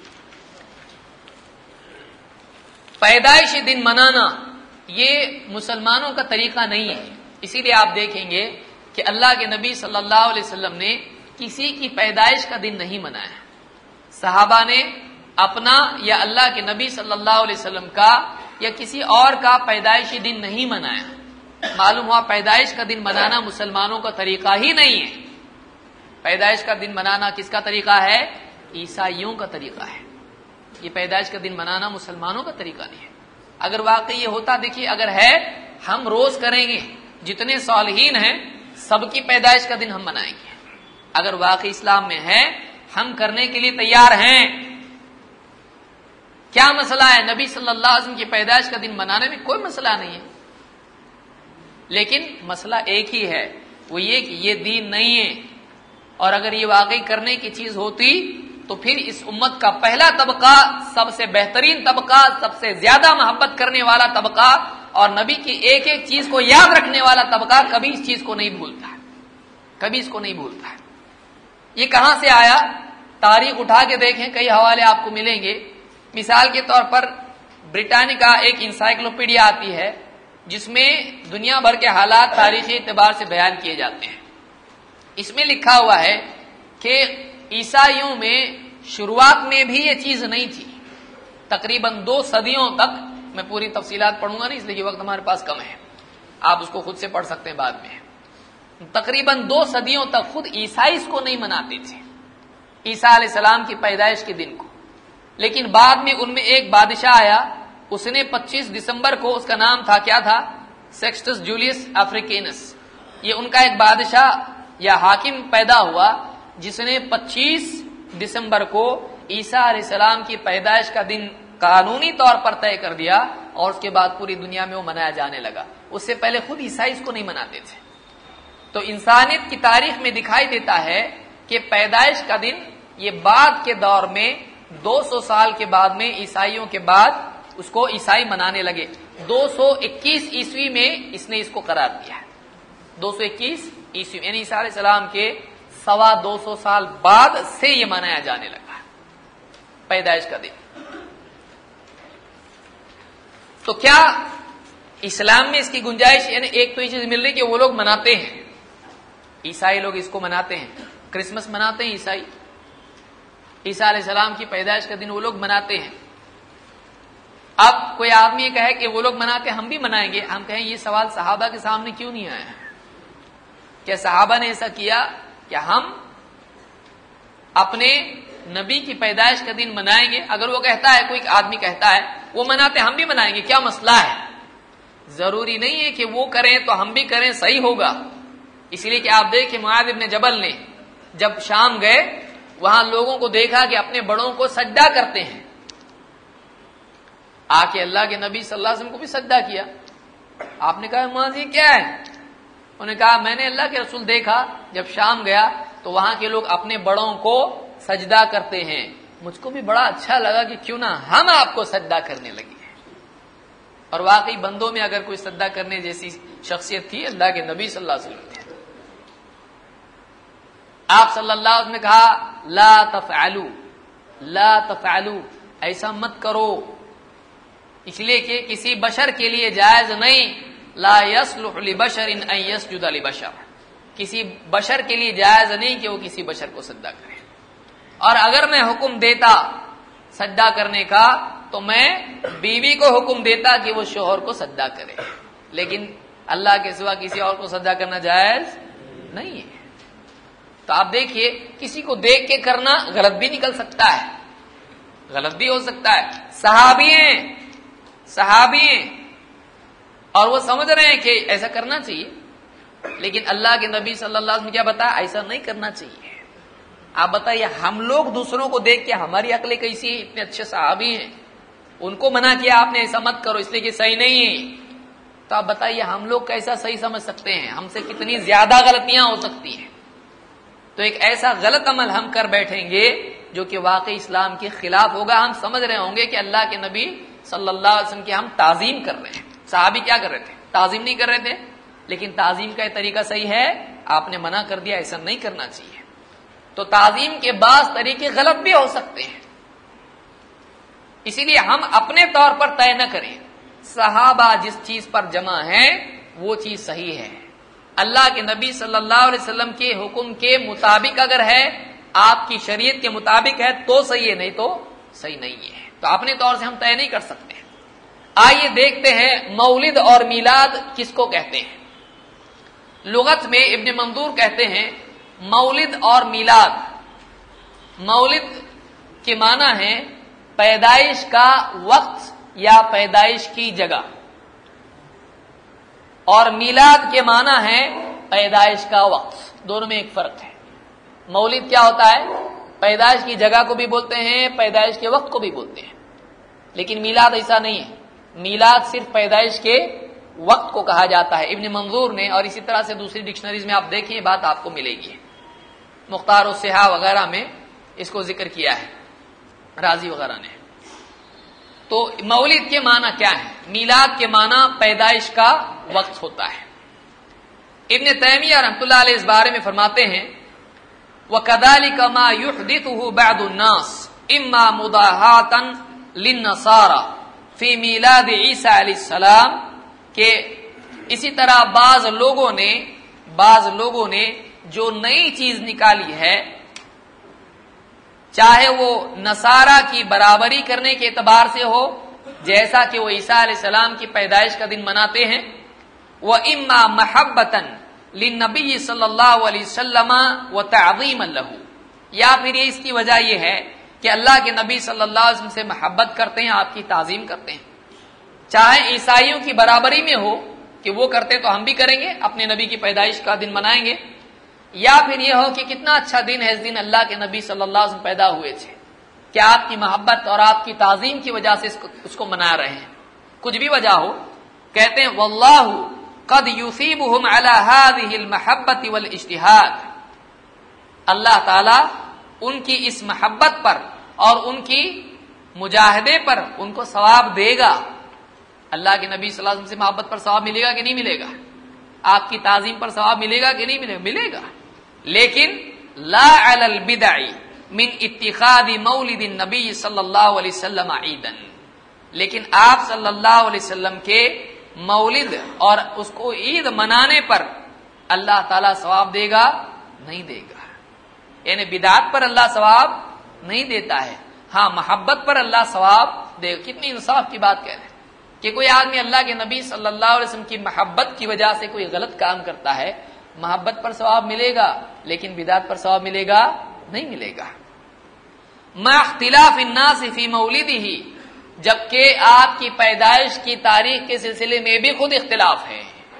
پیدائشی دن منانا یہ مسلمانوں کا طریقہ نہیں ہے. اسی لیے آپ دیکھیں گے کہ اللہ کے نبی صلی اللہ علیہ وسلم نے کسی کی پیدائش کا دن نہیں منایا. صحابہ نے اپنا یا اللہ کے نبی صلی اللہ علیہ وسلم کا یا کسی اور کا پیدائشی دن نہیں منایا. معلوم ہوا پیدائش کا دن منانا مسلمانوں کا طریقہ ہی نہیں ہے. پیدائش کا دن منانا کس کا طریقہ ہے؟ عیسائیوں کا طریقہ ہے. یہ پیدائش کا دن منانا مسلمانوں کا طریقہ نہیں ہے. اگر واقعی یہ ہوتا، دیکھیے اگر ہے ہم روز کریں گے، جتنے صالحین ہیں سب کی پیدائش کا دن ہم منائیں گے. اگر واقعی اسلام میں ہے ہم کرنے کے لیے تیار ہیں. کیا مسئلہ ہے؟ نبی صلی اللہ علیہ وسلم کی پیدائش کا دن منانے میں کوئی مسئلہ نہیں ہے. لیکن مسئلہ ایک ہی ہے، وہ یہ کہ یہ دین نہیں ہے. اور اگر یہ واقعی کرنے کی چیز ہوتی تو پھر اس امت کا پہلا طبقہ، سب سے بہترین طبقہ، سب سے زیادہ محبت کرنے والا طبقہ اور نبی کی ایک ایک چیز کو یاد رکھنے والا طبقہ کبھی اس چیز کو نہیں بھولتا ہے. کبھی اس کو نہیں بھولتا ہے. یہ کہاں سے آیا؟ تاریخ اٹھا کے دیکھیں، کئی حوالے آپ کو ملیں گے. مثال کے طور پر برٹانیکا ایک انسائکلوپیڈیا آتی ہے جس میں دنیا بھر کے حالات تاریخی اعتبار سے بیان کیے جاتے ہیں. اس میں لکھا ہوا ہے کہ عیسائیوں میں شروعات میں بھی یہ چیز نہیں تھی. تقریباً دو صدیوں تک، میں پوری تفصیلات پڑھوں گا نہیں اس لیے وقت ہمارے پاس کم ہے، آپ اس کو خود سے پڑھ سکتے ہیں بعد میں. تقریباً دو صدیوں تک خود عیسائی اس کو نہیں مناتے تھے، عیسیٰ علیہ السلام کی پیدائش کے دن کو. لیکن بعد میں ان میں ایک بادشاہ آیا، اس نے پچیس دسمبر کو، اس کا نام تھا کیا تھا؟ Sextus Julius Africanus. یہ ان کا ایک بادشاہ یا حاکم پیدا ہوا جس نے پچیس دسمبر کو عیسیٰ علیہ السلام کی پیدائش کا دن قانونی طور پر طے کر دیا اور اس کے بعد پوری دنیا میں وہ منایا جانے لگا. اس سے پہلے خود عیسائی اس کو نہیں مناتے تھے. تو انسانیت کی تاریخ میں دکھائی دیتا ہے کہ پیدائش کا دن یہ بعد کے دور میں دو سو سال کے بعد میں عیسائیوں کے بعد اس کو عیسائی منانے لگے. دو سو اکیس عیسوی میں اس نے اس کو قرار دیا ہے. دو سو اکیس عیسوی یعنی عیسیٰ علیہ السلام کے سوا دو سو سال بعد سے یہ منایا جانے لگا پیدائش کا دن. تو کیا اسلام میں اس کی گنجائش؟ یعنی ایک تو یہ چیز مل رہی کہ وہ لوگ مناتے ہیں، عیسائی لوگ اس کو مناتے ہیں. کرسمس مناتے ہیں عیسائی، عیسیٰ علیہ السلام کی پیدائش کا دن وہ لوگ مناتے ہیں. اب کوئی آدمی یہ کہے کہ وہ لوگ مناتے ہم بھی منائیں گے، ہم کہیں یہ سوال صحابہ کے سامنے کیوں نہیں آیا؟ کیا صحابہ نے ایسا کیا کہ ہم اپنے نبی کی پیدائش کا دن منائیں گے؟ اگر وہ کہتا ہے، کوئی آدمی کہتا ہے وہ مناتے ہم بھی منائیں گے، کیا مسئلہ ہے؟ ضروری نہیں ہے کہ وہ کریں تو ہم بھی کریں، صحیح ہوگا. اس لیے کہ آپ دیکھیں معاذ ابن جبل نے جب شام گئے وہاں لوگوں کو دیکھا کہ اپنے بڑوں کو سجدہ کرتے ہیں. آ کے اللہ کے نبی صلی اللہ علیہ وسلم کو بھی سجدہ کیا. آپ نے کہا معاذ یہ کیا ہے؟ انہوں نے کہا میں نے اللہ کے رسول دیکھا جب شام گیا تو وہاں کے لوگ اپنے بڑوں کو سجدہ کرتے ہیں، مجھ کو بھی بڑا اچھا لگا کہ کیوں نہ ہم آپ کو سجدہ کرنے لگے. اور واقعی بندوں میں اگر کوئی سجدہ کرنے جیسی شخصیت تھی اللہ کے نبی صلی اللہ علیہ وسلم تھے. آپ صلی اللہ علیہ وسلم نے کہا لا تفعلوا لا تفعلوا، ایسا مت کرو، اس لیے کہ کسی بشر کے لیے جائز نہیں. لا يصلح لبشر ان يسجد لبشر، کسی بشر کے لیے جائز نہیں کہ وہ کسی بشر کو سجدہ کرے. اور اگر میں حکم دیتا سجدہ کرنے کا تو میں بیوی کو حکم دیتا کہ وہ شوہر کو سجدہ کرے، لیکن اللہ کے سوا کسی اور کو سجدہ کرنا جائز نہیں ہے. تو آپ دیکھیے کسی کو دیکھ کے کرنا غلط بھی نکل سکتا ہے، غلط بھی ہو سکتا ہے. صحابی ہیں صحابی ہیں اور وہ سمجھ رہے ہیں کہ ایسا کرنا چاہیے، لیکن اللہ کے نبی صلی اللہ علیہ وسلم کیا بتایا؟ ایسا نہیں کرنا چاہیے. آپ بتائیے ہم لوگ دوسروں کو دیکھ کے ہماری عقلیں کیسی ہیں؟ اتنے اچھے صحابی ہیں، ان کو منع کیا آپ نے ایسا مت کرو اس لیے کہ صحیح نہیں ہے. تو آپ بتائیے ہم لوگ کیسا صحیح سمجھ سکتے ہیں؟ ہم سے کتنی زیادہ غلطیاں ہو سکتی ہیں. تو ایک ایسا غلط عمل ہم کر بیٹھیں گے جو کہ واقعی اسلام کے خلاف ہوگا. ہم سمجھ رہے ہوں گے کہ اللہ کے نبی صلی اللہ علیہ وسلم کی ہم تعظیم کر رہے ہیں. صحابی کیا کر رہے تھے؟ تعظیم نہیں کر رہے تھے. لیکن تعظیم کا یہ طریقہ صحیح ہے؟ آپ نے منع کر دیا، ایسا نہیں کرنا چاہیے. تو تعظیم کے بعض طریقے غلط بھی ہو سکتے ہیں، اسی لیے ہم اپنے طور پر طے نہ کریں. صحابہ جس چیز پر جمع ہیں وہ چیز صحیح ہے. اللہ کے نبی صلی اللہ علیہ وسلم کے حکم کے مطابق اگر ہے، آپ کی شریعت کے مطابق ہے تو صحیح ہے، نہیں تو صحیح نہیں ہے. تو اپنے طور سے ہم طے نہیں کر سکتے. آئیے دیکھتے ہیں مولد اور میلاد کس کو کہتے ہیں. لغت میں ابن منظور کہتے ہیں مولد اور میلاد، مولد کے معنی ہے پیدائش کا وقت یا پیدائش کی جگہ، اور میلاد کے معنی ہے پیدائش کا وقت. دونوں میں ایک فرق ہے. مولد کیا ہوتا ہے؟ پیدائش کی جگہ کو بھی بولتے ہیں، پیدائش کے وقت کو بھی بولتے ہیں. لیکن میلاد ایسا نہیں ہے. میلاد صرف پیدائش کے وقت کو کہا جاتا ہے. ابن منظور نے اور اسی طرح سے دوسری ڈکشنریز میں آپ دیکھیں بات آپ کو ملے گی. مختار الصحاح وغیرہ میں اس کو ذکر کیا ہے، رازی وغیرہ نے. تو مولد کے معنی کیا ہے؟ میلاد کے معنی پیدائش کا وقت ہوتا ہے. ابن تیمیہ رحمۃ اللہ علیہ اس بارے میں فرماتے ہیں وَكَذَلِكَ مَا يُحْدِثُهُ بَعْضُ النَّاسِ إِمَّا مُضَاهَاةً لِلنَّصَارَى فِي مِيلَادِ عِيسَىٰ علیہ السلام، کہ اسی طرح بعض لوگوں نے بعض لوگوں نے جو نئی چیز نکالی ہے، چاہے وہ نصارہ کی برابری کرنے کے اعتبار سے ہو، جیسا کہ وہ عیسیٰ علیہ السلام کی پیدائش کا دن مناتے ہیں، وَإِمَّا مَحَبَّةً لِلنَّبِيِّ صلی اللہ علیہ وسلم وَتَعْظِيمًا لَهُ، یا پھر یہ اس کی وجہ یہ ہے کہ اللہ کے نبی صلی اللہ علیہ وسلم سے محبت کرتے ہیں، آپ کی تعظیم کرتے ہیں. چاہے عیسائیوں کی برابری میں ہو کہ وہ کرتے تو ہم بھی کریں گے، اپنے نبی کی پیدائش کا دن منائیں گے، یا پھر یہ ہو کہ کتنا اچھا دن ہے، اس دن اللہ کے نبی صلی اللہ علیہ وسلم پیدا ہوئے تھے، کہ آپ کی محبت اور آپ کی تعظیم کی وجہ سے اس کو, اس کو منا رہے ہیں. کچھ بھی وجہ ہو، کہتے ہیں واللہ قد یصیبہم علی ہذہ المحبۃ والاجتہاد، اللہ تعالی ان کی اس محبت پر اور ان کی مجاہدے پر ان کو ثواب دے گا. اللہ کے نبی صلی اللہ علیہ وسلم سے محبت پر ثواب ملے گا کہ نہیں ملے گا؟ آپ کی تعظیم پر ثواب ملے گا کہ نہیں ملے گا؟ ملے گا. لیکن لا علی البدع من اتخاذ مولد النبی صلی اللہ علیہ وسلم عیدا، لیکن آپ صلی اللہ علیہ وسلم کے مولد اور اس کو عید منانے پر اللہ تعالیٰ ثواب دے گا؟ نہیں دے گا. یعنی بدعت پر اللہ ثواب نہیں دیتا ہے، ہاں محبت پر اللہ ثواب دے گا. کتنی انصاف کی بات کہہ رہے ہیں کہ کوئی آدمی اللہ کے نبی صلی اللہ علیہ وسلم کی محبت کی وجہ سے کوئی غلط کام کرتا ہے، محبت پر ثواب ملے گا، لیکن بدعت پر ثواب ملے گا؟ نہیں ملے گا. مع اختلاف الناس فی مولدہ، جبکہ آپ کی پیدائش کی تاریخ کے سلسلے میں بھی خود اختلاف ہے.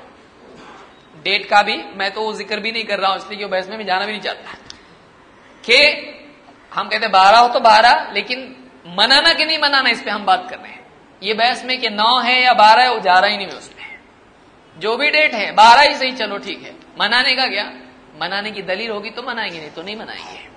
ڈیٹ کا بھی میں تو ذکر بھی نہیں کر رہا ہوں، اس لیے کہ بحث میں میں جانا بھی نہیں چاہتا، کہ ہم کہتے ہیں بارہ ہو تو بارہ، لیکن منانا کہ نہیں منانا اس پہ ہم بات کر رہے ہیں. یہ بحث میں کہ نو ہے یا بارہ ہے وہ جا رہا ہی نہیں میں اس میں، جو بھی ڈیٹ ہے بارہ ہی صحیح، چلو ٹھیک ہے. منانے کا کیا؟ منانے کی دلیل ہوگی تو منائیں گے، نہیں تو نہیں منائیں گے.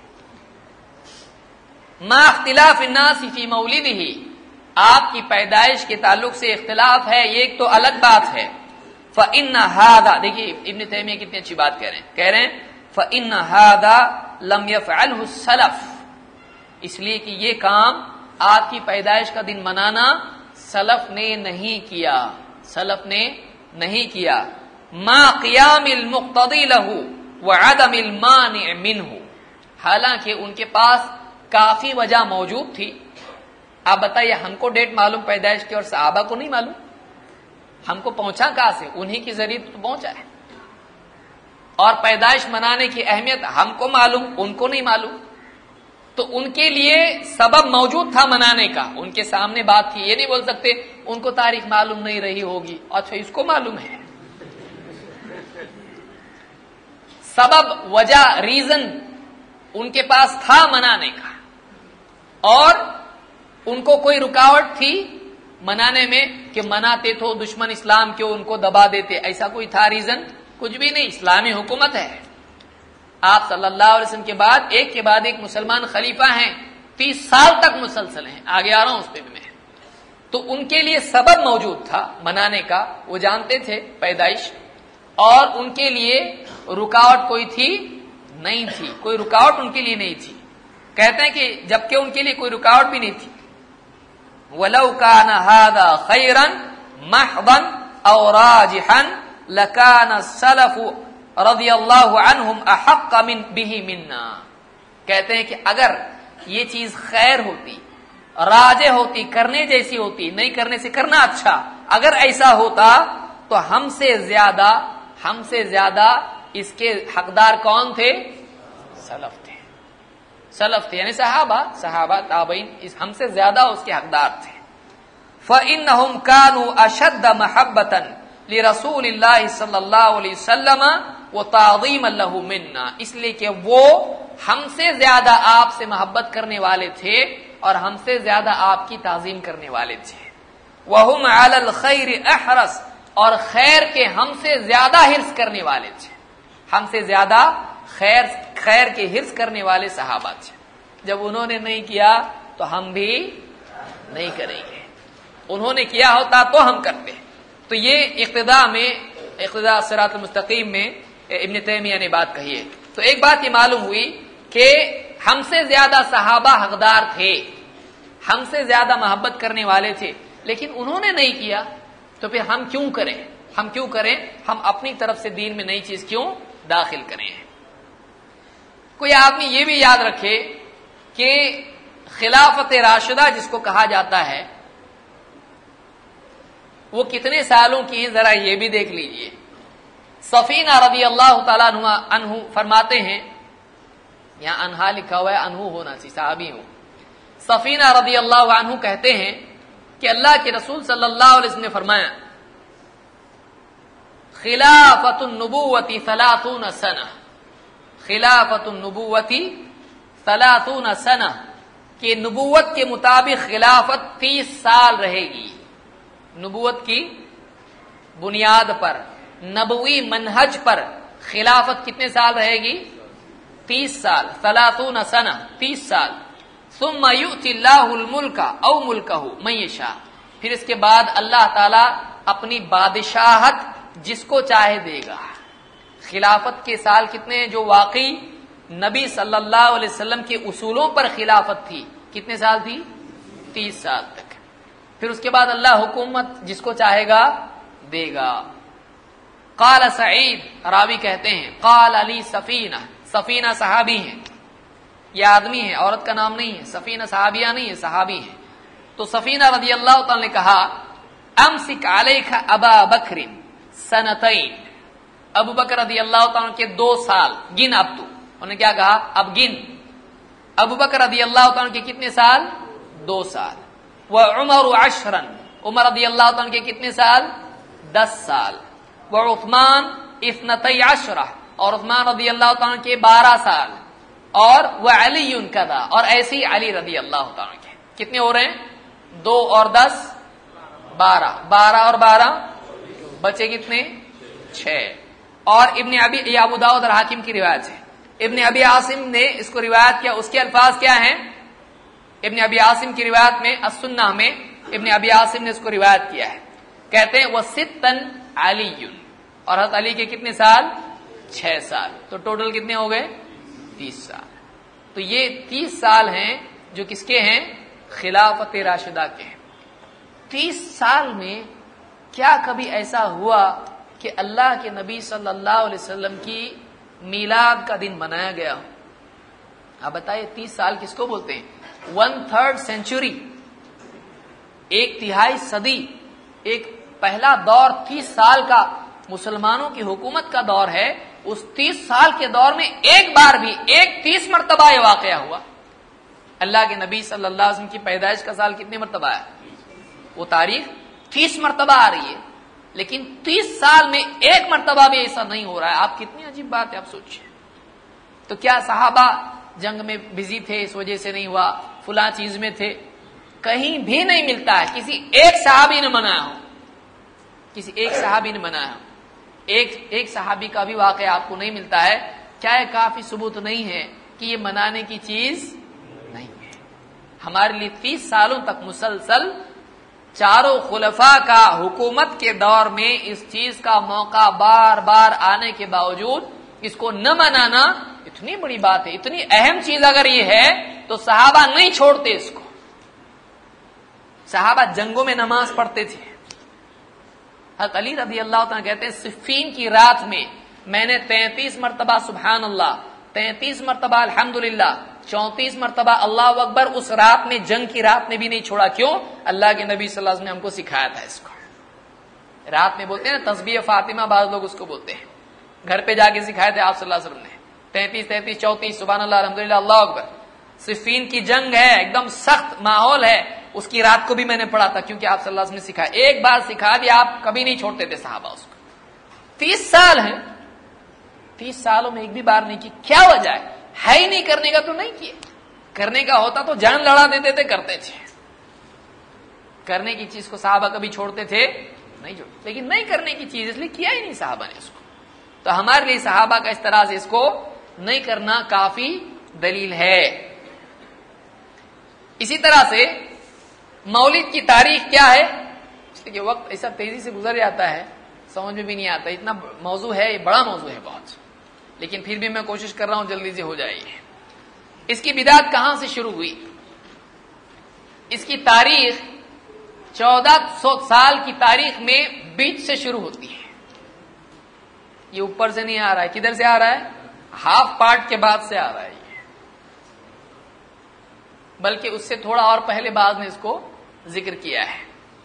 ما اختلاف الناس فی مولدہ، آپ کی پیدائش کے تعلق سے اختلاف ہے، یہ ایک تو الگ بات ہے. فإن هذا، دیکھیے ابن تیمیہ کتنی اچھی بات کہہ رہے ہیں کہہ رہے ہیں فإن هذا لم يفعله السلف، اس لیے کہ یہ کام آپ کی پیدائش کا دن منانا سلف نے نہیں کیا، سلف نے نہیں کیا. ما قیام المقتضی له وعدم المانع منه، حالانکہ ان کے پاس کافی وجہ موجود تھی. آپ بتائیے ہم کو ڈیٹ معلوم پیدائش کی اور صحابہ کو نہیں معلوم، ہم کو پہنچا کہاں سے؟ انہی کے ذریعے تو پہنچا ہے. اور پیدائش منانے کی اہمیت ہم کو معلوم، ان کو نہیں معلوم. تو ان کے لیے سبب موجود تھا منانے کا، ان کے سامنے بات تھی. یہ نہیں بول سکتے ان کو تاریخ معلوم نہیں رہی ہوگی، اچھا اس کو معلوم ہے. سبب، وجہ، ریزن ان کے پاس تھا منانے کا، اور ان کو کوئی رکاوٹ تھی منانے میں کہ مناتے تو دشمن اسلام کیوں ان کو دبا دیتے، ایسا کوئی تھا ریزن؟ کچھ بھی نہیں. اسلامی حکومت ہے، آپ صلی اللہ علیہ وسلم کے بعد ایک کے بعد ایک مسلمان خلیفہ ہیں، تیس سال تک مسلسل ہیں، آگے آ رہا ہوں اس پہ بھی میں. تو ان کے لیے سبب موجود تھا منانے کا، وہ جانتے تھے پیدائش، اور ان کے لیے رکاوٹ کوئی تھی نہیں تھی، کوئی رکاوٹ ان کے لیے نہیں تھی. کہتے ہیں کہ جبکہ ان کے لیے کوئی رکاوٹ بھی نہیں تھی. وَلَوْ كَانَ هَذَا خَيْرًا مَحْضًا أَوْ رَاجِحًا لَكَانَ السَّلَفُ رضی اللہ عنہم احق من بہ منا. کہتے ہیں کہ اگر یہ چیز خیر ہوتی، راجح ہوتی، کرنے جیسی ہوتی، نہیں کرنے سے کرنا اچھا، اگر ایسا ہوتا تو ہم سے زیادہ ہم سے زیادہ اس کے حقدار کون تھے؟ سلف تھے. سلف تھے یعنی صحابہ صحابہ تابعین ہم سے زیادہ اس کے حقدار تھے. فإنهم كانوا أشد محبة لرسول اللہ صلی اللہ علیہ وسلم وتعظیما له منا، اس لیے کہ وہ ہم سے زیادہ آپ سے محبت کرنے والے تھے اور ہم سے زیادہ آپ کی تعظیم کرنے والے تھے. وهم على الخير احرص، اور خیر کے ہم سے زیادہ حرص کرنے والے تھے، ہم سے زیادہ خیر خیر کے حرص کرنے والے صحابہ تھے. جب انہوں نے نہیں کیا تو ہم بھی نہیں کریں گے، انہوں نے کیا ہوتا تو ہم کرتے. تو یہ اقتداء میں اقتداء صراط المستقیم میں ابن تیمیہ نے بات کہی ہے. تو ایک بات یہ معلوم ہوئی کہ ہم سے زیادہ صحابہ حقدار تھے، ہم سے زیادہ محبت کرنے والے تھے، لیکن انہوں نے نہیں کیا تو پھر ہم کیوں کریں ہم کیوں کریں ہم اپنی طرف سے دین میں نئی چیز کیوں داخل کریں. کوئی آدمی یہ بھی یاد رکھے کہ خلافت راشدہ جس کو کہا جاتا ہے وہ کتنے سالوں کی ہیں ذرا یہ بھی دیکھ لیجئے. صفینہ رضی اللہ تعالیٰ عنہ فرماتے ہیں، یہاں انہا لکھا ہوا ہے، انہو ہونا چاہیے، صحابی ہوں. صفینہ رضی اللہ عنہ کہتے ہیں کہ اللہ کے رسول صلی اللہ علیہ وسلم نے فرمایا خلافت النبوۃ ثلاثون سنہ، خلافت النبوۃ ثلاثون سنہ، کہ نبوت کے مطابق خلافت تیس سال رہے گی. نبوت کی بنیاد پر، نبوی منہج پر خلافت کتنے سال رہے گی؟ تیس سال. ثلاثون سنہ، تیس سال. ثم یؤتی اللہ الملک او ملکہ من یشاء، پھر اس کے بعد اللہ تعالی اپنی بادشاہت جس کو چاہے دے گا. خلافت کے سال کتنے ہیں جو واقعی نبی صلی اللہ علیہ وسلم کے اصولوں پر خلافت تھی، کتنے سال تھی؟ تیس سال تک. پھر اس کے بعد اللہ حکومت جس کو چاہے گا دے گا. قال سعید، راوی کہتے ہیں قال علی سفینہ، سفینہ صحابی ہیں، یہ آدمی ہے، عورت کا نام نہیں ہے، سفینہ صحابیہ نہیں ہے، صحابی ہے. تو سفینہ رضی اللہ تعالی نے کہا امسک علیک ابا بکر سنتین، ابو بکر رضی اللہ تعالی کے دو سال گن. اب تو انہوں نے کیا کہا؟ اب گن. ابو بکر رضی اللہ تعالی کے کتنے سال؟ دو سال. وعمر عشرا، عمر رضی اللہ تعالی کے کتنے سال؟ دس سال. وعثمان اثنتی عشرہ، اور عثمان رضی اللہ تعالی کے بارہ سال. اور وعلی کذا، اور ایسے ہی علی رضی اللہ تعالی کے کتنے ہو رہے ہیں؟ دو اور دس بارہ، بارہ اور بارہ بچے کتنے؟ چھ. اور ابن ابی یہ ابو داؤد اور حاکم کی روایت ہے. ابن ابی عاصم نے اس کو روایت کیا، اس کے الفاظ کیا ہیں؟ ابن ابی عاصم کی روایت میں السنہ میں ابن ابی عاصم نے اس کو روایت کیا ہے، کہتے ہیں وہ ستن علی، اور حضرت علی کے کتنے سال؟ چھ سال. تو ٹوٹل کتنے ہو گئے؟ تیس سال. تو یہ تیس سال ہیں جو کس کے ہیں؟ خلافت راشدہ کے ہیں. تیس سال میں کیا کبھی ایسا ہوا کہ اللہ کے نبی صلی اللہ علیہ وسلم کی میلاد کا دن منایا گیا؟ آپ بتائیے تیس سال کس کو بولتے ہیں؟ ون تھرڈ سینچری، ایک تہائی صدی، ایک پہلا دور تیس سال کا مسلمانوں کی حکومت کا دور ہے. اس تیس سال کے دور میں ایک بار بھی، ایک تیس مرتبہ یہ واقعہ ہوا. اللہ کے نبی صلی اللہ علیہ وسلم کی پیدائش کا سال کتنے مرتبہ ہے؟ وہ تاریخ تیس مرتبہ آ رہی ہے، لیکن تیس سال میں ایک مرتبہ بھی ایسا نہیں ہو رہا ہے. آپ کتنی عجیب بات ہے، آپ سوچیں. تو کیا صحابہ جنگ میں بزی تھے اس وجہ سے نہیں ہوا؟ فلاں چیز میں تھے؟ کہیں بھی نہیں ملتا ہے کسی ایک صحابی نے منایا ہو، کسی ایک صحابی نے منایا ہو. ایک ایک صحابی کا بھی واقعہ آپ کو نہیں ملتا ہے. کیا یہ کافی ثبوت نہیں ہے کہ یہ منانے کی چیز نہیں ہے؟ ہمارے لیے تیس سالوں تک مسلسل چاروں خلفاء کا حکومت کے دور میں اس چیز کا موقع بار بار آنے کے باوجود اس کو نہ منانا اتنی بڑی بات ہے. اتنی اہم چیز اگر یہ ہے تو صحابہ نہیں چھوڑتے اس کو. صحابہ جنگوں میں نماز پڑھتے تھے. حضرت علی رضی اللہ تعالیٰ کہتے ہیں صفین کی رات میں میں نے تینتیس مرتبہ سبحان اللہ، تینتیس مرتبہ الحمدللہ، چونتیس مرتبہ اللہ اکبر اس رات میں، جنگ کی رات میں بھی نہیں چھوڑا. کیوں؟ اللہ کے نبی صلی اللہ علیہ وسلم نے ہم کو سکھایا تھا اس کو. رات میں بولتے ہیں نا تسبیح فاطمہ، بعض لوگ اس کو بولتے ہیں. گھر پہ جا کے سکھائے تھے آپ صلی اللہ علیہ وسلم نے. تینتیس تینتیس چونتیس سبحان اللہ الحمدللہ اللہ اکبر. صفین کی جنگ ہے، ایک دم سخت ماحول ہے، اس کی رات کو بھی میں نے پڑھا تھا کیونکہ آپ صلی اللہ علیہ وسلم نے سکھایا. ایک بار سکھا دیا آپ کبھی نہیں چھوڑتے تھے صحابہ اس کو. تیس سال ہے، تیس سالوں میں ایک بھی بار نہیں کی. کیا وجہ ہے؟ ہے ہی نہیں کرنے کا تو نہیں کیے. کرنے کا ہوتا تو جان لڑا دیتے تھے، کرتے تھے. کرنے کی چیز کو صحابہ کبھی چھوڑتے تھے نہیں چھوڑتے، لیکن نہیں کرنے کی چیز اس لیے کیا ہی نہیں صحابہ نے اس کو. تو ہمارے لیے صحابہ کا اس طرح سے اس کو نہیں کرنا کافی دلیل ہے. اسی طرح سے مولد کی تاریخ کیا ہے؟ اس لیے وقت ایسا تیزی سے گزر جاتا ہے سمجھ میں بھی نہیں آتا. اتنا موضوع ہے، یہ بڑا موضوع ہے بہت، لیکن پھر بھی میں کوشش کر رہا ہوں جلدی سے ہو جائے. اس کی بدعت کہاں سے شروع ہوئی؟ اس کی تاریخ چودہ سو سال کی تاریخ میں بیچ سے شروع ہوتی ہے. یہ اوپر سے نہیں آ رہا ہے. کدھر سے آ رہا ہے؟ ہاف پارٹ کے بعد سے آ رہا ہے. بلکہ اس سے تھوڑا اور پہلے بعد نے اس کو ذکر کیا ہے.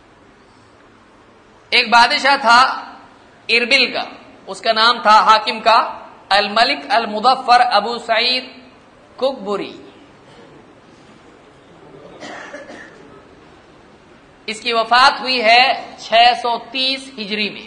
ایک بادشاہ تھا اربل کا، اس کا نام تھا حاکم کا الملک المظفر ابو سعید ککبری. اس کی وفات ہوئی ہے چھ سو تیس ہجری میں.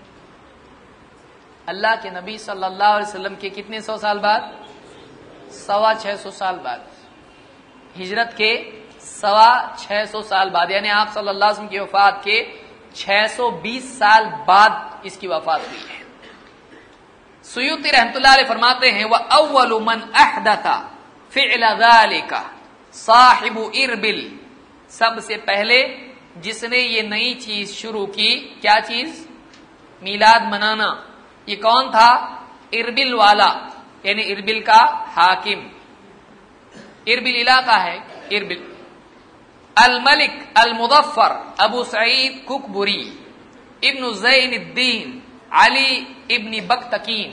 اللہ کے نبی صلی اللہ علیہ وسلم کے کتنے سو سال بعد؟ سوا چھ سو سال بعد. ہجرت کے سوا چھ سو سال بعد، یعنی آپ صلی اللہ علیہ وسلم کی وفات کے چھ سو بیس سال بعد اس کی وفات ہوئی ہے. سیوطی رحمۃ اللہ علیہ فرماتے ہیں وَأَوَّلُ مَنْ أَحْدَثَ فِعْلَ ذَلِكَ صاحب اربل، سب سے پہلے جس نے یہ نئی چیز شروع کی، کیا چیز؟ میلاد منانا. یہ کون تھا؟ اربل والا، یعنی اربل کا حاکم. اربل علاقہ ہے اربل. الملک المظفر ابو سعید ککبری ابن زین الدین علی ابن بکتکین،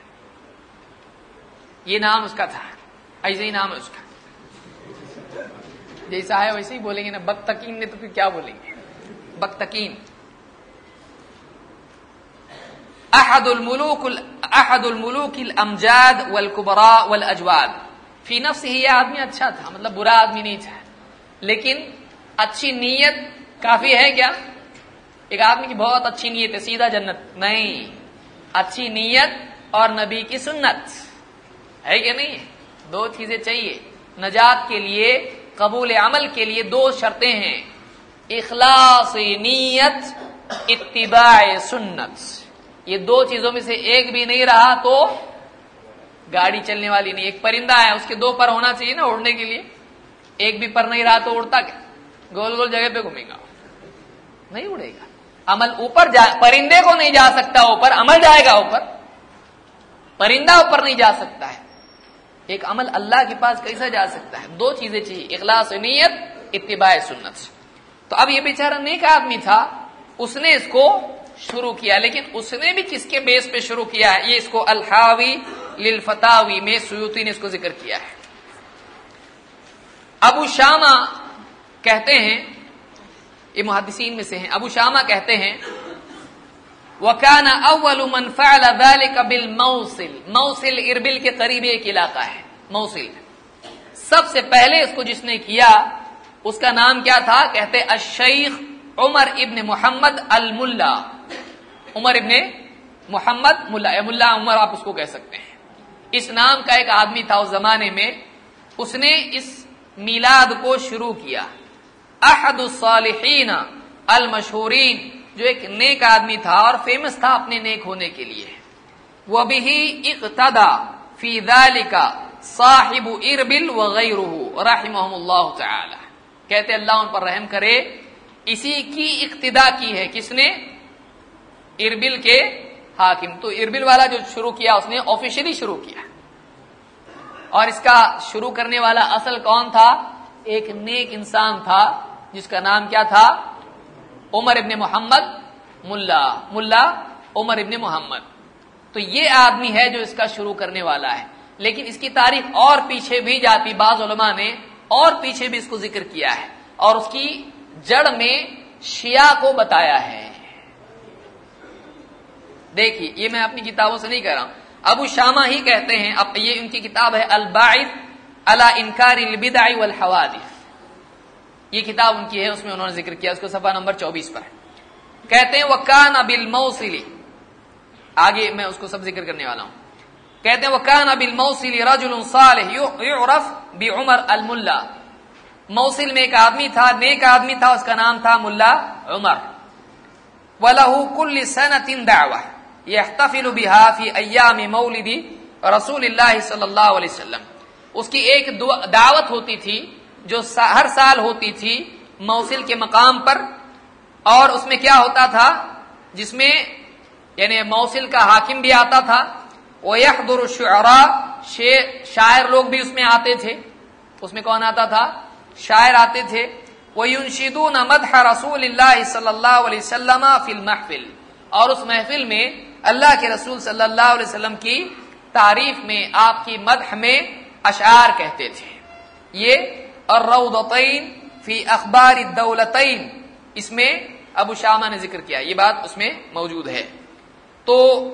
یہ نام اس کا تھا. ایسے ہی نام ہے اس کا، جیسا ہے ویسے ہی بولیں گے نا. بکتکین نے تو پھر کیا بولیں گے؟ بکتکین. احد الملوک احد الملوک الامجاد والکبراء والاجواد. فی نفسہ یہ آدمی اچھا تھا، مطلب برا آدمی نہیں تھا، لیکن اچھی نیت کافی ہے. کیا ایک آدمی کی بہت اچھی نیت ہے سیدھا جنت؟ نہیں. اچھی نیت اور نبی کی سنت ہے کہ نہیں؟ دو چیزیں چاہیے نجات کے لیے. قبول عمل کے لیے دو شرطیں ہیں: اخلاص نیت، اتباع سنت. یہ دو چیزوں میں سے ایک بھی نہیں رہا تو گاڑی چلنے والی نہیں. ایک پرندہ ہے، اس کے دو پر ہونا چاہیے نا اڑنے کے لیے. ایک بھی پر نہیں رہا تو اڑتا کیا؟ گول گول جگہ پہ گھومے گا، نہیں اڑے گا. عمل اوپر جا، پرندے کو نہیں جا سکتا اوپر، عمل جائے گا اوپر. پرندہ اوپر نہیں جا سکتا ہے، ایک عمل اللہ کے پاس کیسا جا سکتا ہے؟ دو چیزیں چاہیے: اخلاص نیت، اتباع سنت. تو اب یہ بیچارہ نیک آدمی تھا، اس نے اس کو شروع کیا. لیکن اس نے بھی کس کے بیس پہ شروع کیا ہے؟ یہ اس کو الحاوی للفتاوی میں سیوطی نے اس کو ذکر کیا ہے. ابو شامہ کہتے ہیں، یہ محدثین میں سے ہیں، ابو شامہ کہتے ہیں وَكَانَ أَوَّلُ مَنْ فَعَلَ ذَلِكَ بِالْمَوْصِلِ. موصل اربل کے قریب ایک علاقہ ہے موصل. سب سے پہلے اس کو جس نے کیا اس کا نام کیا تھا؟ کہتے الشیخ عمر ابن محمد الملا. عمر ابن محمد ملا، یا ملا عمر آپ اس کو کہہ سکتے ہیں. اس نام کا ایک آدمی تھا اس زمانے میں، اس نے اس میلاد کو شروع کیا. احد الصالحین المشہورین، جو ایک نیک آدمی تھا اور فیمس تھا اپنے نیک ہونے کے لیے. وَبِهِ اقتدى فی ذَلِكَ صاحب اربل وغیرہ رحمهم اللہ تعالی. کہتے اللہ ان پر رحم کرے، اسی کی اقتدا کی ہے کس نے؟ اربل کے حاکم. تو اربل والا جو شروع کیا اس نے آفیشلی شروع کیا, اور اس کا شروع کرنے والا اصل کون تھا؟ ایک نیک انسان تھا جس کا نام کیا تھا؟ عمر ابن محمد ملا ملا عمر ابن محمد. تو یہ آدمی ہے جو اس کا شروع کرنے والا ہے. لیکن اس کی تاریخ اور پیچھے بھی جاتی, بعض علماء نے اور پیچھے بھی اس کو ذکر کیا ہے, اور اس کی جڑ میں شیعہ کو بتایا ہے. دیکھیے یہ میں اپنی کتابوں سے نہیں کہہ رہا ہوں, ابو شامہ ہی کہتے ہیں, اب یہ ان کی کتاب ہے الباعث علی انکار البدع والحوادث, یہ کتاب ان کی ہے, اس میں انہوں نے ذکر کیا, اس کو صفحہ نمبر چوبیس پر. کہتے ہیں وکان بالموصل, آگے میں اس کو سب ذکر کرنے والا ہوں. کہتے ہیں وکان بالموصل رجل صالح يعرف بعمر الملا, موصل میں ایک آدمی تھا, نیک آدمی تھا, اس کا نام تھا ملا عمر. وله كل سنة دعوة يحتفل بها في ايام مولد رسول اللہ صلی اللہ علیہ وسلم. اس کی ایک دعوت ہوتی تھی جو ہر سال ہوتی تھی موصل کے مقام پر, اور اس میں کیا ہوتا تھا, جس میں یعنی موصل کا حاکم بھی آتا تھا, ويحضر الشعراء, شاعر لوگ بھی اس میں آتے تھے. اس میں کون آتا تھا؟ شاعر آتے تھے. وَيُنشِدُونَ مَدْحَ رَسُولِ اللَّهِ صلی اللہ علیہ وسلم فی المحفل, اور اس محفل میں اللہ کے رسول صلی اللہ علیہ وسلم کی تعریف میں, آپ کی مدح میں اشعار کہتے تھے. یہ الروضتین فی اخبار الدولتین, اس میں ابو شامہ نے ذکر کیا, یہ بات اس میں موجود ہے. تو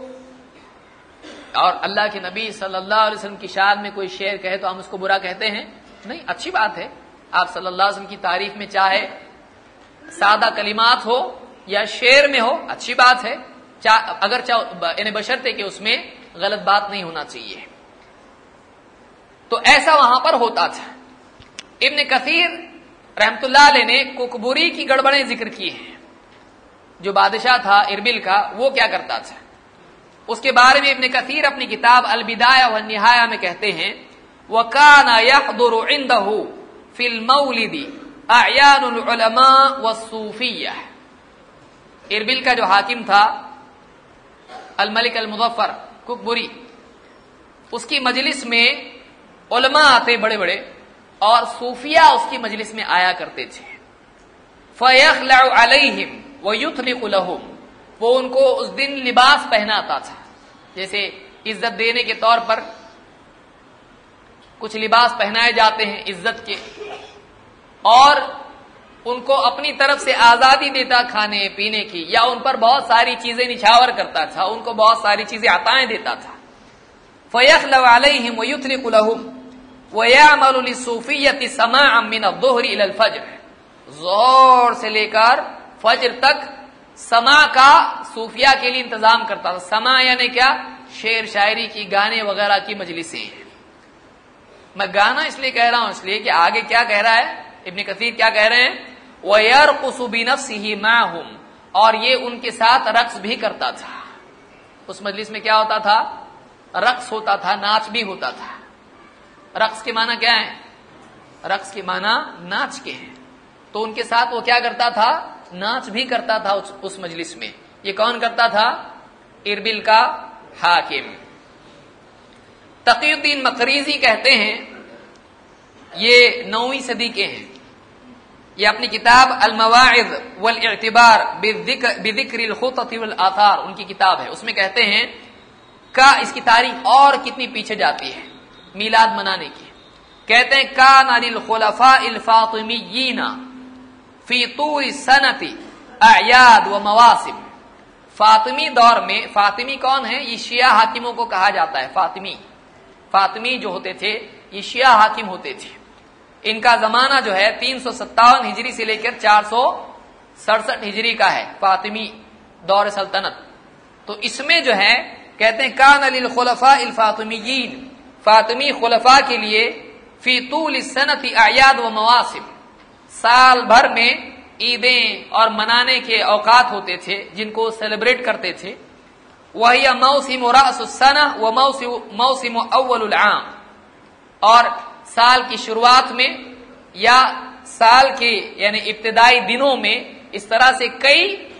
اور اللہ کے نبی صلی اللہ علیہ وسلم کی شان میں کوئی شعر کہے تو ہم اس کو برا کہتے ہیں؟ نہیں, اچھی بات ہے. آپ صلی اللہ علیہ وسلم کی تعریف میں چاہے سادہ کلمات ہو یا شعر میں ہو, اچھی بات ہے, اگر یعنی بشرطے کہ اس میں غلط بات نہیں ہونا چاہیے. تو ایسا وہاں پر ہوتا تھا. ابن کثیر رحمت اللہ علیہ نے ککبری کی گڑبڑیں ذکر کی ہیں. جو بادشاہ تھا اربل کا, وہ کیا کرتا تھا, اس کے بارے میں ابن کثیر اپنی کتاب البدایہ والنہایہ میں کہتے ہیں وَكَانَ يَحْضُرُ عِنْدَهُ فِي الْمَوْلِدِ أَعْيَانُ الْعُلَمَاءِ وَالصُّوفِيَّةِ. اربل کا جو حاکم تھا الملک المظفر ککبری, اس کی مجلس میں علماء آتے بڑے بڑے, اور صوفیہ اس کی مجلس میں آیا کرتے تھے. فَيَخْلَعُ عَلَيْهِمْ وَيُطْلِقُ لَهُمْ, وہ ان کو اس دن لباس پہناتا تھا, جیسے عزت دینے کے طور پر کچھ لباس پہنائے جاتے ہیں عزت کے, اور ان کو اپنی طرف سے آزادی دیتا کھانے پینے کی, یا ان پر بہت ساری چیزیں نچھاور کرتا تھا, ان کو بہت ساری چیزیں عطائیں دیتا تھا. فَيَخْلَوْ عَلَيْهِمْ وَيُطْلِقُ لَهُمْ وَيَعْمَلُ لِلصُّوفِيَّةِ سَمَاعًا مِنَ الظُّهْرِ إِلَى الْفَجْرِ, ظہر سے لے کر فجر تک سماع کا صوفیہ کے لیے انتظام کرتا تھا. سماع یعنی کیا؟ شعر شاعری کی, گانے وغیرہ کی مجلسیں ہیں. میں گانا اس لیے کہہ رہا ہوں اس لیے کہ آگے کیا کہہ رہا ہے ابن کثیر, کیا کہہ رہے ہیں وَيَرْقُصُ بِنَفْسِهِ مَعَهُمْ, اور یہ ان کے ساتھ رقص بھی کرتا تھا. اس مجلس میں کیا ہوتا تھا؟ رقص ہوتا تھا, ناچ بھی ہوتا تھا. رقص کے معنی کیا ہے؟ رقص کے معنی ناچ کے ہیں. تو ان کے ساتھ وہ کیا کرتا تھا؟ ناچ بھی کرتا تھا اس, اس مجلس میں. یہ کون کرتا تھا؟ اربل کا حاکم. تقی الدین مقریزی کہتے ہیں, یہ نویں صدی کے ہیں, یہ اپنی کتاب المواعظ والاعتبار بذکر الخطط والآثار ان کی کتاب ہے, اس میں کہتے ہیں کا اس کی تاریخ اور کتنی پیچھے جاتی ہے میلاد منانے کی. کہتے ہیں کان للخلفاء الفاطمیین فی طول السنۃ اعیاد و مواسم, فاطمی دور میں, فاطمی کون ہے؟ یہ شیعہ حاکموں کو کہا جاتا ہے. فاطمی فاطمی جو ہوتے تھے یہ شیعہ حاکم ہوتے تھے. ان کا زمانہ جو ہے تین سو ستاون ہجری سے لے کر چار سو سڑسٹھ ہجری کا ہے, فاطمی دور سلطنت. تو اس میں جو ہے کہتے ہیں کان للخلفاء الفاطمیین, فاطمی خلفاء کے لیے فی طول السنۃ اعیاد و مواسم, سال بھر میں عیدیں اور منانے کے اوقات ہوتے تھے جن کو سیلیبریٹ کرتے تھے. وہی موسم رأس السنہ و موسم اول العام, اور سال کی شروعات میں یا سال کے یعنی ابتدائی دنوں میں اس طرح سے کئی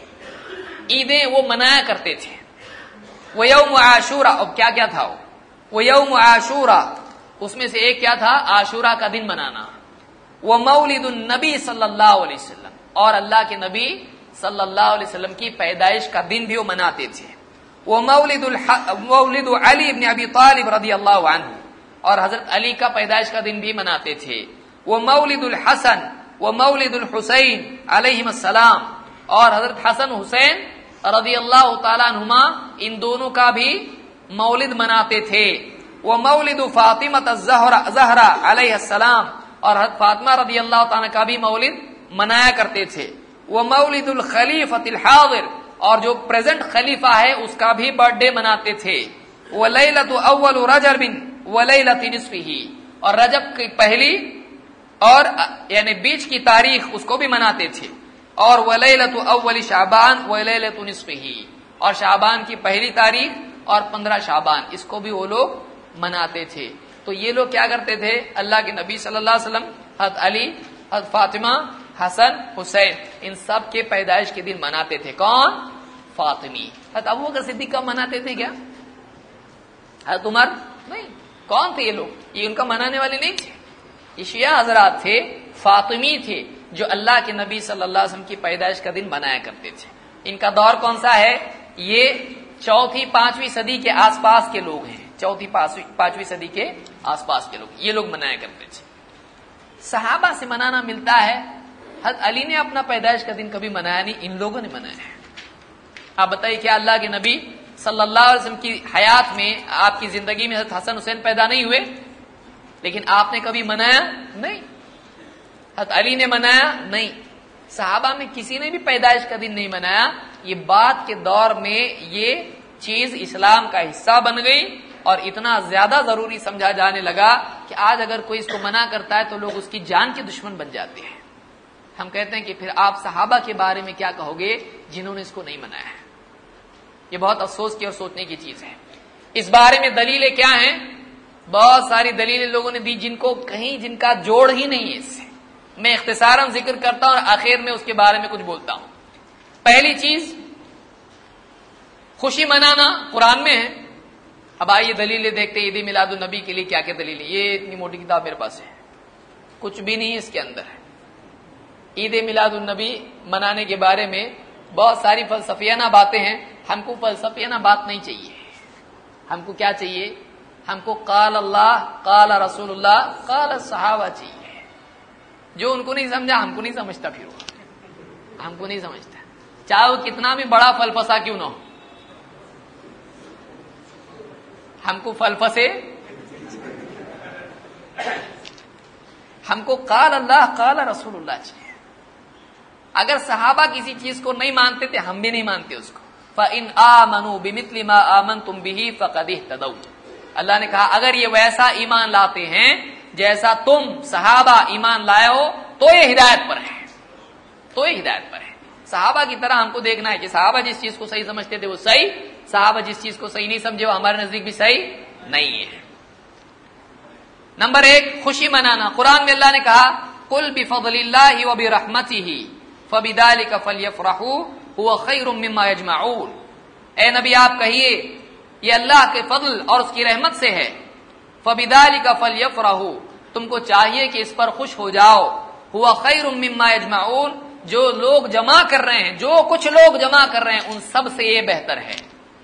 عیدیں وہ منایا کرتے تھے. وہ یوم عاشورہ، اب کیا کیا تھا وہ وہ یوم عاشورہ، اس میں سے ایک کیا تھا؟ عاشورہ کا دن منانا. وہ مولد النبی صلی اللہ علیہ وسلم، اور اللہ کے نبی صلی اللہ علیہ وسلم کی پیدائش کا دن بھی وہ مناتے تھے. وہ مولد الح... مولد علی ابن ابی طالب رضی اللہ عنہ، اور حضرت علی کا پیدائش کا دن بھی مناتے تھے. وہ مولد الحسن وہ مولد الحسین علیہم السلام، اور حضرت حسن حسین رضی اللہ تعالی عنہما ان دونوں کا بھی مولد مناتے تھے. وہ مولد فاطمہ الزہرا علیہ السلام، اور حضرت فاطمہ رضی اللہ تعالی کا بھی مولد منایا کرتے تھے. وہ مولد الخلیفۃ الحاضر، اور جو پریزنٹ خلیفہ ہے اس کا بھی برتھ ڈے مناتے تھے. وہ لیلۃ اول رجب و لیلۃ نصفہ، اور رجب کی پہلی اور یعنی بیچ کی تاریخ اس کو بھی مناتے تھے. اور وہ لیلۃ اول شعبان و لیلۃ نصفہ، اور شعبان کی پہلی تاریخ اور پندرہ شعبان اس کو بھی وہ لوگ مناتے تھے. تو یہ لوگ کیا کرتے تھے؟ اللہ کے نبی صلی اللہ علیہ وسلم، حضرت علی، حضرت فاطمہ، حسن، حسین، ان سب کے پیدائش کے دن مناتے تھے. کون؟ فاطمی. حضرت ابوبکر صدیق کا مناتے تھے کیا؟ حضرت عمر؟ نہیں. کون تھے یہ لوگ؟ یہ ان کا منانے والے نہیں تھے. یہ شیعہ حضرات تھے، فاطمی تھے، جو اللہ کے نبی صلی اللہ علیہ وسلم کی پیدائش کا دن منایا کرتے تھے. ان کا دور کون سا ہے؟ یہ چوتھی پانچویں صدی کے آس پاس کے لوگ ہیں. چوتھی پانچویں صدی کے آس پاس کے لوگ یہ لوگ منایا کرتے تھے. صحابہ سے منانا ملتا ہے. حضرت علی نے اپنا پیدائش کا دن کبھی منایا نہیں، ان لوگوں نے منایا ہے. آپ بتائیے کیا اللہ کے نبی صلی اللہ علیہ وسلم کی حیات میں، آپ کی زندگی میں حضرت حسن حسین پیدا نہیں ہوئے؟ لیکن آپ نے کبھی منایا نہیں. حضرت علی نے منایا نہیں. صحابہ میں کسی نے بھی پیدائش کا دن نہیں منایا. یہ بات کے دور میں یہ چیز اسلام کا حصہ بن گئی اور اتنا زیادہ ضروری سمجھا جانے لگا کہ آج اگر کوئی اس کو منع کرتا ہے تو لوگ اس کی جان کے دشمن بن جاتے ہیں. ہم کہتے ہیں کہ پھر آپ صحابہ کے بارے میں کیا کہو گے جنہوں نے اس کو نہیں منایا ہے؟ یہ بہت افسوس کی اور سوچنے کی چیز ہے. اس بارے میں دلیلیں کیا ہیں؟ بہت ساری دلیلیں لوگوں نے دی جن کو کہیں جن کا جوڑ ہی نہیں ہے اس سے. میں اختصاراً ذکر کرتا ہوں اور آخر میں اس کے بارے میں کچھ بولتا ہوں. پہلی چیز، خوشی منانا قرآن میں ہے. اب آئیے دلیلیں دیکھتے عید میلاد النبی کے لیے کیا کیا دلیلیں. یہ اتنی موٹی کتاب میرے پاس ہے، کچھ بھی نہیں اس کے اندر ہے. عید میلاد النبی منانے کے بارے میں بہت ساری فلسفیانہ باتیں ہیں. ہم کو فلسفیانہ بات نہیں چاہیے. ہم کو کیا چاہیے؟ ہم کو قال اللہ، قال رسول اللہ، قال صحابہ چاہیے. جو ان کو نہیں سمجھا ہم کو نہیں سمجھتا، پھر وہ ہم کو نہیں سمجھتا، چاہے وہ کتنا بھی بڑا فلسفہ کیوں نہ ہو. ہم کو فلسفے، ہم کو قال اللہ قال رسول اللہ چاہیے. اگر صحابہ کسی چیز کو نہیں مانتے تھے ہم بھی نہیں مانتے اس کو. فَإِنْ آمَنُوا بِمِثْلِ مَا آمَنْتُمْ بِهِ فَقَدِ اهْتَدَوْا. اللہ نے کہا اگر یہ ویسا ایمان لاتے ہیں جیسا تم صحابہ ایمان لائے ہو تو یہ ہدایت پر ہے، تو یہ ہدایت پر ہے. صحابہ کی طرح ہم کو دیکھنا ہے کہ صحابہ جس چیز کو صحیح سمجھتے تھے وہ صحیح، صحابہ جس چیز کو صحیح نہیں سمجھے وہ ہمارے نزدیک بھی صحیح نہیں ہے. نمبر ایک، خوشی منانا. قرآن میں اللہ نے کہا قُلْ بِفَضْلِ اللَّهِ وَبِرَحْمَتِهِ فَبِذَلِكَ فَلْيَفْرَحُوا هُوَ خَيْرٌ مِّمَّا يَجْمَعُونَ. اے نبی آپ کہیے یہ اللہ کے فضل اور اس کی رحمت سے ہے. فَبِذَلِكَ فَلْيَفْرَحُوا، تم کو چاہیے کہ اس پر خوش ہو جاؤ. هُوَ خَيْرٌ مِّمَّا يَجْمَعُونَ، جو لوگ جمع کر رہے ہیں، جو کچھ لوگ جمع کر رہے ہیں ان سب سے یہ بہتر ہے.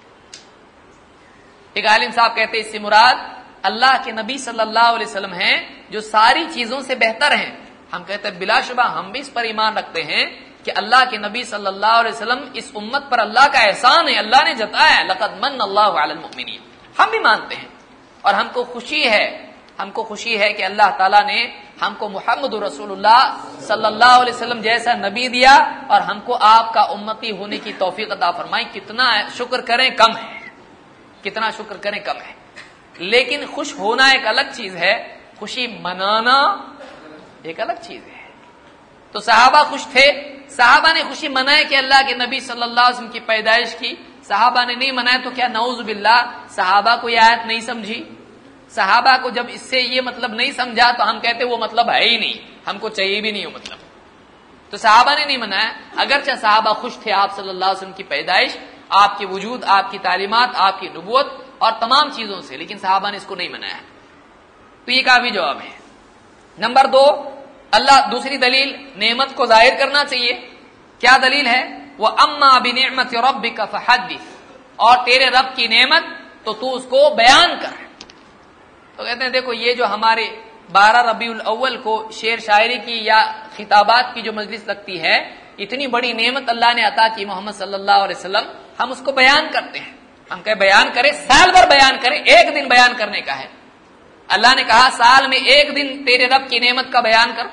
ایک عالم صاحب کہتے ہیں اس سے مراد اللہ کے نبی صلی اللہ علیہ وسلم ہیں جو ساری چیزوں سے بہتر ہیں. ہم کہتے ہیں بلا شبہ ہم بھی اس پر ایمان رکھتے ہیں کہ اللہ کے نبی صلی اللہ علیہ وسلم اس امت پر اللہ کا احسان ہے، اللہ نے جتایا ہے. لقد من اللہ علی المؤمنین، ہم بھی مانتے ہیں. اور ہم کو خوشی ہے، ہم کو خوشی ہے کہ اللہ تعالیٰ نے ہم کو محمد رسول اللہ صلی اللہ علیہ وسلم جیسا نبی دیا اور ہم کو آپ کا امتی ہونے کی توفیق عطا فرمائی. کتنا شکر کریں کم ہے، کتنا شکر کریں کم ہے. لیکن خوش ہونا ایک الگ چیز ہے، خوشی منانا ایک الگ چیز ہے. تو صحابہ خوش تھے، صحابہ نے خوشی منائے کہ اللہ کے نبی صلی اللہ علیہ وسلم کی پیدائش کی. صحابہ نے نہیں منایا تو کیا نعوذ باللہ صحابہ کو یہ آیت نہیں سمجھی؟ صحابہ کو جب اس سے یہ مطلب نہیں سمجھا تو ہم کہتے وہ مطلب ہے ہی نہیں، ہم کو چاہیے بھی نہیں وہ مطلب. تو صحابہ نے نہیں منایا، اگرچہ صحابہ خوش تھے آپ صلی اللہ علیہ وسلم کی پیدائش، آپ کے وجود، آپ کی تعلیمات، آپ کی نبوت اور تمام چیزوں سے، لیکن صحابہ نے اس کو نہیں منایا. تو یہ کافی جواب ہے. نمبر دو، اللہ دوسری دلیل نعمت کو ظاہر کرنا چاہیے. کیا دلیل ہے؟ وہ اما بنعمت ربک فحدث، اور تیرے رب کی نعمت تو تو اس کو بیان کر. تو کہتے ہیں دیکھو یہ جو ہمارے بارہ ربیع الاول کو شعر شاعری کی یا خطابات کی جو مجلس لگتی ہے، اتنی بڑی نعمت اللہ نے عطا کی محمد صلی اللہ علیہ وسلم، ہم اس کو بیان کرتے ہیں. ہم کہ بیان کریں، سال بھر بیان کریں، ایک دن بیان کرنے کا ہے. اللہ نے کہا سال میں ایک دن تیرے رب کی نعمت کا بیان کر،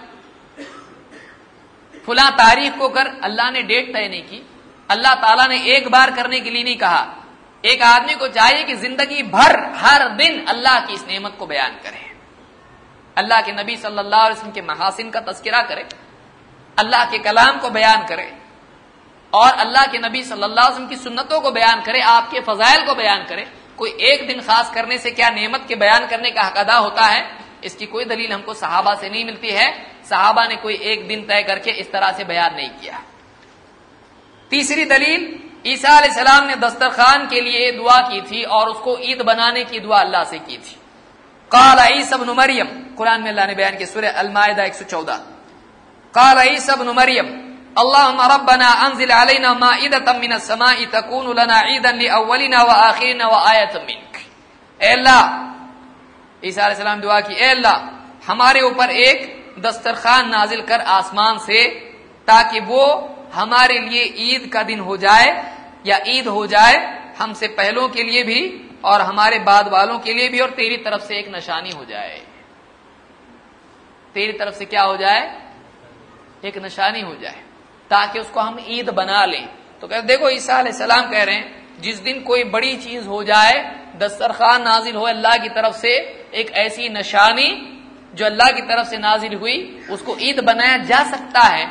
فلاں تاریخ کو کر. اللہ نے ڈیٹ طے نہیں کی، اللہ تعالیٰ نے ایک بار کرنے کے لیے نہیں کہا. ایک آدمی کو چاہیے کہ زندگی بھر ہر دن اللہ کی اس نعمت کو بیان کرے، اللہ کے نبی صلی اللہ علیہ وسلم کے محاسن کا تذکرہ کرے، اللہ کے کلام کو بیان کرے، اور اللہ کے نبی صلی اللہ علیہ وسلم کی سنتوں کو بیان کرے، آپ کے فضائل کو بیان کرے. کوئی ایک دن خاص کرنے سے کیا نعمت کے بیان کرنے کا حق ادا ہوتا ہے؟ اس کی کوئی دلیل ہم کو صحابہ سے نہیں ملتی ہے. صحابہ نے کوئی ایک دن طے کر کے اس طرح سے بیان نہیں کیا. تیسری دلیل، عیسیٰ علیہ السلام نے دسترخوان کے لیے دعا کی تھی اور اس کو عید بنانے کی دعا اللہ سے کی تھی. قال عیسی ابن مریم، قرآن میں اللہ نے بیان کیا، سورہ المائدہ ایک سو چودہ. قال عیسی ابن مریم اللهم ربنا انزل علينا مائدة من السماء تكون لنا عيدا لاولنا واخرنا وآية منك. اے اللہ، عیسیٰ علیہ السلام دعا کی، اے اللہ ہمارے اوپر ایک دسترخوان نازل کر آسمان سے، تاکہ وہ ہمارے لیے عید کا دن ہو جائے، یا عید ہو جائے ہم سے پہلوں کے لیے بھی اور ہمارے بعد والوں کے لیے بھی، اور تیری طرف سے ایک نشانی ہو جائے. تیری طرف سے کیا ہو جائے؟ ایک نشانی ہو جائے، تاکہ اس کو ہم عید بنا لیں. تو کہ دیکھو عیسیٰ علیہ السلام کہہ رہے ہیں جس دن کوئی بڑی چیز ہو جائے، دسترخوان نازل ہو اللہ کی طرف سے، ایک ایسی نشانی جو اللہ کی طرف سے نازل ہوئی، اس کو عید بنایا جا سکتا ہے.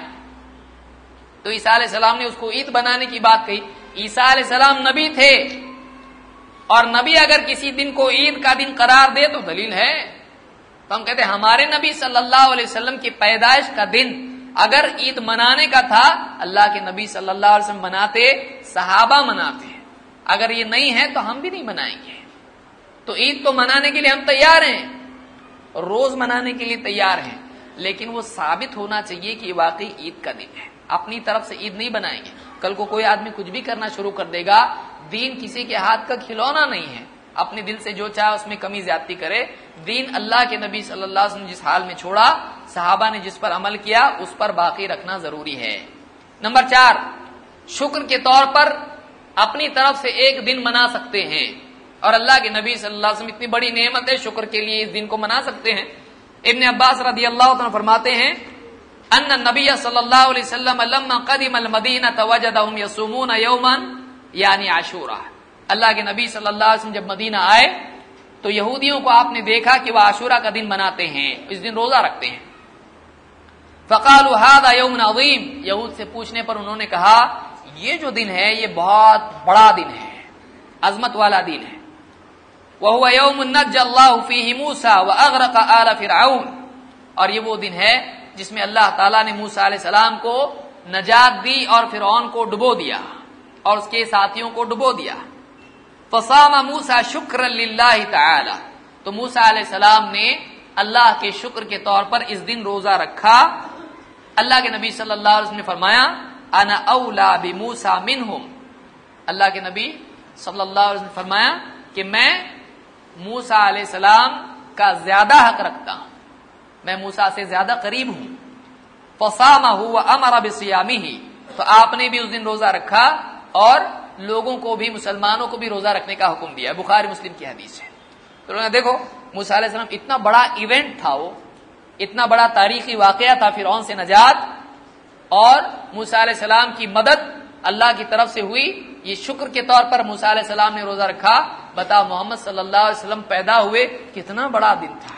تو عیسیٰ علیہ السلام نے اس کو عید بنانے کی بات کہی. عیسیٰ علیہ السلام نبی تھے، اور نبی اگر کسی دن کو عید کا دن قرار دے تو دلیل ہے. تو ہم کہتے ہیں ہمارے نبی صلی اللہ علیہ وسلم کی پیدائش کا دن اگر عید منانے کا تھا، اللہ کے نبی صلی اللہ علیہ وسلم مناتے، صحابہ مناتے. اگر یہ نہیں ہے تو ہم بھی نہیں منائیں گے. تو عید تو منانے کے لیے ہم تیار ہیں، روز منانے کے لیے تیار ہیں، لیکن وہ ثابت ہونا چاہیے کہ واقعی عید کا دن ہے. اپنی طرف سے عید نہیں بنائیں گے. کل کو کوئی آدمی کچھ بھی کرنا شروع کر دے گا. دین کسی کے ہاتھ کا کھلونا نہیں ہے، اپنے دل سے جو چاہے اس میں کمی زیادتی کرے. دین اللہ کے نبی صلی اللہ علیہ وسلم جس حال میں چھوڑا، صحابہ نے جس پر عمل کیا، اس پر باقی رکھنا ضروری ہے. نمبر چار، شکر کے طور پر اپنی طرف سے ایک دن منا سکتے ہیں، اور اللہ کے نبی صلی اللہ علیہ وسلم اتنی بڑی نعمت ہے، شکر کے لیے اس دن کو منا سکتے ہیں. ابن عباس رضی اللہ عنہ فرماتے ہیں ان النبی صلی اللہ علیہ وسلم لما قدم المدینہ وجدهم یصومون یوما یعنی عاشورہ. اللہ کے نبی صلی اللہ علیہ وسلم جب مدینہ آئے تو یہودیوں کو آپ نے دیکھا کہ وہ عاشورہ کا دن مناتے ہیں، اس دن روزہ رکھتے ہیں. فقالوا هذا يوم عظیم، یہود سے پوچھنے پر انہوں نے کہا یہ جو دن ہے یہ بہت بڑا دن ہے، عظمت والا دن ہے. وهو يوم نجى الله فيه موسى واغرق آل فرعون، اور یہ وہ دن ہے جس میں اللہ تعالیٰ نے موسیٰ علیہ السلام کو نجات دی اور فرعون کو ڈبو دیا اور اس کے ساتھیوں کو ڈبو دیا. فصام موسیٰ شکرا للہ تعالی، تو موسیٰ علیہ السلام نے اللہ کے شکر کے طور پر اس دن روزہ رکھا. اللہ کے نبی صلی اللہ علیہ وسلم نے فرمایا انا اولا بموسیٰ منہم، اللہ کے نبی صلی اللہ علیہ وسلم نے فرمایا کہ میں موسیٰ علیہ السلام کا زیادہ حق رکھتا ہوں، میں موسیٰ سے زیادہ قریب ہوں. فصامہ وامر بصیامہ، تو آپ نے بھی اس دن روزہ رکھا اور لوگوں کو بھی، مسلمانوں کو بھی روزہ رکھنے کا حکم دیا. بخاری مسلم کی حدیث ہے. تو انہوں نے دیکھو موسیٰ علیہ السلام اتنا بڑا ایونٹ تھا، وہ اتنا بڑا تاریخی واقعہ تھا فرعون سے نجات، اور موسیٰ علیہ السلام کی مدد اللہ کی طرف سے ہوئی. یہ شکر کے طور پر موسیٰ علیہ السلام نے روزہ رکھا. بتاؤ محمد صلی اللہ علیہ وسلم پیدا ہوئے کتنا بڑا دن تھا.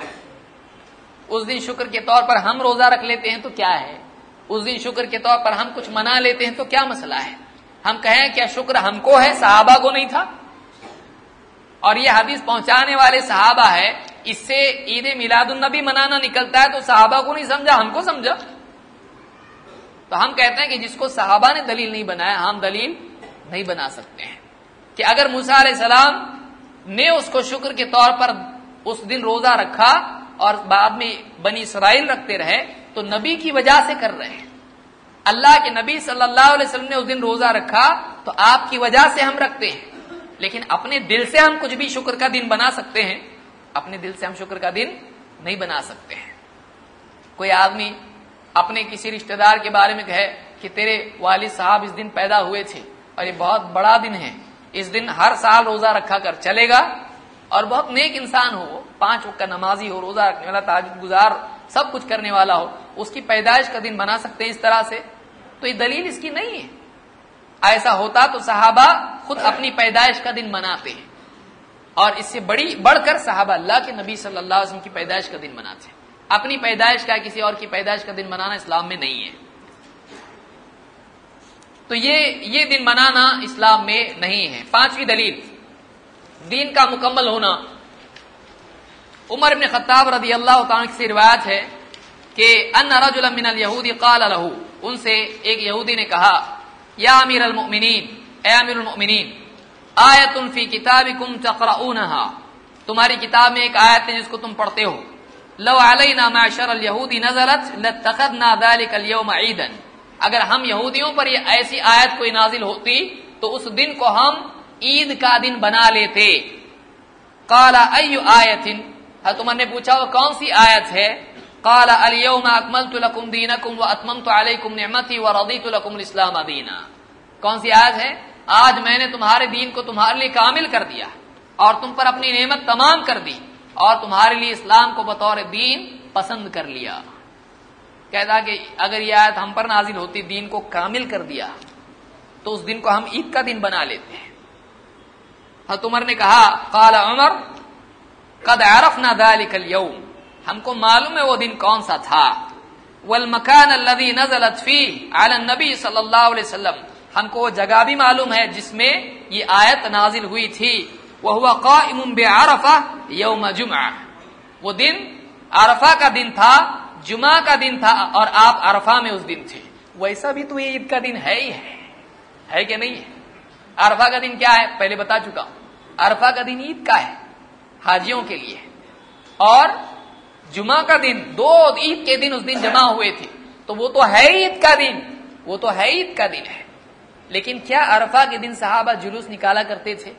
اس دن شکر کے طور پر ہم روزہ رکھ لیتے ہیں تو کیا ہے، اس دن شکر کے طور پر ہم کچھ منا لیتے ہیں تو کیا مسئلہ ہے. ہم کہیں کیا شکر ہم کو ہے، صحابہ کو نہیں تھا؟ اور یہ حدیث پہنچانے والے صحابہ ہے. اس سے عید میلاد النبی منانا نکلتا ہے تو صحابہ کو نہیں سمجھا، ہم کو سمجھا. تو ہم کہتے ہیں کہ جس کو صحابہ نے دلیل نہیں بنایا ہم دلیل نہیں بنا سکتے ہیں کہ اگر موسیٰ علیہ السلام نے اس کو شکر کے طور پر اس دن روزہ رکھا اور بعد میں بنی اسرائیل رکھتے رہے تو نبی کی وجہ سے کر رہے ہیں. اللہ کے نبی صلی اللہ علیہ وسلم نے اس دن روزہ رکھا تو آپ کی وجہ سے ہم رکھتے ہیں, لیکن اپنے دل سے ہم کچھ بھی شکر کا دن بنا سکتے ہیں؟ اپنے دل سے ہم شکر کا دن نہیں بنا سکتے ہیں. کوئی آدمی اپنے کسی رشتہ دار کے بارے میں کہے کہ تیرے والد صاحب اس دن پیدا ہوئے تھے اور یہ بہت بڑا دن ہے, اس دن ہر سال روزہ رکھا کر, چلے گا؟ اور بہت نیک انسان ہو, پانچ وقت کا نمازی ہو, روزہ رکھنے والا, تہجد گزار, سب کچھ کرنے والا ہو, اس کی پیدائش کا دن بنا سکتے ہیں اس طرح سے؟ تو یہ دلیل اس کی نہیں ہے. ایسا ہوتا تو صحابہ خود اپنی پیدائش کا دن مناتے ہیں, اور اس سے بڑی بڑھ کر صحابہ اللہ کے نبی صلی اللہ علیہ وسلم کی پیدائش کا دن مناتے ہیں. اپنی پیدائش کا کسی اور کی پیدائش کا دن منانا اسلام میں نہیں ہے. تو یہ یہ دن منانا اسلام میں نہیں ہے. پانچویں دلیل, دین کا مکمل ہونا. عمر بن خطاب رضی اللہ تعالیٰ کی روایت ہے کہ ان رجلا من الیہود قال له, ان سے ایک یہودی نے کہا, یا امیر المؤمنین, اے امیر المؤمنین, آیت فی کتابکم تقرؤونها, تمہاری کتاب میں ایک آیت ہے جس کو تم پڑھتے ہو, لو علینا معشر الیہود نزلت لاتخذنا ذلک اليوم عیدا, اگر ہم یہودیوں پر یہ ایسی آیت کوئی نازل ہوتی تو اس دن کو ہم عید کا دن بنا لیتے. قال ای آیت, عمر نے پوچھا وہ کون سی آیت ہے؟ قال الیوم اکملت لکم دینکم واتممت علیکم نعمتی ورضیت لکم الاسلام دینا. کون سی آیت ہے؟ آج میں نے تمہارے دین کو تمہارے لیے کامل کر دیا اور تم پر اپنی نعمت تمام کر دی اور تمہارے لیے اسلام کو بطور دین پسند کر لیا. کہتا کہ اگر یہ آیت ہم پر نازل ہوتی, دین کو کامل کر دیا, تو اس دن کو ہم عید کا دن بنا لیتے ہیں. حضرت عمر نے کہا, قال عمر قد عرفنا ذلك اليوم, ہم کو معلوم ہے وہ دن کون سا تھا. والمکان الذي نزلت فيه على النبي صلی اللہ علیہ وسلم, ہم کو وہ جگہ بھی معلوم ہے جس میں یہ آیت نازل ہوئی تھی. وهو قائم بعرفہ یوم جمعہ, وہ دن عرفہ کا دن تھا, جمعہ کا دن تھا, اور آپ عرفہ میں اس دن تھے. ویسا بھی تو یہ عید کا دن ہے ہی ہے, ہے کہ نہیں ہے؟ عرفہ کا دن کیا ہے پہلے بتا چکا ہوں. عرفہ کا دن عید کا ہے حاجیوں کے لیے, اور جمعہ کا دن, دو عید کے دن اس دن جمع ہوئے تھے, تو وہ تو ہے عید کا دن, وہ تو ہے عید کا دن ہے. لیکن کیا عرفہ کے دن صحابہ جلوس نکالا کرتے تھے؟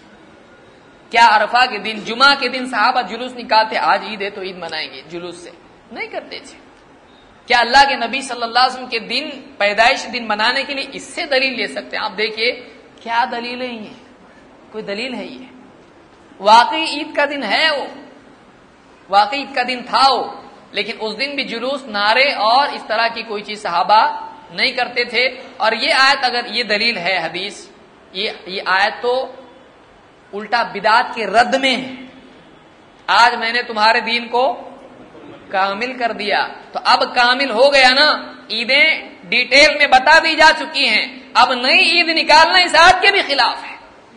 کیا عرفہ کے دن, جمعہ کے دن صحابہ جلوس نکالتے آج عید ہے تو عید منائیں گے جلوس سے؟ نہیں کرتے تھے. کیا اللہ کے نبی صلی اللہ علیہ وسلم کے دن, پیدائش دن منانے کے لیے اس سے دلیل لے سکتے ہیں؟ آپ دیکھیے کیا دلیلیں ہیں, کوئی دلیل ہے یہ؟ واقعی عید کا دن ہے وہ, واقعی عید کا دن تھا وہ, لیکن اس دن بھی جلوس, نعرے اور اس طرح کی کوئی چیز صحابہ نہیں کرتے تھے. اور یہ آیت اگر یہ دلیل ہے حدیث, یہ یہ آیت تو الٹا بدعت کے رد میں ہے. آج میں نے تمہارے دین کو کامل کر دیا, تو اب کامل ہو گیا نا, عیدیں ڈیٹیل میں بتا دی جا چکی ہیں, اب نئی عید نکالنا اس آیت کے بھی خلاف ہے.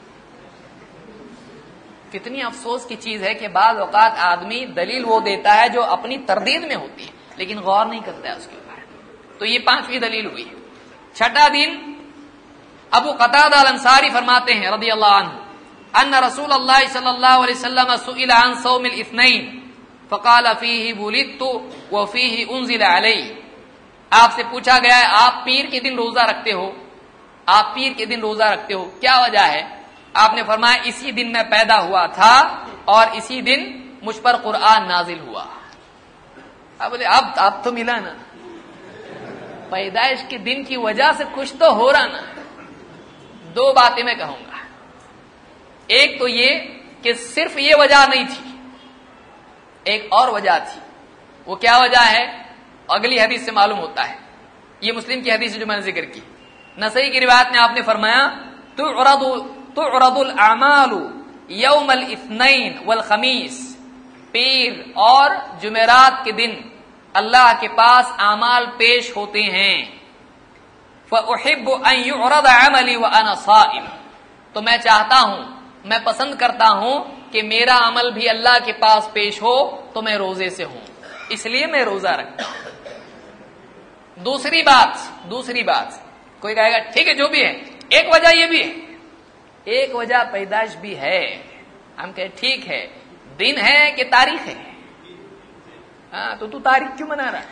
کتنی افسوس کی چیز ہے کہ بعض اوقات آدمی دلیل وہ دیتا ہے جو اپنی تردید میں ہوتی ہے, لیکن غور نہیں کرتا ہے اس کے اوپر. تو یہ پانچویں دلیل ہوئی. چھٹا دن, ابو قتادہ الانصاری فرماتے ہیں رضی اللہ عنہ, ان رسول اللہ صلی اللہ علیہ وسلم سئل عن صوم الاثنین فقال فیہ ولدت وفیہ انزل علی. آپ سے پوچھا گیا ہے آپ پیر کے دن روزہ رکھتے ہو, آپ پیر کے دن روزہ رکھتے ہو, کیا وجہ ہے؟ آپ نے فرمایا اسی دن میں پیدا ہوا تھا اور اسی دن مجھ پر قرآن نازل ہوا. اب اب اب تو ملا نا, پیدائش کے دن کی وجہ سے کچھ تو ہو رہا نا. دو باتیں میں کہوں گا. ایک تو یہ کہ صرف یہ وجہ نہیں تھی, ایک اور وجہ تھی. وہ کیا وجہ ہے؟ اگلی حدیث سے معلوم ہوتا ہے. یہ مسلم کی حدیث جو میں نے ذکر کی, نسائی کی روایت میں آپ نے فرمایا تعرض تعرض الاعمال یوم الاثنین والخمیس, پیر اور جمعرات کے دن اللہ کے پاس اعمال پیش ہوتے ہیں. فاحب ان يعرض عملی وانا صائم, تو میں چاہتا ہوں, میں پسند کرتا ہوں کہ میرا عمل بھی اللہ کے پاس پیش ہو تو میں روزے سے ہوں, اس لیے میں روزہ رکھتا ہوں. دوسری بات دوسری بات کوئی کہے گا ٹھیک ہے جو بھی ہے ایک وجہ یہ بھی ہے، ایک وجہ پیدائش بھی ہے. ہم کہیں ٹھیک ہے دن ہے کہ تاریخ ہے؟ ہاں تو تو تاریخ کیوں منا رہا ہے؟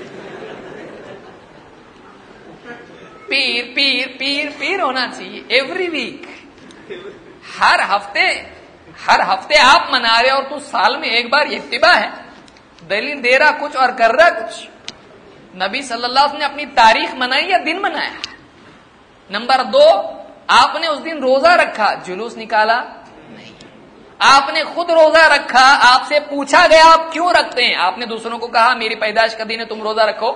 پیر پیر پیر پیر ہونا چاہیے ایوری ویک، ہر ہفتے ہر ہفتے آپ منا رہے اور تو سال میں ایک بار اتباع ہے، دلیل دے رہا کچھ اور کر رہا کچھ. نبی صلی اللہ علیہ وسلم نے اپنی تاریخ منائی یا دن منایا؟ نمبر دو، آپ نے اس دن روزہ رکھا، جلوس نکالا نہیں. آپ نے خود روزہ رکھا، آپ سے پوچھا گیا آپ کیوں رکھتے ہیں، آپ نے دوسروں کو کہا میری پیدائش کا دن ہے تم روزہ رکھو.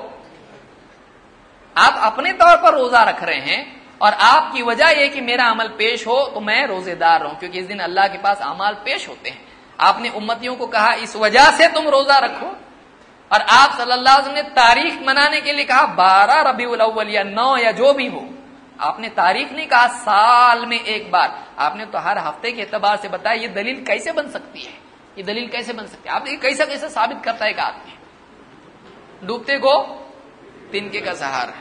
آپ اپنے طور پر روزہ رکھ رہے ہیں اور آپ کی وجہ یہ کہ میرا عمل پیش ہو تو میں روزے دار رہوں، کیونکہ اس دن اللہ کے پاس اعمال پیش ہوتے ہیں. آپ نے امتیوں کو کہا اس وجہ سے تم روزہ رکھو، اور آپ صلی اللہ علیہ وسلم نے تاریخ منانے کے لیے کہا بارہ ربیع الاول یا نو یا جو بھی ہو. آپ نے تاریخ نہیں کہا سال میں ایک بار، آپ نے تو ہر ہفتے کے اعتبار سے بتایا. یہ دلیل کیسے بن سکتی ہے؟ یہ دلیل کیسے بن سکتی ہے؟ آپ کیسا کیسے ثابت کرتا ہے ایک آدمی ڈوبتے کو تنکے کا سہارا.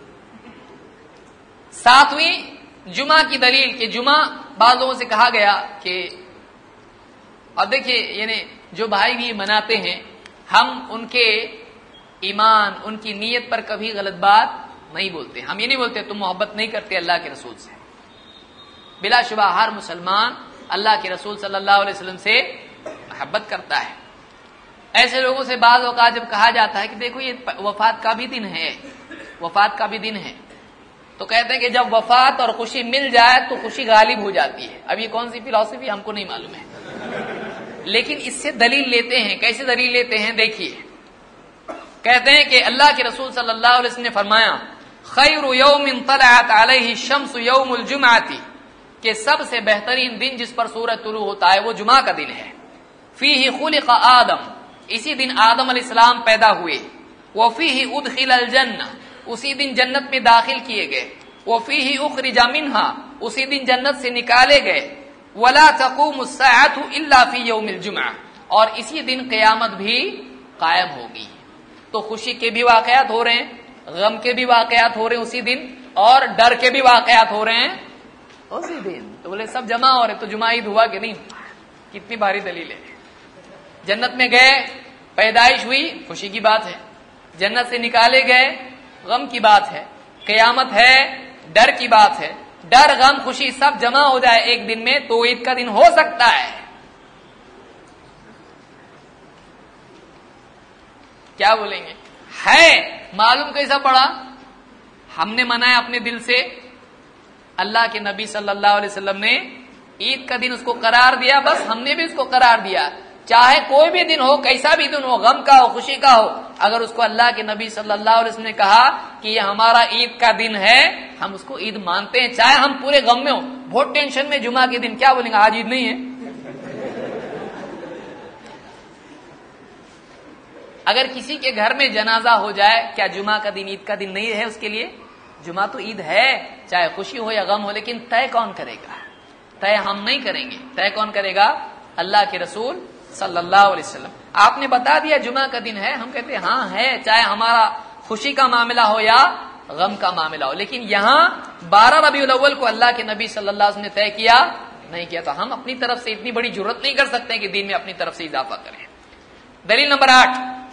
ساتویں جمعہ کی دلیل کہ جمعہ بعض لوگوں سے کہا گیا کہ اب دیکھیے یعنی جو بھائی بھی مناتے ہیں ہم ان کے ایمان ان کی نیت پر کبھی غلط بات نہیں بولتے. ہم یہ نہیں بولتے تم محبت نہیں کرتے اللہ کے رسول سے. بلا شبہ ہر مسلمان اللہ کے رسول صلی اللہ علیہ وسلم سے محبت کرتا ہے. ایسے لوگوں سے بعض اوقات جب کہا جاتا ہے کہ دیکھو یہ وفات کا بھی دن ہے، وفات کا بھی دن ہے، تو کہتے ہیں کہ جب وفات اور خوشی مل جائے تو خوشی غالب ہو جاتی ہے. اب یہ کون سی فلسفی ہم کو نہیں معلوم ہے، لیکن اس سے دلیل لیتے ہیں. کیسے دلیل لیتے ہیں؟ دیکھیے کہتے ہیں کہ اللہ کے رسول صلی اللہ علیہ وسلم نے فرمایا خیر یوم طلعت علیہ الشمس یوم الجمعہ، کہ سب سے بہترین دن جس پر سورج طلوع ہوتا ہے وہ جمعہ کا دن ہے. فیہ خلق آدم، اسی دن آدم علیہ السلام پیدا ہوئے. وفیہ ادخل الجنہ، اسی دن جنت میں داخل کیے گئے. وفیہ اخرج منہا، اسی دن جنت سے نکالے گئے. ولا تقوم الساعۃ الا فی یوم الجمعہ، اور اسی دن قیامت بھی قائم ہوگی. تو خوشی کے بھی واقعات ہو رہے ہیں، غم کے بھی واقعات ہو رہے ہیں اسی دن، اور ڈر کے بھی واقعات ہو رہے ہیں اسی دن. تو بولے سب جمع ہو رہے تو جمعہ عید ہوا کہ نہیں ہوا؟ کتنی بھاری دلیل ہے. جنت میں گئے پیدائش ہوئی خوشی کی بات ہے، جنت سے نکالے گئے غم کی بات ہے، قیامت ہے ڈر کی بات ہے. ڈر غم خوشی سب جمع ہو جائے ایک دن میں تو عید کا دن ہو سکتا ہے. کیا بولیں گے؟ ہے معلوم کیسا پڑا؟ ہم نے منایا اپنے دل سے، اللہ کے نبی صلی اللہ علیہ وسلم نے عید کا دن اس کو قرار دیا، بس ہم نے بھی اس کو قرار دیا. چاہے کوئی بھی دن ہو، کیسا بھی دن ہو، غم کا ہو خوشی کا ہو، اگر اس کو اللہ کے نبی صلی اللہ علیہ وسلم نے کہا کہ یہ ہمارا عید کا دن ہے، ہم اس کو عید مانتے ہیں. چاہے ہم پورے غم میں ہو، بہت ٹینشن میں، جمعہ کے دن کیا بولیں گے آج عید نہیں ہے. اگر کسی کے گھر میں جنازہ ہو جائے، کیا جمعہ کا دن عید کا دن نہیں ہے اس کے لیے؟ جمعہ تو عید ہے، چاہے خوشی ہو یا غم ہو، لیکن طے کون کرے گا؟ طے ہم نہیں کریں گے. طے کون کرے گا؟ اللہ کے رسول صلی اللہ علیہ وسلم. آپ نے بتا دیا جمعہ کا دن ہے، ہم کہتے ہیں ہاں ہے، چاہے ہمارا خوشی کا معاملہ ہو یا غم کا معاملہ ہو. لیکن یہاں بارہ ربیع الاول کو اللہ کے نبی صلی اللہ علیہ وسلم نے طے کیا نہیں کیا، تو ہم اپنی طرف سے اتنی بڑی جرت نہیں کر سکتے کہ دین میں اپنی طرف سے اضافہ کریں. دلیل نمبر آٹھ،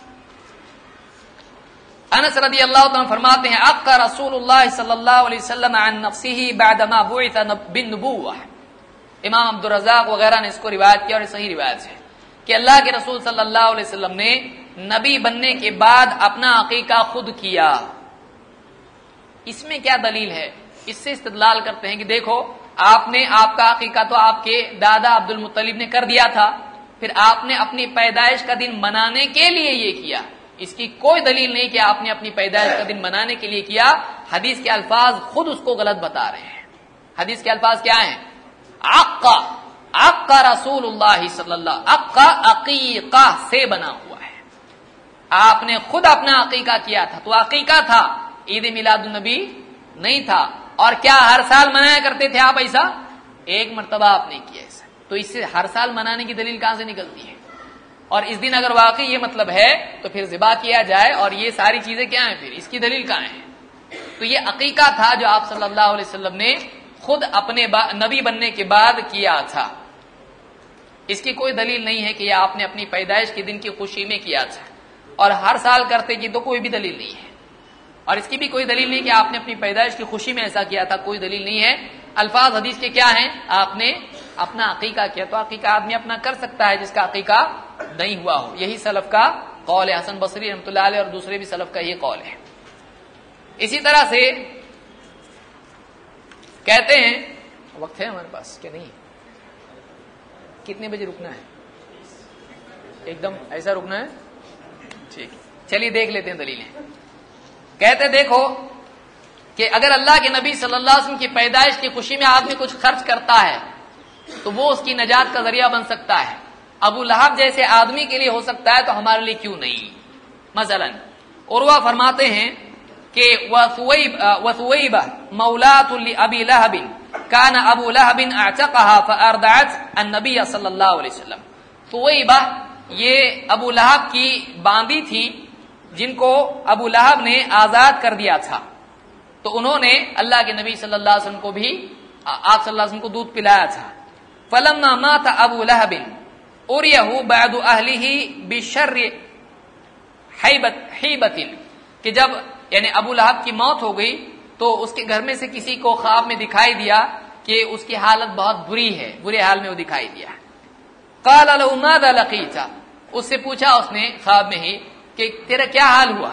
انس رضی اللہ تعالیٰ فرماتے ہیں اقر رسول اللہ صلی اللہ علیہ وسلم عن نفسه بعدما بعث بالنبوہ. امام عبدالرزاق وغیرہ نے اس کو روایت کیا اور یہ صحیح روایت ہے کہ اللہ کے رسول صلی اللہ علیہ وسلم نے نبی بننے کے بعد اپنا عقیقہ خود کیا. اس میں کیا دلیل ہے؟ اس سے استدلال کرتے ہیں کہ دیکھو آپ نے آپ کا عقیقہ تو آپ کے دادا عبد المطلب نے کر دیا تھا، پھر آپ نے اپنی پیدائش کا دن منانے کے لیے یہ کیا. اس کی کوئی دلیل نہیں کہ آپ نے اپنی پیدائش کا دن منانے کے لیے کیا. حدیث کے الفاظ خود اس کو غلط بتا رہے ہیں. حدیث کے الفاظ کیا ہیں؟ عقا عقا رسول اللہ صلی اللہ، عقا عقیقہ سے بنا ہوا ہے. آپ نے خود اپنا عقیقہ کیا تھا، تو عقیقہ تھا، عید میلاد النبی نہیں تھا. اور کیا ہر سال منایا کرتے تھے آپ ایسا؟ ایک مرتبہ آپ نے کیا ایسا. تو اس سے ہر سال منانے کی دلیل کہاں سے نکلتی ہے؟ اور اس دن اگر واقعی یہ مطلب ہے تو پھر ذبح کیا جائے. اور یہ ساری چیزیں کیا ہیں؟ پھر اس کی دلیل کہاں ہے؟ تو یہ عقیقہ تھا جو آپ صلی اللہ علیہ وسلم نے خود اپنے نبی بننے کے بعد کیا تھا. اس کی کوئی دلیل نہیں ہے کہ یہ آپ نے اپنی پیدائش کے دن کی خوشی میں کیا تھا اور ہر سال کرتے کی تو کوئی بھی دلیل نہیں ہے. اور اس کی بھی کوئی دلیل نہیں کہ آپ نے اپنی پیدائش کی خوشی میں ایسا کیا تھا, کوئی دلیل نہیں ہے. الفاظ حدیث کے کیا ہیں؟ آپ نے اپنا عقیقہ کیا. تو عقیقہ آدمی اپنا کر سکتا ہے جس کا عقیقہ نہیں ہوا ہو. یہی سلف کا قول ہے, حسن بصری رحمۃ اللہ علیہ اور دوسرے بھی سلف کا یہ قول ہے. اسی طرح سے کہتے ہیں, وقت ہے ہمارے پاس کہ نہیں؟ کتنے بجے رکنا ہے؟ ایک دم ایسا رکنا ہے؟ ٹھیک, چلیے دیکھ لیتے ہیں دلیلیں. کہتے دیکھو کہ اگر اللہ کے نبی صلی اللہ علیہ وسلم کی پیدائش کی خوشی میں آدمی کچھ خرچ کرتا ہے تو وہ اس کی نجات کا ذریعہ بن سکتا ہے. ابو لہب جیسے آدمی کے لیے ہو سکتا ہے تو ہمارے لیے کیوں نہیں؟ مثلا عروہ فرماتے ہیں کہ وثویبہ مولاۃ لابی لہب کان ابو لہب اعتقها فارضعت النبی صلی اللہ علیہ وسلم. ثویبہ یہ ابو لہب کی باندی تھی جن کو ابو لہب نے آزاد کر دیا تھا, تو انہوں نے اللہ کے نبی صلی اللہ علیہ وسلم کو بھی آپ صلی اللہ علیہ وسلم کو دودھ پلایا تھا. فلما مات ابو لہب اریہ بعد اہلہ بشر حیبت حیبت, کہ جب یعنی ابو لہب کی موت ہو گئی تو اس کے گھر میں سے کسی کو خواب میں دکھائی دیا کہ اس کی حالت بہت بری ہے, برے حال میں وہ دکھائی دیا. قال له ماذا لقيت, اس سے پوچھا اس نے خواب میں ہی کہ تیرا کیا حال ہوا؟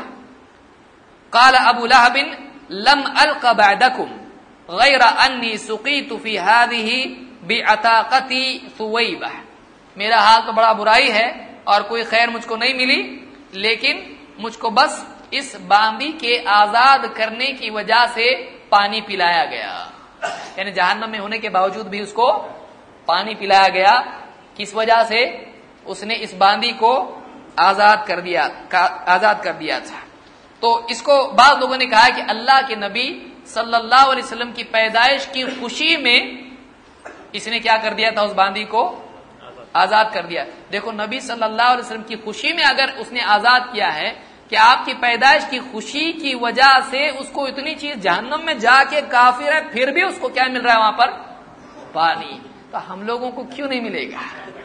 قال ابو لہب لم الق بعدكم غیر انی سقیت فی هذه بعتاقتی ثویبہ. میرا حال تو بڑا برائی ہے اور کوئی خیر مجھ کو نہیں ملی, لیکن مجھ کو بس اس باندی کے آزاد کرنے کی وجہ سے پانی پلایا گیا. یعنی جہنم میں ہونے کے باوجود بھی اس کو پانی پلایا گیا. کس وجہ سے؟ اس نے اس باندی کو آزاد کر دیا آزاد کر دیا تھا. تو اس کو بعض لوگوں نے کہا کہ اللہ کے نبی صلی اللہ علیہ وسلم کی پیدائش کی خوشی میں اس نے کیا کر دیا تھا؟ اس باندی کو آزاد کر دیا. دیکھو نبی صلی اللہ علیہ وسلم کی خوشی میں اگر اس نے آزاد کیا ہے کہ آپ کی پیدائش کی خوشی کی وجہ سے اس کو اتنی چیز جہنم میں جا کے کافر ہے, پھر بھی اس کو کیا مل رہا ہے وہاں پر؟ پانی. تو ہم لوگوں کو کیوں نہیں ملے گا؟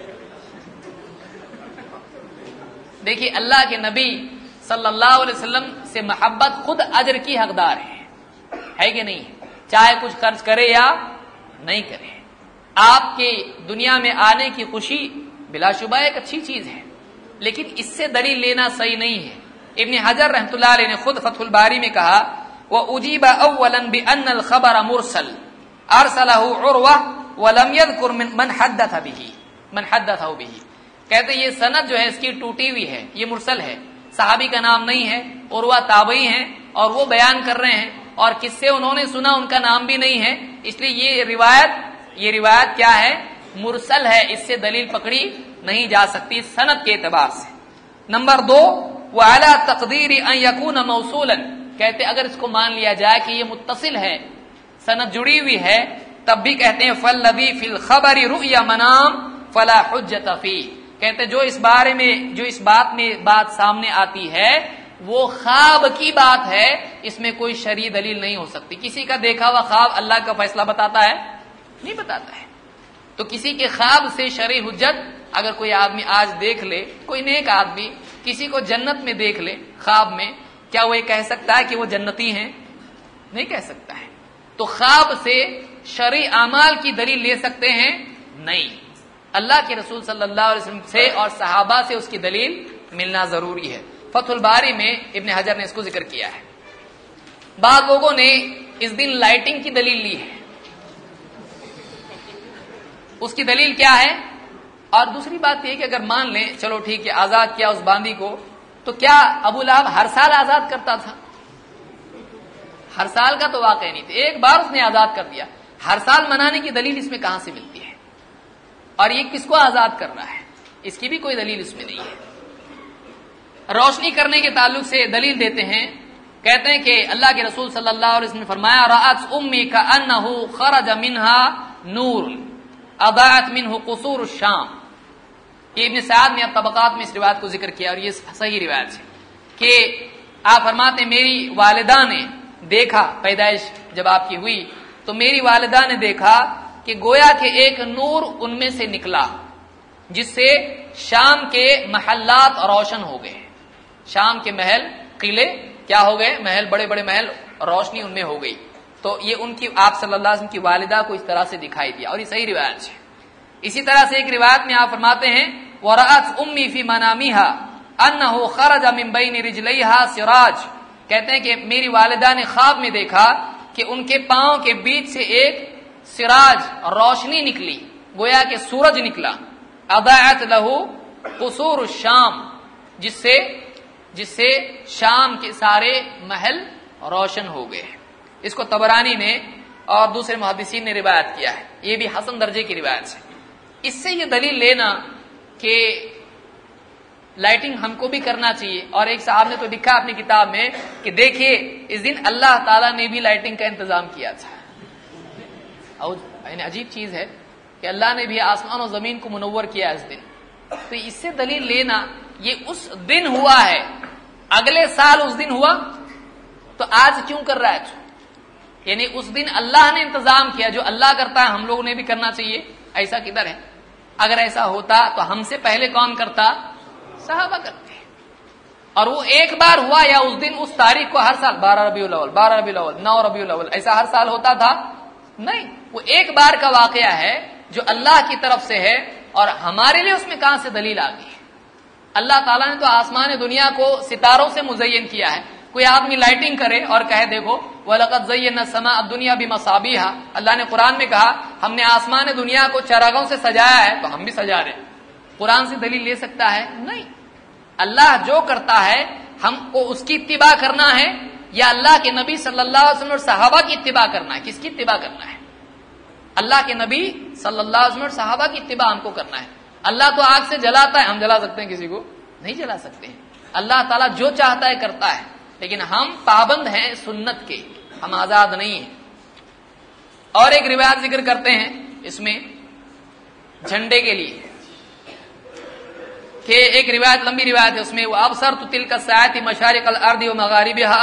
دیکھیے اللہ کے نبی صلی اللہ علیہ وسلم سے محبت خود اجر کی حقدار ہے, ہے کہ نہیں؟ چاہے کچھ خرچ کرے یا نہیں کرے. آپ کے دنیا میں آنے کی خوشی بلا شبہ ایک اچھی چیز ہے, لیکن اس سے دلیل لینا صحیح نہیں ہے. ابن حجر رحمۃ اللہ علیہ نے خود فتح الباری میں کہا وَأُجِيبَ أَوَّلًا بِأَنَّ الْخَبَرَ مُرْسَلٌ أَرْسَلَهُ عُرْوَةٌ وَلَمْ يَذْكُرْ مَنْ حَدَّثَ بِهِ مَنْ حَدَّثَهُ بِهِ. کہتے یہ سند جو ہے اس کی ٹوٹی ہوئی ہے, یہ مرسل ہے, صحابی کا نام نہیں ہے, عروہ تابعی ہیں اور وہ بیان کر رہے ہیں اور کس سے انہوں نے سنا ان کا نام بھی نہیں ہے, اس لیے یہ روایت یہ روایت کیا ہے؟ مرسل ہے, اس سے دلیل پکڑی نہیں جا سکتی سند کے اعتبار سے. نمبر دو وعلی تقدیر ان یکون موصولا, کہتے اگر اس کو مان لیا جائے کہ یہ متصل ہے, سند جڑی ہوئی ہے, تب بھی کہتے ہیں فالذی فی الخبر رؤیا منام فلا حجت فی. کہتے جو اس بارے میں جو اس بات میں بات سامنے آتی ہے وہ خواب کی بات ہے, اس میں کوئی شرعی دلیل نہیں ہو سکتی. کسی کا دیکھا ہوا خواب اللہ کا فیصلہ بتاتا ہے؟ نہیں بتاتا ہے. تو کسی کے خواب سے شرعی حجت اگر کوئی آدمی آج دیکھ لے, کوئی نیک آدمی کسی کو جنت میں دیکھ لے خواب میں, کیا وہ یہ کہہ سکتا ہے کہ وہ جنتی ہیں؟ نہیں کہہ سکتا ہے. تو خواب سے شرعی اعمال کی دلیل لے سکتے ہیں؟ نہیں. اللہ کے رسول صلی اللہ علیہ وسلم سے اور صحابہ سے اس کی دلیل ملنا ضروری ہے. فتح الباری میں ابن حجر نے اس کو ذکر کیا ہے. بعض لوگوں نے اس دن لائٹنگ کی دلیل لی ہے, اس کی دلیل کیا ہے؟ اور دوسری بات یہ کہ اگر مان لیں چلو ٹھیک ہے آزاد کیا اس باندی کو, تو کیا ابو لہب ہر سال آزاد کرتا تھا؟ ہر سال کا تو واقع نہیں تھا, ایک بار اس نے آزاد کر دیا. ہر سال منانے کی دلیل اس میں کہاں سے ملتی ہے؟ اور یہ کس کو آزاد کر رہا ہے؟ اس کی بھی کوئی دلیل اس میں نہیں ہے. روشنی کرنے کے تعلق سے دلیل دیتے ہیں, کہتے ہیں کہ اللہ کے رسول صلی اللہ علیہ وسلم نے فرمایا رأت امی کأنہ خرج منہا نور اضاعت منہ قصور الشام. یہ ابن سعد نے طبقات میں اس روایت کو ذکر کیا اور یہ صحیح روایت ہے کہ آپ فرماتے ہیں میری والدہ نے دیکھا پیدائش جب آپ کی ہوئی تو میری والدہ نے دیکھا کہ گویا کہ ایک نور ان میں سے نکلا جس سے شام کے محلات روشن ہو گئے. شام کے محل قلعے کیا ہو گئے؟ محل، بڑے بڑے محل، روشنی ان میں ہو گئی. تو یہ ان کی آپ صلی اللہ علیہ وسلم کی والدہ کو اس طرح سے دکھائی دیا، اور یہ صحیح روایت ہے. اسی طرح سے ایک روایت میں آپ فرماتے ہیں وَرَأَتْ أُمِّي فِي مَنَامِهَا أَنَّهُ خَرَجَ مِن بَيْنِ رِجْلَيْهَا سِرَاجٌ. کہتے ہیں کہ میری والدہ نے خواب میں دیکھا کہ ان کے پاؤں کے بیچ سے ایک سراج، روشنی نکلی، گویا کہ سورج نکلا. اضاءت له قصور الشام، جس سے جس سے شام کے سارے محل روشن ہو گئے. اس کو طبرانی نے اور دوسرے محدثین نے روایت کیا ہے، یہ بھی حسن درجے کی روایت ہے. اس سے یہ دلیل لینا کہ لائٹنگ ہم کو بھی کرنا چاہیے. اور ایک صاحب نے تو لکھا اپنی کتاب میں کہ دیکھیے اس دن اللہ تعالیٰ نے بھی لائٹنگ کا انتظام کیا تھا. اور یعنی عجیب چیز ہے کہ اللہ نے بھی آسمان و زمین کو منور کیا اس دن. تو اس سے دلیل لینا یہ اس دن ہوا ہے، اگلے سال اس دن ہوا تو آج کیوں کر رہا ہے تو؟ یعنی اس دن اللہ نے انتظام کیا، جو اللہ کرتا ہے ہم لوگوں نے بھی کرنا چاہیے. ایسا کدھر ہے؟ اگر ایسا ہوتا تو ہم سے پہلے کون کرتا؟ صحابہ کرتے. اور وہ ایک بار ہوا یا اس دن اس تاریخ کو ہر سال بارہ ربیع الاول، بارہ ربیع الاول، نو ربیع الاول ایسا ہر سال ہوتا تھا؟ نہیں، وہ ایک بار کا واقعہ ہے جو اللہ کی طرف سے ہے. اور ہمارے لیے اس میں کہاں سے دلیل آ گئی؟ اللہ تعالیٰ نے تو آسمان دنیا کو ستاروں سے مزین کیا ہے. کوئی آدمی لائٹنگ کرے اور کہے دیکھو وَلَقَدْ زَيَّنَّا السَّمَاءَ الدُّنْيَا بِمَصَابِيحَ، اللہ نے قرآن میں کہا ہم نے آسمان دنیا کو چراغوں سے سجایا ہے تو ہم بھی سجا رہے. قرآن سے دلیل لے سکتا ہے؟ نہیں. اللہ جو کرتا ہے ہم کو اس کی اتباع کرنا ہے یا اللہ کے نبی صلی اللہ علیہ وسلم اور صحابہ کی اتباع کرنا ہے؟ کس کی اتباع کرنا ہے؟ اللہ کے نبی صلی اللہ علیہ وسلم اور صحابہ کی اتباع ہم کو کرنا ہے. اللہ تو آگ سے جلاتا ہے، ہم جلا سکتے ہیں کسی کو؟ نہیں جلا سکتے ہیں. اللہ تعالیٰ جو چاہتا ہے کرتا ہے، لیکن ہم پابند ہیں سنت کے، ہم آزاد نہیں ہیں. اور ایک روایت ذکر کرتے ہیں اس میں جھنڈے کے لیے کہ ایک روایت لمبی روایت ہے، اس میں وَأَبْصَرْتُ تِلْكَ السَّاعَةِ مَشَارِقَ الْأَرْضِ وَمَغَارِبِهَا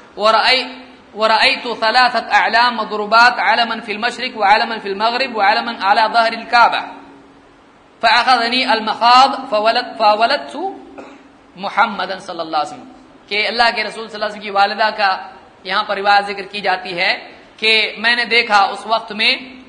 وَرَأَيْتُ ثَلَاثَةَ أَعْلَامَ مَضْرُوبَاتٍ عَلَمًا فِي الْمَشْرِقِ وَعَلَمًا فِي الْمَغْرِبِ وَعَلَمًا عَلَى ظَهْرِ الْكَعْبَةِ فَأَخَذَنِي الْمَخَاضُ فَوَلَدْتُ مُحَمَّدًا صلی اللہ علیہ وسلم. کہ اللہ کے رسول صلی اللہ علیہ وسلم کی والدہ کا یہاں پر روایت ذکر کی جاتی ہے کہ میں نے دیکھا اس وقت میں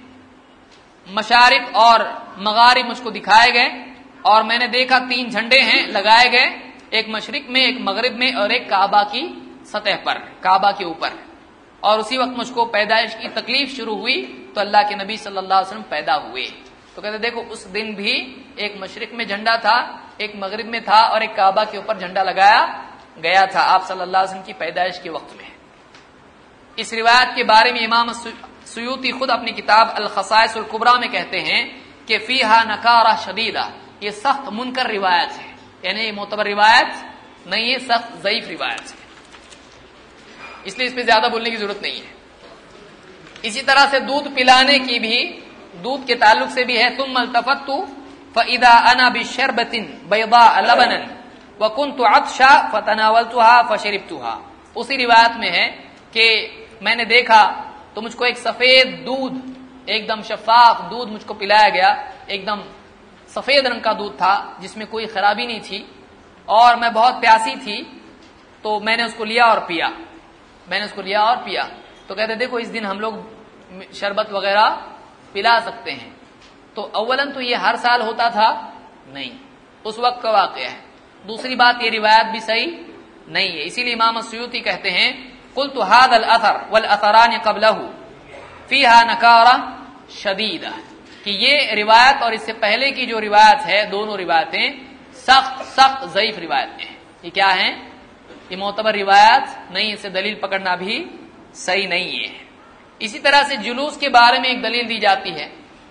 مشارق اور مغارب مجھ کو دکھائے گئے، اور میں نے دیکھا تین جھنڈے ہیں لگائے گئے، ایک مشرق میں، ایک مغرب میں، اور ایک کعبہ کی سطح پر، کعبہ کے اوپر. اور اسی وقت مجھ کو پیدائش کی تکلیف شروع ہوئی تو اللہ کے نبی صلی اللہ علیہ وسلم پیدا ہوئے. تو کہتے دیکھو اس دن بھی ایک مشرق میں جھنڈا تھا، ایک مغرب میں تھا، اور ایک کعبہ کے اوپر جھنڈا لگایا گیا تھا آپ صلی اللہ علیہ وسلم کی پیدائش کے وقت میں. اس روایت کے بارے میں امام سیوطی خود اپنی کتاب الخصائص الکبریٰ میں کہتے ہیں کہ فیہا نکارہ شدیدہ، یہ سخت منکر روایت ہے، یعنی یہ معتبر روایت نہیں ہے، سخت ضعیف روایت ہے، اس لیے اس پہ زیادہ بولنے کی ضرورت نہیں ہے. اسی طرح سے دودھ پلانے کی بھی، دودھ کے تعلق سے بھی ہے ثم التفت فاذا انا بشربۃ بیضاء لبنا وكنت عطشا فتناولتها فشربتها. اسی روایت میں ہے کہ میں نے دیکھا تو مجھ کو ایک سفید دودھ، ایک دم شفاف دودھ مجھ کو پلایا گیا، ایک دم سفید رنگ کا دودھ تھا جس میں کوئی خرابی نہیں تھی، اور میں بہت پیاسی تھی تو میں نے اس کو لیا اور پیا میں نے اس کو لیا اور پیا تو کہتے دیکھو اس دن ہم لوگ شربت وغیرہ پلا سکتے ہیں. تو اولاً تو یہ ہر سال ہوتا تھا نہیں، اس وقت کا واقعہ ہے. دوسری بات یہ روایت بھی صحیح نہیں ہے، اسی لیے امام السیوطی کہتے ہیں قلت هذا الاثر والاثران قبله فيها نکارہ شدیدہ، کہ یہ روایت اور اس سے پہلے کی جو روایت ہے دونوں روایتیں سخت سخت ضعیف روایتیں ہیں. یہ کیا ہیں؟ یہ معتبر روایت نہیں، اسے دلیل پکڑنا بھی صحیح نہیں ہے. اسی طرح سے جلوس کے بارے میں ایک دلیل دی جاتی ہے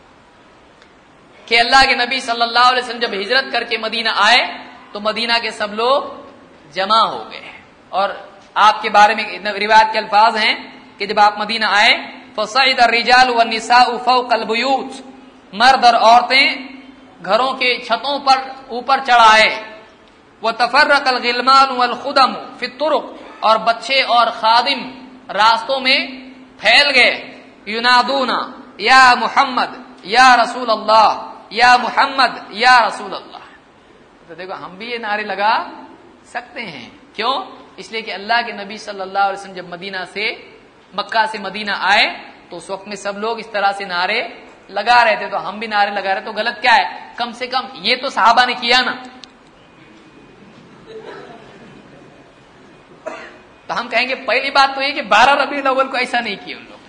کہ اللہ کے نبی صلی اللہ علیہ وسلم جب ہجرت کر کے مدینہ آئے تو مدینہ کے سب لوگ جمع ہو گئے، اور آپ کے بارے میں روایت کے الفاظ ہیں کہ جب آپ مدینہ آئے فصعد الرجال والنساء فوق البیوت، مرد اور عورتیں گھروں کے چھتوں پر اوپر چڑھائے، وتفرق الغلمان والخدم فی الطرق، اور بچے اور خادم راستوں میں پھیل گئے، ینادونا یا محمد یا رسول اللہ یا محمد یا رسول اللہ. تو دیکھو ہم بھی یہ نعرے لگا سکتے ہیں. کیوں؟ اس لیے کہ اللہ کے نبی صلی اللہ علیہ وسلم جب مدینہ سے مکہ سے مدینہ آئے تو اس وقت میں سب لوگ اس طرح سے نعرے لگا رہے تھے، تو ہم بھی نعرے لگا رہے. تو غلط کیا ہے؟ کم سے کم یہ تو صحابہ نے کیا نا. تو ہم کہیں گے پہلی بات تو یہ کہ بارہ ربیع الاول کو ایسا نہیں کیا ان لوگ.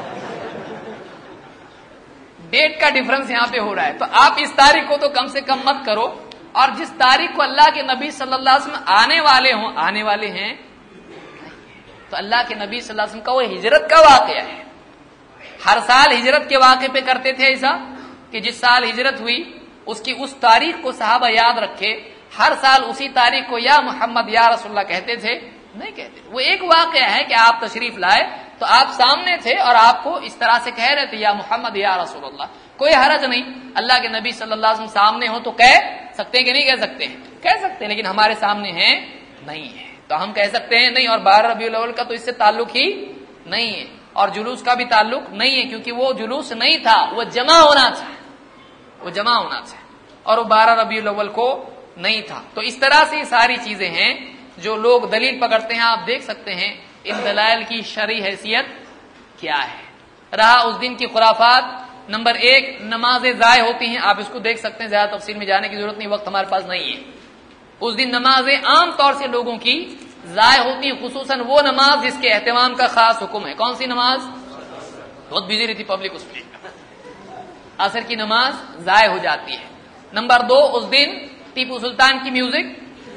ڈیٹ کا ڈفرنس یہاں پہ ہو رہا ہے. تو آپ اس تاریخ کو تو کم سے کم مت کرو. اور جس تاریخ کو اللہ کے نبی صلی اللہ علیہ وسلم آنے والے ہوں آنے والے ہیں تو اللہ کے نبی صلی اللہ علیہ وسلم کا وہ ہجرت کا واقعہ ہے. ہر سال ہجرت کے واقعے پہ کرتے تھے ایسا کہ جس سال ہجرت ہوئی اس کی اس تاریخ کو صحابہ یاد رکھے، ہر سال اسی تاریخ کو یا محمد یا رسول اللہ کہتے تھے؟ نہیں کہتے. وہ ایک واقعہ ہے کہ آپ تشریف لائے تو آپ سامنے تھے اور آپ کو اس طرح سے کہہ رہے تھے یا محمد یا رسول اللہ. کوئی حرج نہیں. اللہ کے نبی صلی اللہ علیہ وسلم سامنے ہو تو کہہ سکتے ہیں کہ نہیں کہہ سکتے ہیں؟ کہہ سکتے ہیں. لیکن ہمارے سامنے ہیں نہیں ہے تو ہم کہہ سکتے ہیں نہیں. اور بارہ ربیع الاول کا تو اس سے تعلق ہی نہیں ہے اور جلوس کا بھی تعلق نہیں ہے کیونکہ وہ جلوس نہیں تھا، وہ جمع ہونا تھا، وہ جمع ہونا تھا اور وہ بارہ ربیع الاول کو نہیں تھا. تو اس طرح سے یہ ساری چیزیں ہیں جو لوگ دلیل پکڑتے ہیں. آپ دیکھ سکتے ہیں ان دلائل کی شرعی حیثیت کیا ہے. رہا اس دن کی خرافات، نمبر ایک نمازیں ضائع ہوتی ہیں. آپ اس کو دیکھ سکتے ہیں، زیادہ تفصیل میں جانے کی ضرورت نہیں، وقت ہمارے پاس نہیں ہے. اس دن نمازیں عام طور سے لوگوں کی ضائع ہوتی ہیں، خصوصاً وہ نماز جس کے اہتمام کا خاص حکم ہے. کون سی نماز؟ بہت بزی رہتی پبلک اس میں. عصر کی نماز ضائع ہو جاتی ہے. نمبر دو اس دن ٹیپو سلطان کی میوزک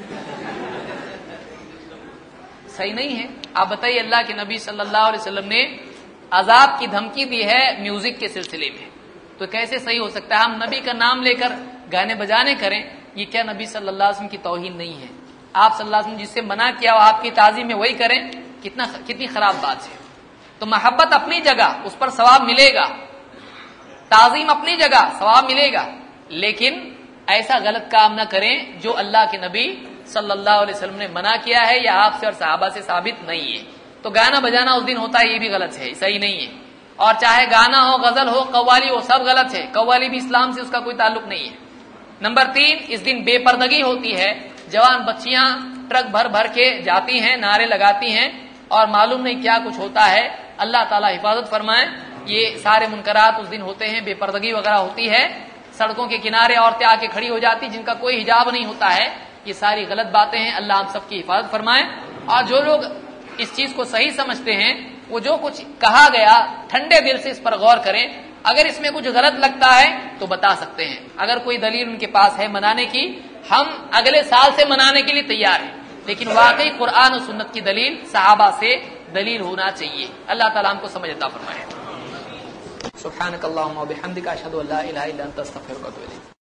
صحیح نہیں ہے. آپ بتائیے اللہ کے نبی صلی اللہ علیہ وسلم نے عذاب کی دھمکی دی ہے میوزک کے سلسلے میں، تو کیسے صحیح ہو سکتا ہے؟ ہم نبی کا نام لے کر گانے بجانے کریں، یہ کیا نبی صلی اللہ علیہ وسلم کی توہین نہیں ہے؟ آپ صلی اللہ علیہ وسلم جس سے منع کیا وہ آپ کی تعظیم میں وہی کریں، کتنا کتنی خراب بات ہے. تو محبت اپنی جگہ، اس پر ثواب ملے گا، تعظیم اپنی جگہ ثواب ملے گا، لیکن ایسا غلط کام نہ کریں جو اللہ کے نبی صلی اللہ علیہ وسلم نے منع کیا ہے یا آپ سے اور صحابہ سے ثابت نہیں ہے. تو گانا بجانا اس دن ہوتا ہے یہ بھی غلط ہے، صحیح نہیں ہے. اور چاہے گانا ہو، غزل ہو، قوالی ہو، سب غلط ہے. قوالی بھی اسلام سے اس کا کوئی تعلق نہیں ہے. نمبر تین اس دن بے پردگی ہوتی ہے. جوان بچیاں ٹرک بھر بھر کے جاتی ہیں، نعرے لگاتی ہیں اور معلوم نہیں کیا کچھ ہوتا ہے. اللہ تعالیٰ حفاظت فرمائے. یہ سارے منکرات اس دن ہوتے ہیں، بے پردگی وغیرہ ہوتی ہے. سڑکوں کے کنارے عورتیں آ کے کھڑی ہو جاتی جن کا کوئی حجاب نہیں ہوتا ہے. یہ ساری غلط باتیں ہیں. اللہ ہم سب کی حفاظت فرمائے. اور جو لوگ اس چیز کو صحیح سمجھتے ہیں وہ جو کچھ کہا گیا ٹھنڈے دل سے اس پر غور کریں. اگر اس میں کچھ غلط لگتا ہے تو بتا سکتے ہیں. اگر کوئی دلیل ان کے پاس ہے منانے کی، ہم اگلے سال سے منانے کے لیے تیار ہیں، لیکن واقعی قرآن و سنت کی دلیل صحابہ سے دلیل ہونا چاہیے. اللہ تعالیٰ ہم کو سمجھ عطا فرمائے. سبحانک اللہم و بحمدک اشہد ان لا الہ الا انت استغفرک و اتوب الیک.